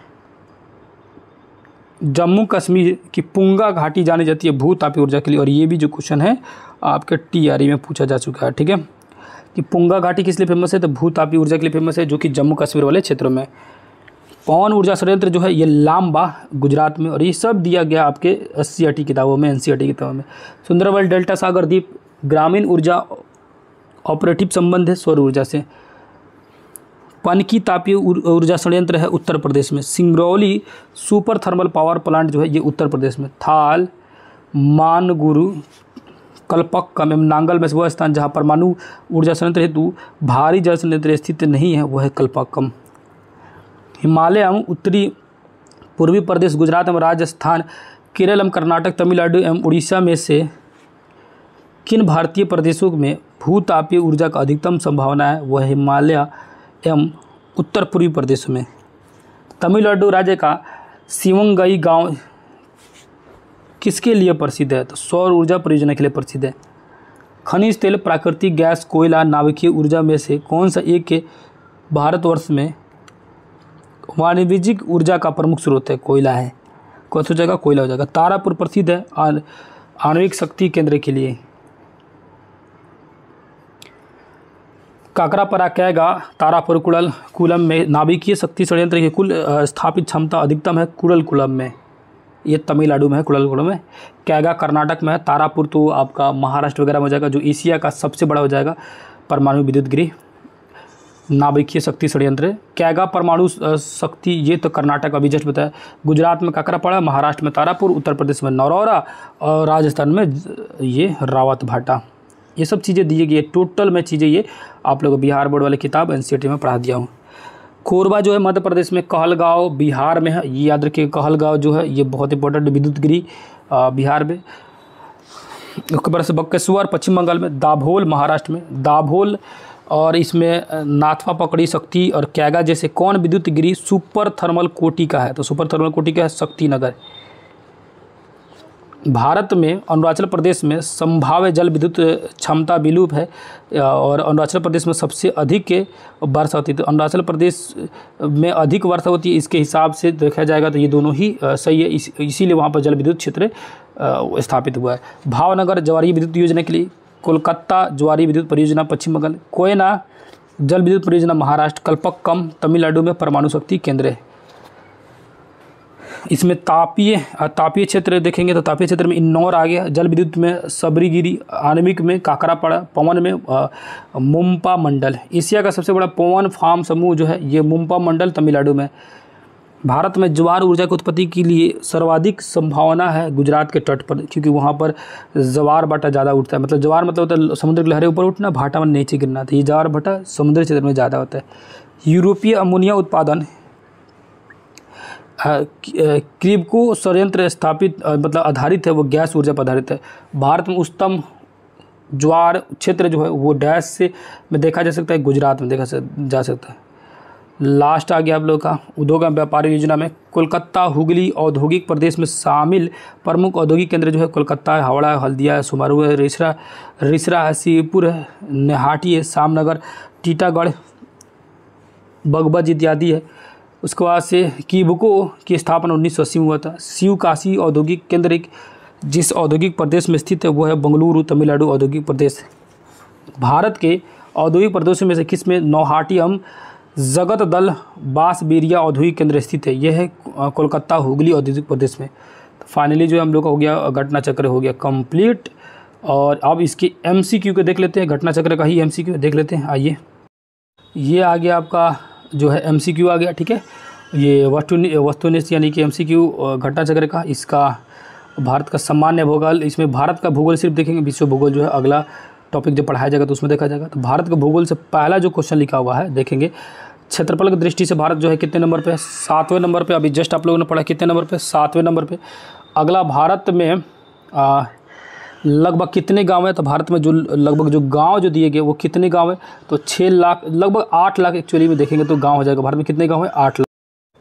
Speaker 1: जम्मू कश्मीर की पुंगा घाटी जानी जाती है भूतापीय ऊर्जा के लिए, और ये भी जो क्वेश्चन है आपके टी आर ई में पूछा जा चुका है। ठीक है, कि पुंगा घाटी किस लिए फेमस है? तो भूतापीय ऊर्जा के लिए फेमस है, जो कि जम्मू कश्मीर वाले क्षेत्रों में। पवन ऊर्जा संयंत्र जो है ये लांबा गुजरात में, और ये सब दिया गया आपके एस सी आर टी किताबों में, एन सी आर टी किताबों में। सुंदरबन डेल्टा सागर द्वीप, ग्रामीण ऊर्जा ऑपरेटिव संबंध है सौर ऊर्जा से। पनकी तापीय ऊर्जा संयंत्र है उत्तर प्रदेश में। Singrauli super thermal power plant जो है ये उत्तर प्रदेश में। थाल, मानगुरु, कल्पक्कम एवं नांगल में से वह स्थान जहाँ परमाणु ऊर्जा संयंत्र हेतु भारी जल संयंत्र स्थित नहीं है वह है कल्पक्कम। हिमालय एवं उत्तरी पूर्वी प्रदेश, गुजरात एवं राजस्थान, केरल एवं कर्नाटक, तमिलनाडु एवं उड़ीसा में से किन भारतीय प्रदेशों में भूतापीय ऊर्जा का अधिकतम संभावना है? वह हिमालय एवं उत्तर पूर्वी प्रदेशों में। तमिलनाडु राज्य का शिवंगई गांव किसके लिए प्रसिद्ध है? तो सौर ऊर्जा परियोजना के लिए प्रसिद्ध है। खनिज तेल, प्राकृतिक गैस, कोयला, नाभिकीय ऊर्जा में से कौन सा एक के भारतवर्ष में वाणिज्यिक ऊर्जा का प्रमुख स्रोत है? कोयला है। कौन सा जगह? कोयला हो जाएगा। तारापुर प्रसिद्ध है आणविक शक्ति केंद्र के लिए। काकरापरा, कैगा, तारापुर, कुड़ल कुलम में नाभिकीय शक्ति संयंत्र की कुल स्थापित क्षमता अधिकतम है कुड़ल कुलम में। ये तमिलनाडु में है, कुड़ल कुलम में। कैगा कर्नाटक में है। तारापुर तो आपका महाराष्ट्र वगैरह में हो जाएगा, जो एशिया का सबसे बड़ा हो जाएगा परमाणु विद्युत गृह। नाभिकीय शक्ति षड्यंत्र। कैगा परमाणु शक्ति, ये तो कर्नाटक अभी जस्ट बताया। गुजरात में काकरापाड़ा, महाराष्ट्र में तारापुर, उत्तर प्रदेश में नरौरा और राजस्थान में ये रावत भाटा। ये सब चीज़ें दी गई है। टोटल में चीज़ें ये आप लोग बिहार बोर्ड वाले किताब एनसीईआरटी में पढ़ा दिया हूँ। कोरबा जो है मध्य प्रदेश में, कहलगांव बिहार में है, ये याद रखिए। कहलगांव जो है ये बहुत इंपॉर्टेंट, विद्युत गिरी बिहार में। उसके बाद से बक्केश्वर पश्चिम बंगाल में, दाभोल महाराष्ट्र में, दाभोल और इसमें नाथवा पकड़ी शक्ति और कैगा जैसे कौन विद्युत गिरी सुपर थर्मल कोटि का है? तो सुपर थर्मल कोटि का है शक्तिनगर। भारत में अरुणाचल प्रदेश में संभाव्य जल विद्युत क्षमता विलुप्त है और अरुणाचल प्रदेश में सबसे अधिक वर्षा होती है। तो अरुणाचल प्रदेश में अधिक वर्षा होती है, इसके हिसाब से देखा जाएगा तो ये दोनों ही सही है, इस, इसीलिए वहाँ पर जल विद्युत क्षेत्र स्थापित हुआ है। भावनगर ज्वारीय विद्युत योजना के लिए, कोलकाता ज्वारीय विद्युत परियोजना पश्चिम बंगाल, कोयना जल विद्युत परियोजना महाराष्ट्र, कल्पक्कम तमिलनाडु में परमाणु शक्ति केंद्र है। इसमें तापीय तापीय क्षेत्र देखेंगे तो तापीय क्षेत्र में इन्नौर आ गया, जल विद्युत में सबरीगिरी, आणविक में काकरापाड़ा, पवन में मुम्पा मंडल। एशिया का सबसे बड़ा पवन फार्म समूह जो है ये मुम्पा मंडल तमिलनाडु में। भारत में ज्वार ऊर्जा की उत्पत्ति के लिए सर्वाधिक संभावना है गुजरात के तट पर, क्योंकि वहाँ पर ज्वार भाटा ज़्यादा उठता है। मतलब ज्वार मतलब होता है समुद्र की लहरें ऊपर उठना, भाटा में नीचे गिरना, तो ये ज्वार भाटा समुद्री क्षेत्र में ज़्यादा होता है। यूरोपीय अमोनिया उत्पादन क्रिबको संयंत्र स्थापित मतलब आधारित है, वो गैस ऊर्जा पर आधारित है। भारत में उच्चतम ज्वार क्षेत्र जो है वो डैश से में देखा जा सकता है, गुजरात में देखा जा सकता है। लास्ट आ गया आप लोग का उद्योग एवं व्यापार योजना में, कोलकाता हुगली औद्योगिक प्रदेश में शामिल प्रमुख औद्योगिक केंद्र जो है कोलकाता है, हावड़ा है, हल्दिया है, सुमारू है, रिसरा रिसरा है, सीपुर है, नेहाटी है, सामनगर, टीटागढ़, बगबज इत्यादि है। उसके बाद से कीबको की स्थापना उन्नीस सौ अस्सी में हुआ था। शिवकाशी औद्योगिक केंद्र एक जिस औद्योगिक प्रदेश में स्थित है वो है बेंगलुरु तमिलनाडु औद्योगिक प्रदेश। भारत के औद्योगिक प्रदेशों में से किस में नौहाटी एवं जगत दल बांसबेरिया औद्योगिक केंद्र स्थित है? यह है कोलकाता हुगली औद्योगिक प्रदेश में। तो फाइनली जो है हम लोग का हो गया घटना चक्र हो गया कंप्लीट। और अब इसकी एमसीक्यू को देख लेते हैं, घटना चक्र का ही एमसीक्यू देख लेते हैं। आइए, ये आ गया आपका जो है एमसीक्यू आ गया, ठीक है। ये वस्तु वस्तुनिष्ठ यानी कि एमसीक्यू घटना चक्र का, इसका भारत का सामान्य भूगोल, इसमें भारत का भूगोल सिर्फ देखेंगे, विश्व भूगोल जो है अगला टॉपिक जो पढ़ाया जाएगा तो उसमें देखा जाएगा। तो भारत का भूगोल से पहला जो क्वेश्चन लिखा हुआ है देखेंगे, क्षेत्रफल की दृष्टि से भारत जो है कितने नंबर पे है? सातवें नंबर पे। अभी जस्ट आप लोगों ने पढ़ा कितने नंबर पे? सातवें नंबर पे। अगला, भारत में आ, लगभग कितने गांव है? तो भारत में जो लगभग जो गांव जो दिए गए वो कितने गांव है? तो छः लाख लगभग आठ लाख एक्चुअली में देखेंगे तो गांव हो जाएगा। भारत में कितने गांव है? आठ लाख।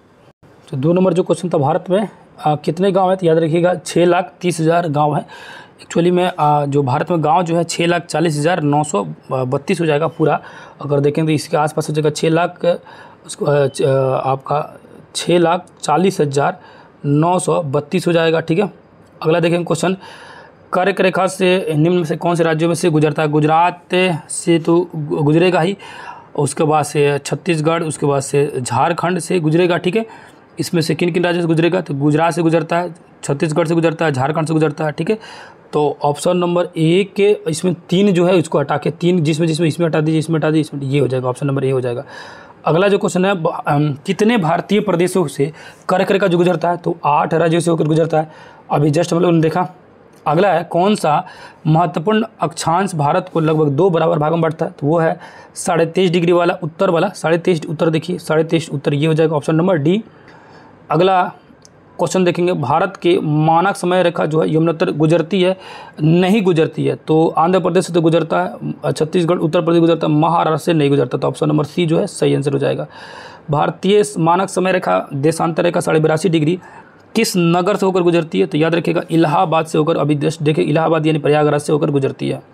Speaker 1: तो दो नंबर जो क्वेश्चन था भारत में आ, कितने गांव है? तो याद रखिएगा छः लाख तीस हज़ार गाँव है। एक्चुअली में आ, जो भारत में गांव जो है छः लाख चालीस हज़ार नौ सौ बत्तीस हो जाएगा पूरा। अगर देखें तो इसके आसपास हो जाएगा छः लाख उसको आपका छः लाख चालीस हज़ार नौ सौ बत्तीस हो जाएगा, ठीक है। अगला देखेंगे क्वेश्चन, कर्क रेखा से निम्न में से कौन से राज्यों में से गुजरता है? गुजरात से तो गुजरेगा ही, उसके बाद से छत्तीसगढ़, उसके बाद से झारखंड से गुजरेगा, ठीक है। इसमें से किन किन राज्यों से गुजरेगा? तो गुजरात से गुजरता है, छत्तीसगढ़ से गुजरता है, झारखंड से गुजरता है, ठीक है। तो ऑप्शन नंबर ए के इसमें तीन जो है उसको हटा के तीन जिसमें जिसमें इसमें हटा दीजिए, इसमें हटा दीजिए, इसमें ये हो जाएगा, ऑप्शन नंबर ए हो जाएगा। अगला जो क्वेश्चन है, कितने भारतीय प्रदेशों से कर्क रेखा जो गुजरता है? तो आठ राज्यों से होकर गुजरता है। अभी जस्ट हम लोगों ने देखा। अगला है, कौन सा महत्वपूर्ण अक्षांश भारत को लगभग दो बराबर भागों में बांटता है? तो वो है साढ़े तेईस डिग्री वाला उत्तर वाला, साढ़े तेईस उत्तर देखिए, साढ़े तेईस उत्तर ये हो जाएगा, ऑप्शन नंबर डी। अगला क्वेश्चन देखेंगे, भारत के मानक समय रेखा जो है यमुनोत्तर गुजरती है नहीं गुजरती है? तो आंध्र प्रदेश से तो गुजरता है, छत्तीसगढ़ उत्तर प्रदेश गुजरता है, महाराष्ट्र से नहीं गुजरता। तो ऑप्शन नंबर सी जो है सही आंसर हो जाएगा। भारतीय मानक समय रेखा देशांतर रेखा साढ़े बिरासी डिग्री किस नगर से होकर गुजरती है? तो याद रखिएगा इलाहाबाद से होकर, अभी देखिए इलाहाबाद यानी प्रयागराज से होकर गुजरती है।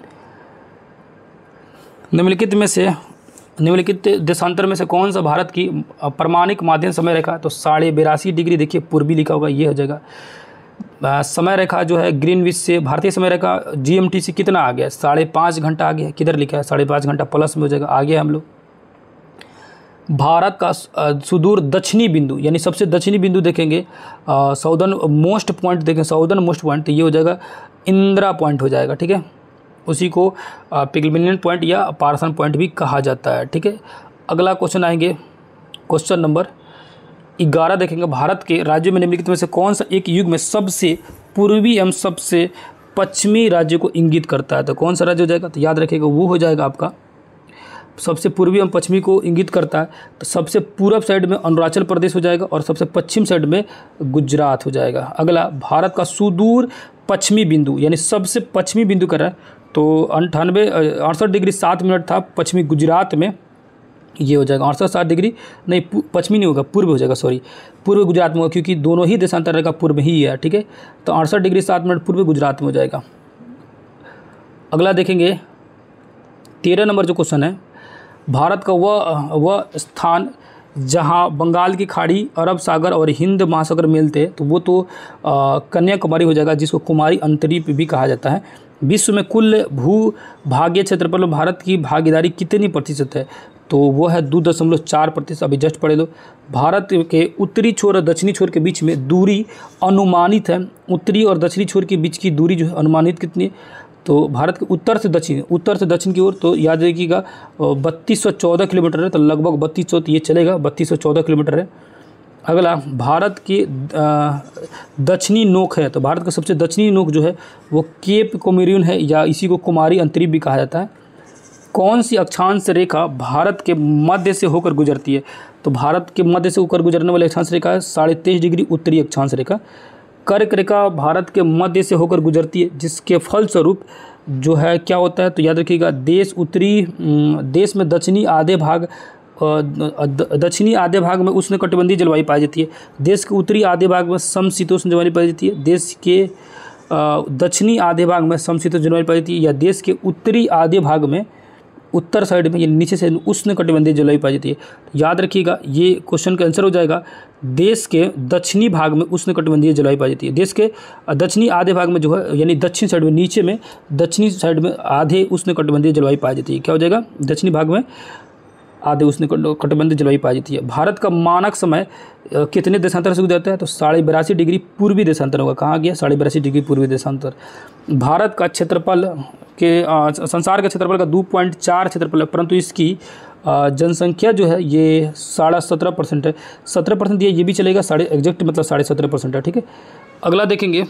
Speaker 1: निम्नलिखित में से निम्नलिखित देशांतर में से कौन सा भारत की प्रमाणिक माध्यम समय रेखा? तो साढ़े बिरासी डिग्री देखिए पूर्वी लिखा होगा, ये हो जाएगा। समय रेखा जो है ग्रीनविच से भारतीय समय रेखा जीएमटी से कितना आ गया? साढ़े पाँच घंटा आ गया। किधर लिखा है? साढ़े पाँच घंटा प्लस में हो जाएगा, आगे हम लोग। भारत का सुदूर दक्षिणी बिंदु यानी सबसे दक्षिणी बिंदु देखेंगे, साउदर्न मोस्ट पॉइंट देखें, साउदर्न मोस्ट पॉइंट, तो ये हो जाएगा इंदिरा पॉइंट हो जाएगा, ठीक है। उसी को पिग्मेलियन पॉइंट या पार्सन पॉइंट भी कहा जाता है। ठीक है, अगला क्वेश्चन आएंगे, क्वेश्चन नंबर ग्यारह देखेंगे, भारत के राज्यों में निम्नलिखित में से कौन सा एक युग में सबसे पूर्वी एवं सबसे पश्चिमी राज्य को इंगित करता है? तो कौन सा राज्य हो जाएगा? तो याद रखिएगा वो हो जाएगा आपका सबसे पूर्वी एवं पश्चिमी को इंगित करता है। तो सबसे पूरब साइड में अरुणाचल प्रदेश हो जाएगा और सबसे पश्चिम साइड में गुजरात हो जाएगा। अगला, भारत का सुदूर पश्चिमी बिंदु यानी सबसे पश्चिमी बिंदु कर रहा है तो अंठानवे अड़सठ डिग्री सात मिनट था पश्चिमी गुजरात में, ये हो जाएगा अड़सठ सात डिग्री नहीं, पश्चिमी नहीं होगा, पूर्व हो जाएगा, सॉरी पूर्व गुजरात में होगा क्योंकि दोनों ही देशांतर का पूर्व ही है। ठीक है, तो अड़सठ डिग्री सात मिनट पूर्व गुजरात में हो जाएगा। अगला देखेंगे तेरह नंबर जो क्वेश्चन है, भारत का वह वह स्थान जहां बंगाल की खाड़ी, अरब सागर और हिंद महासागर मिलते हैं, तो वो तो कन्याकुमारी हो जाएगा, जिसको कुमारी अंतरीप भी कहा जाता है। विश्व में कुल भू भागीय क्षेत्रफल में भारत की भागीदारी कितनी प्रतिशत है? तो वो है दो दशमलव चार प्रतिशत। अभी जस्ट पढ़े लो, भारत के उत्तरी छोर और दक्षिणी छोर के बीच में दूरी अनुमानित है, उत्तरी और दक्षिणी छोर के बीच की दूरी जो है अनुमानित कितनी है? तो भारत के उत्तर से दक्षिण उत्तर से दक्षिण की ओर तो याद रखिएगा बत्तीस सौ चौदह किलोमीटर है, तो लगभग बत्तीस सौ ये चलेगा, बत्तीस सौ चौदह किलोमीटर है। अगला, भारत की दक्षिणी नोक है, तो भारत का सबसे दक्षिणी नोक जो है वो केप कोमोरिन है या इसी को कुमारी अंतरीप भी कहा जाता है। कौन सी अक्षांश रेखा भारत के मध्य से होकर गुजरती है? तो भारत के मध्य से होकर गुजरने वाली अक्षांश रेखा है साढ़े तेईस डिग्री उत्तरी अक्षांश रेखा। कर्क रेखा भारत के मध्य से होकर गुजरती है, जिसके फलस्वरूप जो है क्या होता है? तो याद रखिएगा देश उत्तरी देश में दक्षिणी आधे भाग दक्षिणी आधे भाग में उष्णकटिबंधीय जलवायु पाई जाती है, देश के उत्तरी आधे भाग में समशीतोष्ण जलवायु पाई जाती है, देश के दक्षिणी आधे भाग में समशीतोष्ण जलवायु पाई जाती है, या देश के उत्तरी आधे भाग में उत्तर साइड में ये नीचे से उष्णकटिबंधीय जलवायु पाई जाती है। याद रखिएगा ये क्वेश्चन का आंसर हो जाएगा देश के दक्षिणी भाग में उष्णकटिबंधीय जलवायु पाई जाती है, देश के दक्षिणी आधे भाग में जो है यानी दक्षिण साइड में नीचे में दक्षिणी साइड में आधे उष्णकटिबंधीय जलवायु पाई जाती है। क्या हो जाएगा? दक्षिणी भाग में आधे उष्णकटिबंधीय जलवायु पाई जाती है। भारत का मानक समय कितने देशांतर से गुजरता है? तो साढ़े बिरासी डिग्री पूर्वी देशांतर होगा। कहाँ गया? साढ़े बिरासी डिग्री पूर्वी देशांतर। भारत का क्षेत्रफल के संसार के क्षेत्रफल का दो पॉइंट चार क्षेत्रफल है, परंतु इसकी जनसंख्या जो है ये साढ़े सत्रह परसेंट है, सत्रह परसेंट ये ये भी चलेगा, साढ़े एग्जैक्ट मतलब साढ़े सत्रह परसेंट है। ठीक है, अगला देखेंगे,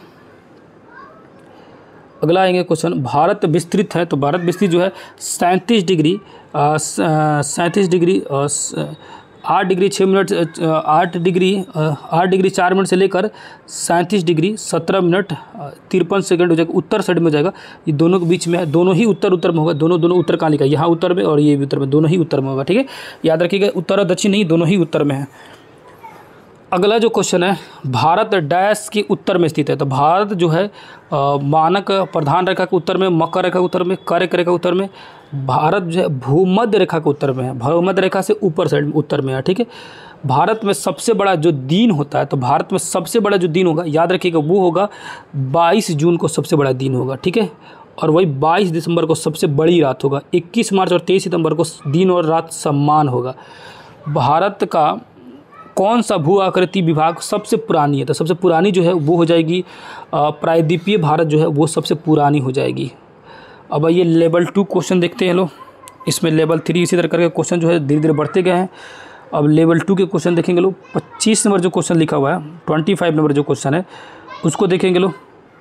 Speaker 1: अगला आएंगे क्वेश्चन, भारत विस्तृत है, तो भारत विस्तृत जो है सैंतीस डिग्री सैंतीस डिग्री आठ डिग्री छः मिनट आठ डिग्री आठ डिग्री चार मिनट से लेकर सैंतीस डिग्री सत्रह मिनट तिरपन सेकंड हो जाएगा, उत्तर साइड में हो जाएगा। ये दोनों के बीच में है, दोनों ही उत्तर उत्तर में होगा, दोनों दोनों उत्तर कहाँ लिखा है? यहाँ उत्तर में और ये भी उत्तर में, दोनों ही उत्तर में होगा। ठीक है, याद रखिएगा उत्तर और दक्षिण नहीं, दोनों ही उत्तर में है। अगला जो क्वेश्चन है, भारत डैश के उत्तर में स्थित है, तो भारत जो है आ, मानक प्रधान रेखा के उत्तर में, मकर रेखा के उत्तर में, कर्क रेखा के उत्तर में, भारत जो है भूमध्य रेखा के उत्तर में है, भूमध्य रेखा से ऊपर साइड में उत्तर में है। ठीक है, भारत में सबसे बड़ा जो दिन होता है, तो भारत में सबसे बड़ा जो दिन होगा याद रखिएगा वो होगा बाईस जून को सबसे बड़ा दिन होगा। ठीक है, और वही बाईस दिसंबर को सबसे बड़ी रात होगा, इक्कीस मार्च और तेईस सितंबर को दिन और रात समान होगा। भारत का कौन सा भू आकृति विभाग सबसे पुरानी है? तो सबसे पुरानी जो है वो हो जाएगी प्रायद्वीपीय भारत जो है वो सबसे पुरानी हो जाएगी। अब ये लेवल टू क्वेश्चन देखते हैं लो, इसमें लेवल थ्री इसी तरह करके क्वेश्चन जो है धीरे धीरे बढ़ते गए हैं। अब लेवल टू के क्वेश्चन देखेंगे लो, पच्चीस नंबर जो क्वेश्चन लिखा हुआ है, ट्वेंटी फाइव नंबर जो क्वेश्चन है उसको देखेंगे लो।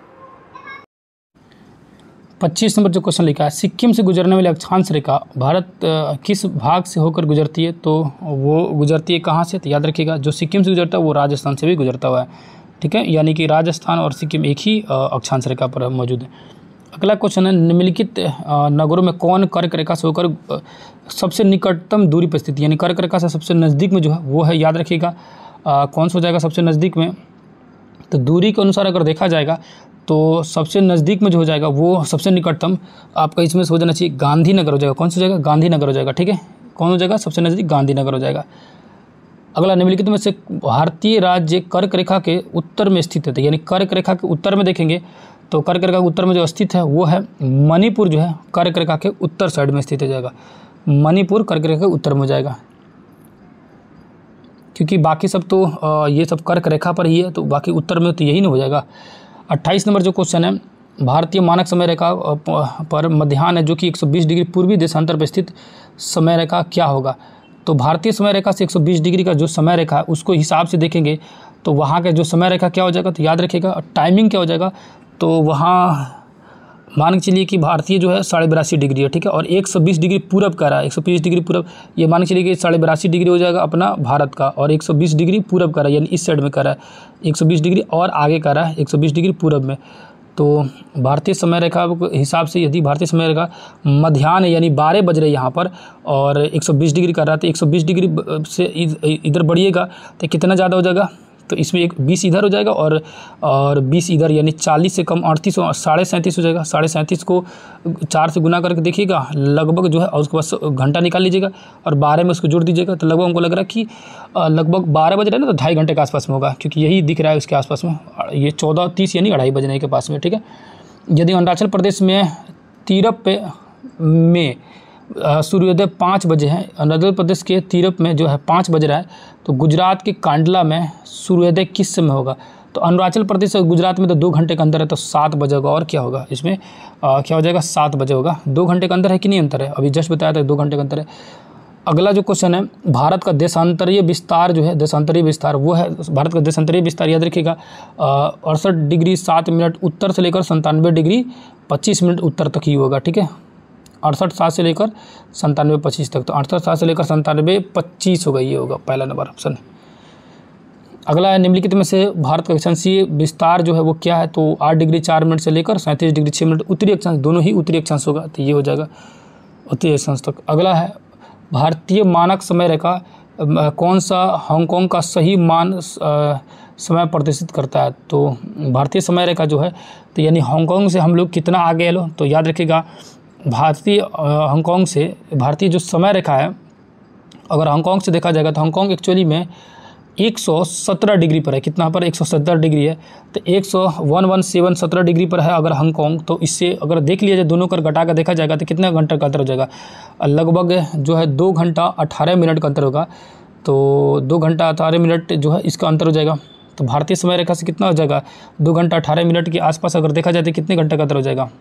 Speaker 1: पच्चीस नंबर जो क्वेश्चन लिखा है, सिक्किम से गुजरने वाली अक्षांश रेखा भारत किस भाग से होकर गुजरती है? तो वो गुजरती है कहाँ से? तो याद रखिएगा जो सिक्किम से गुजरता है वो राजस्थान से भी गुजरता हुआ है। ठीक है, यानी कि राजस्थान और सिक्किम एक ही अक्षांश रेखा पर मौजूद है। अगला क्वेश्चन है, निम्नलिखित नगरों में कौन कर्क रेखा से होकर सबसे निकटतम दूरी पर स्थित, यानी कर्क रेखा से सबसे नज़दीक में जो है वो है? याद रखिएगा कौन सा हो जाएगा सबसे नज़दीक में? तो दूरी के अनुसार अगर देखा जाएगा तो सबसे नज़दीक में जो हो जाएगा वो सबसे निकटतम आपका इसमें से हो जाना चाहिए गांधीनगर हो जाएगा। कौन सा हो जाएगा? गांधीनगर हो जाएगा। ठीक है, कौन हो जाएगा सबसे नज़दीक? गांधीनगर हो जाएगा। अगला, निम्नलिखित में से भारतीय राज्य कर्क रेखा के उत्तर में स्थित है, तो यानी कर्क रेखा के उत्तर में देखेंगे तो कर्क रेखा के उत्तर में जो स्थित है वो है मणिपुर, जो है कर्क रेखा के उत्तर साइड में स्थित हो जाएगा। मणिपुर कर्क रेखा के उत्तर में हो जाएगा, क्योंकि बाकी सब तो ये सब कर्क रेखा पर ही है, तो बाकी उत्तर में तो यही नहीं हो जाएगा। अट्ठाईस नंबर जो क्वेश्चन है, भारतीय मानक समय रेखा पर मध्याह्न है जो कि एक सौ बीस डिग्री पूर्वी देशांतर पर स्थित समय रेखा क्या होगा। तो भारतीय समय रेखा से एक सौ बीस डिग्री का जो समय रेखा है उसको हिसाब से देखेंगे तो वहाँ का जो समय रेखा क्या हो जाएगा, तो याद रखिएगा टाइमिंग क्या हो जाएगा, तो वहाँ मान के चलिए कि भारतीय जो है साढ़े बिरासी डिग्री है, ठीक है, और एक सौ बीस डिग्री पूरब का रहा है, एक सौ बीस डिग्री पूरब, ये मान के चलिए कि साढ़े बिरासी डिग्री हो जाएगा अपना भारत का, और एक सौ बीस डिग्री पूरब का रहा है यानी इस साइड में कर रहा है, एक सौ बीस डिग्री और आगे का रहा है एक सौ बीस डिग्री पूरब में। तो भारतीय समय रेखा के हिसाब से यदि भारतीय समय रेखा मध्याह्न यानी बारह बज रहे यहाँ पर और एक सौ बीस डिग्री कर रहा है, तो एक सौ बीस डिग्री से इधर बढ़िएगा तो कितना ज़्यादा हो जाएगा, तो इसमें एक बीस इधर हो जाएगा और और बीस इधर यानी चालीस से कम अड़तीस साढ़े सैंतीस हो जाएगा। साढ़े सैंतीस को चार से गुना करके देखिएगा लगभग जो है, और उसके बाद घंटा निकाल लीजिएगा और बारह में उसको जोड़ दीजिएगा, तो लगभग हमको लग रहा है कि लगभग बारह बज रहे हैं ना, तो ढाई घंटे के आसपास में होगा, क्योंकि यही दिख रहा है उसके आसपास में, ये चौदह तीस यानी अढ़ाई बजने के पास में, ठीक है। यदि अरुणाचल प्रदेश में तीरप पे में सूर्योदय पाँच बजे है, अरुणाचल प्रदेश के तीरप में जो है पाँच बज रहा है, तो गुजरात के कांडला में सूर्योदय किस समय होगा। तो अरुणाचल प्रदेश और गुजरात में तो दो घंटे का अंतर है, तो सात बजे होगा, और क्या होगा इसमें आ, क्या हो जाएगा, सात बजे होगा। दो घंटे का अंतर है कि नहीं अंतर है, अभी जस्ट बताया था दो घंटे का अंतर है। अगला जो क्वेश्चन है, भारत का देशांतरीय विस्तार जो है, देशांतरीय विस्तार वो है, भारत का देशांतरीय विस्तार याद रखिएगा अड़सठ डिग्री सात मिनट उत्तर से लेकर संतानवे डिग्री पच्चीस मिनट उत्तर तक ही होगा, ठीक है। अड़सठ सात से लेकर संतानवे पच्चीस तक, तो अड़सठ सात से लेकर संतानवे पच्चीस होगा, ये होगा पहला नंबर ऑप्शन। अगला है निम्नलिखित में से भारत का अक्षांशीय विस्तार जो है वो क्या है, तो आठ डिग्री चार मिनट से लेकर सैंतीस डिग्री छः मिनट उत्तरी अक्षांश, दोनों ही उत्तरी अक्षांश होगा, तो ये हो जाएगा उत्तरी अक्षांश तक। अगला है भारतीय मानक समय रेखा कौन सा हांगकांग का सही मान समय प्रदर्शित करता है। तो भारतीय समय रेखा जो है, तो यानी हांगकांग से हम लोग कितना आगे लो, तो याद रखिएगा भारतीय हांगकांग से भारतीय जो समय रेखा है, अगर हांगकांग से देखा जाएगा तो हांगकांग एक्चुअली में एक सौ सत्रह डिग्री पर है, कितना पर एक सौ सत्तर डिग्री है, तो एक सौ वन वन सेवन सत्रह डिग्री पर है अगर हांगकांग, तो इससे अगर देख लिया जाए दोनों कर घटा कर देखा जाएगा तो कितना घंटा का अंतर हो जाएगा, लगभग जो है दो घंटा अठारह मिनट का अंतर होगा। तो दो घंटा अठारह मिनट जो है इसका अंतर हो जाएगा, तो भारतीय समय रेखा से कितना हो जाएगा, दो घंटा अठारह मिनट के आसपास अगर देखा जाए तो कितने घंटे का अंतर हो जाएगा।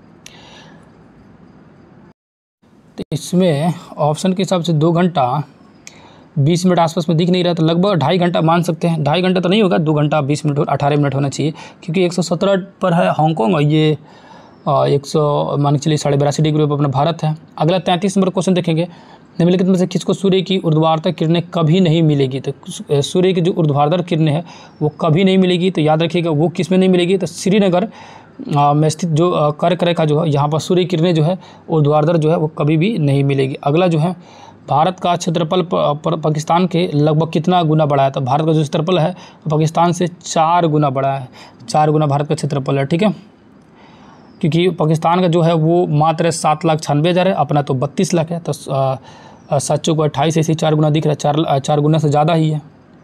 Speaker 1: तो इसमें ऑप्शन के हिसाब से दो घंटा बीस मिनट आसपास में दिख नहीं रहा, तो लगभग ढाई घंटा मान सकते हैं, ढाई घंटा तो नहीं होगा, दो घंटा बीस मिनट और अठारह मिनट होना चाहिए, क्योंकि एक सौ सत्रह पर है हांगकांग और ये एक सौ मान के चलिए साढ़े बिरासी डिग्री पर अपना भारत है। अगला तैंतीस नंबर क्वेश्चन देखेंगे, निम्नलिखित में से किसको सूर्य की ऊर्ध्वाधर किरणें कभी नहीं मिलेगी। तो सूर्य की जो ऊर्ध्वाधर किरणें हैं वो कभी नहीं मिलेगी, तो याद रखिएगा वो किस में नहीं मिलेगी, तो श्रीनगर में स्थित जो कर्क रेखा जो है यहाँ पर सूर्य किरणें जो है ऊर्ध्वाधर जो है वो कभी भी नहीं मिलेगी। अगला जो है भारत का क्षेत्रफल पाकिस्तान के लगभग कितना गुना बड़ा है, तो भारत का जो क्षेत्रफल है पाकिस्तान से चार गुना बड़ा है, चार गुना भारत का क्षेत्रफल है, ठीक है, क्योंकि पाकिस्तान का जो है वो मात्र सात लाख छियानवे हज़ार है, अपना तो बत्तीस लाख है, तो सच्चों को अट्ठाईस ऐसे चार गुना दिख रहा है, चार चार गुना से ज़्यादा ही है,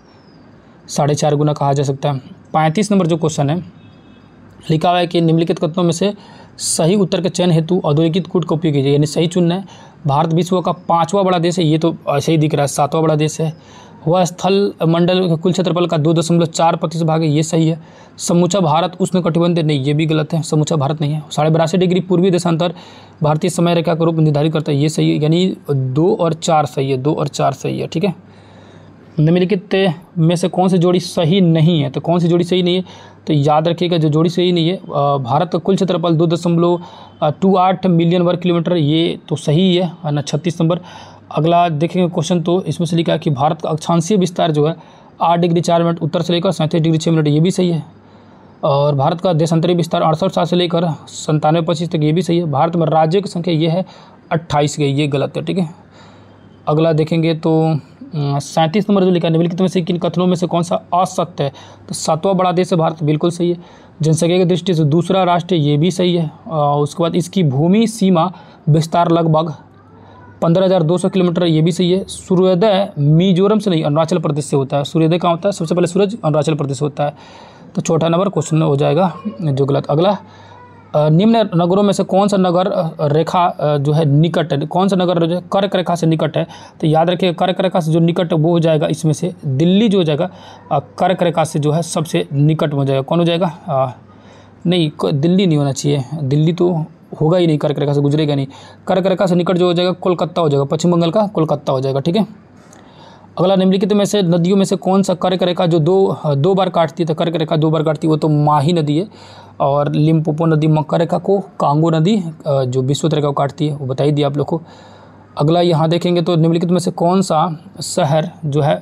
Speaker 1: साढ़े चार गुना कहा जा सकता है। पैंतीस नंबर जो क्वेश्चन है लिखा हुआ है कि निम्नलिखित कथनों में से सही उत्तर के चयन हेतु औद्योगिक कूट का उपयोग कीजिए, यानी सही चुनना है। भारत विश्व का पांचवा बड़ा देश है, ये तो ऐसे ही दिख रहा है, सातवां बड़ा देश है। वह स्थल मंडल के कुल क्षेत्रफल का दो दशमलव चार प्रतिशत भाग है, ये सही है। समूचा भारत उष्ण कटिबंधीय नहीं, ये भी गलत है, समूचा भारत नहीं है। साढ़े बिरासी डिग्री पूर्वी देशांतर भारतीय समय रेखा का रूप निर्धारित करता है, ये सही है, यानी दो और चार सही है, दो और चार सही है, ठीक है। निम्नलिखित में से कौन सी जोड़ी सही नहीं है, तो कौन सी जोड़ी सही नहीं है, तो याद रखिएगा जो जोड़ी सही नहीं है, भारत का कुल क्षेत्रफल दो दशमलव टू आठ मिलियन वर्ग किलोमीटर, ये तो सही है ना। छत्तीस नंबर अगला देखेंगे क्वेश्चन, तो इसमें से लिखा है कि भारत का अक्षांशीय विस्तार जो है आठ डिग्री चार मिनट उत्तर से लेकर सैंतीस डिग्री छः मिनट, ये भी सही है। और भारत का देशांतरीय विस्तार अड़सठ सात से लेकर संतानवे पच्चीस तक, ये भी सही है। भारत में राज्यों की संख्या ये है अट्ठाईस की, ये गलत है, ठीक है। अगला देखेंगे तो सैंतीस नंबर जो लिखा है निम्नलिखित में से किन कथनों में से कौन सा असत्य है, तो सातवां बड़ा देश है भारत, बिल्कुल सही है। जनसंख्या की दृष्टि से दूसरा राष्ट्र, ये भी सही है। और उसके बाद इसकी भूमि सीमा विस्तार लगभग पंद्रह हज़ार दो सौ किलोमीटर, ये भी सही है। सूर्योदय मिजोरम से नहीं अरुणाचल प्रदेश से होता है, सूर्योदय कहाँ होता है, सबसे पहले सूरज अरुणाचल प्रदेश होता है, तो चौथा नंबर क्वेश्चन हो जाएगा जो गलत। अगला निम्न नगरों में से कौन सा नगर रेखा जो है निकट है, कौन सा नगर जो है कर्क रेखा से निकट है, तो याद रखिए कर्क रेखा से जो निकट है वो हो जाएगा इसमें से दिल्ली, जो हो जाएगा कर्क रेखा से जो है सबसे निकट में हो जाएगा, कौन हो जाएगा, नहीं, दिल्ली नहीं होना चाहिए, दिल्ली तो होगा ही नहीं, कर्क रेखा से गुजरेगा नहीं। कर्क रेखा से निकट जो हो जाएगा कोलकाता हो जाएगा, पश्चिम बंगाल का कोलकाता हो जाएगा, ठीक है। अगला, निम्नलिखित में से नदियों में से कौन सा कर्क रेखा जो दो दो बार काटती है, तो कर्क रेखा दो बार काटती है वो तो माही नदी है, और लिम्पोपो नदी मक्का रेखा को, कांगो नदी जो विषुवत रेखा को काटती है, वो बताई दिया आप लोग को। अगला यहाँ देखेंगे तो निम्नलिखित में से कौन सा शहर जो है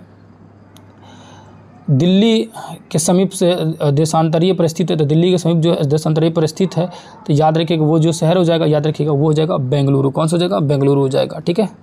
Speaker 1: दिल्ली के समीप से देशांतरीय पर स्थित है, तो दिल्ली के समीप जो है देशांतरीय पर स्थित है, तो याद रखिएगा वो जो शहर हो जाएगा, याद रखिएगा वो हो जाएगा बेंगलुरु। कौन सा हो जाएगा? बेंगलुरु हो जाएगा, ठीक है।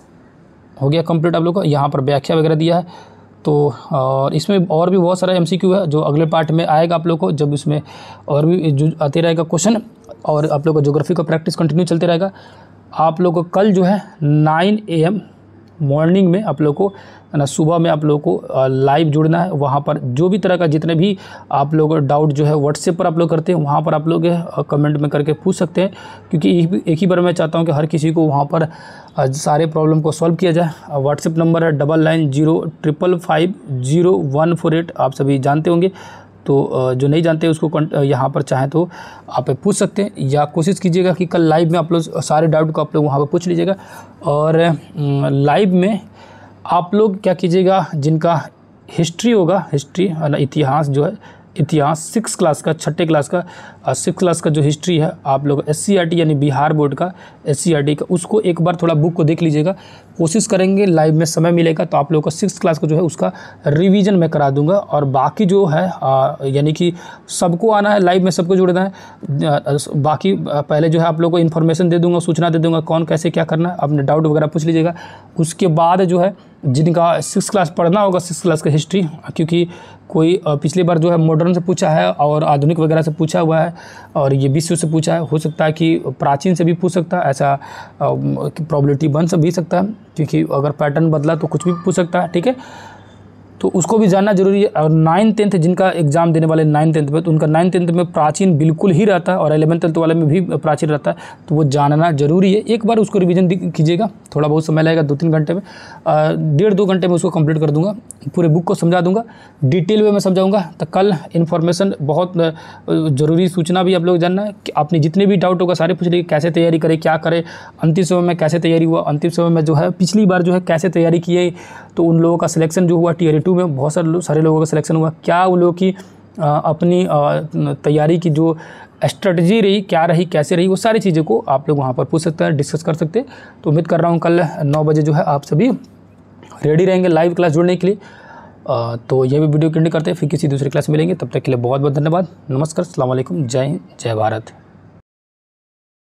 Speaker 1: हो गया कंप्लीट आप लोग को, यहाँ पर व्याख्या वगैरह दिया है। तो और इसमें और भी बहुत सारा एमसीक्यू है जो अगले पार्ट में आएगा आप लोग को, जब इसमें और भी जो आते रहेगा क्वेश्चन, और आप लोग का ज्योग्राफी का प्रैक्टिस कंटिन्यू चलते रहेगा। आप लोग को कल जो है नाइन ए एम मॉर्निंग में आप लोग को ना सुबह में आप लोग को लाइव जुड़ना है। वहाँ पर जो भी तरह का जितने भी आप लोग डाउट जो है व्हाट्सएप पर आप लोग करते हैं, वहाँ पर आप लोग कमेंट में करके पूछ सकते हैं, क्योंकि एक ही बार मैं चाहता हूँ कि हर किसी को वहाँ पर सारे प्रॉब्लम को सॉल्व किया जाए। व्हाट्सएप नंबर है double nine zero triple five zero one four eight, आप सभी जानते होंगे। तो जो नहीं जानते उसको यहाँ पर चाहें तो आप पूछ सकते हैं, या कोशिश कीजिएगा कि कल लाइव में आप लोग सारे डाउट को आप लोग वहाँ पर पूछ लीजिएगा। और लाइव में आप लोग क्या कीजिएगा, जिनका हिस्ट्री होगा, हिस्ट्री इतिहास जो है, इतिहास सिक्स क्लास का, छठे क्लास का सिक्स क्लास का जो हिस्ट्री है, आप लोग एस सी आर टी यानी बिहार बोर्ड का एस सी आर टी का, उसको एक बार थोड़ा बुक को देख लीजिएगा। कोशिश करेंगे लाइव में समय मिलेगा तो आप लोगों को सिक्स क्लास का जो है उसका रिवीजन मैं करा दूंगा। और बाकी जो है यानी कि सबको आना है लाइव में, सबको जुड़ना है। बाकी पहले जो है आप लोगों को इन्फॉर्मेशन दे दूँगा, सूचना दे दूँगा कौन कैसे क्या करना है, अपने डाउट वगैरह पूछ लीजिएगा। उसके बाद जो है जिनका सिक्स क्लास पढ़ना होगा, सिक्स क्लास का हिस्ट्री, क्योंकि कोई पिछली बार जो है मॉडर्न से पूछा है और आधुनिक वगैरह से पूछा हुआ है, और ये विश्व से पूछा है, हो सकता है कि प्राचीन से भी पूछ सकता है, ऐसा प्रोबेबिलिटी बन भी सकता है, क्योंकि अगर पैटर्न बदला तो कुछ भी पूछ सकता है, ठीक है। तो उसको भी जानना जरूरी है। और नाइन टेंथ जिनका एग्जाम देने वाले नाइन टेंथ में, तो उनका नाइन टेंथ में प्राचीन बिल्कुल ही रहता है, और एलेवन ट्वेल्थ वाले में भी प्राचीन रहता है, तो वो जानना जरूरी है। एक बार उसको रिवीजन कीजिएगा, थोड़ा बहुत समय लगेगा, दो तीन घंटे में, डेढ़ दो घंटे में उसको कंप्लीट कर दूंगा, पूरे बुक को समझा दूंगा, डिटेल में मैं समझाऊंगा। तो कल इन्फॉर्मेशन बहुत ज़रूरी सूचना भी आप लोग जानना है कि आपने जितने भी डाउट होगा सारे पूछ लीजिए, कैसे तैयारी करें, क्या करें, अंतिम समय में कैसे तैयारी हुआ, अंतिम समय में जो है पिछली बार जो है कैसे तैयारी किए, तो उन लोगों का सिलेक्शन जो हुआ टीयर टू में बहुत सारे सारे लोगों का सिलेक्शन हुआ, क्या उन लोगों की आ, अपनी तैयारी की जो स्ट्रेटजी रही, क्या रही, कैसे रही, वो सारी चीज़ों को आप लोग वहाँ पर पूछ सकते हैं, डिस्कस कर सकते हैं। तो उम्मीद कर रहा हूँ कल नौ बजे जो है आप सभी रेडी रहेंगे लाइव क्लास जुड़ने के लिए। आ, तो ये भी वीडियो कंटिन्यू करते हैं, फिर किसी दूसरी क्लास में मिलेंगे। तब तक के लिए बहुत बहुत धन्यवाद। नमस्कार, अस्सलाम वालेकुम, जय हिंद, जय भारत।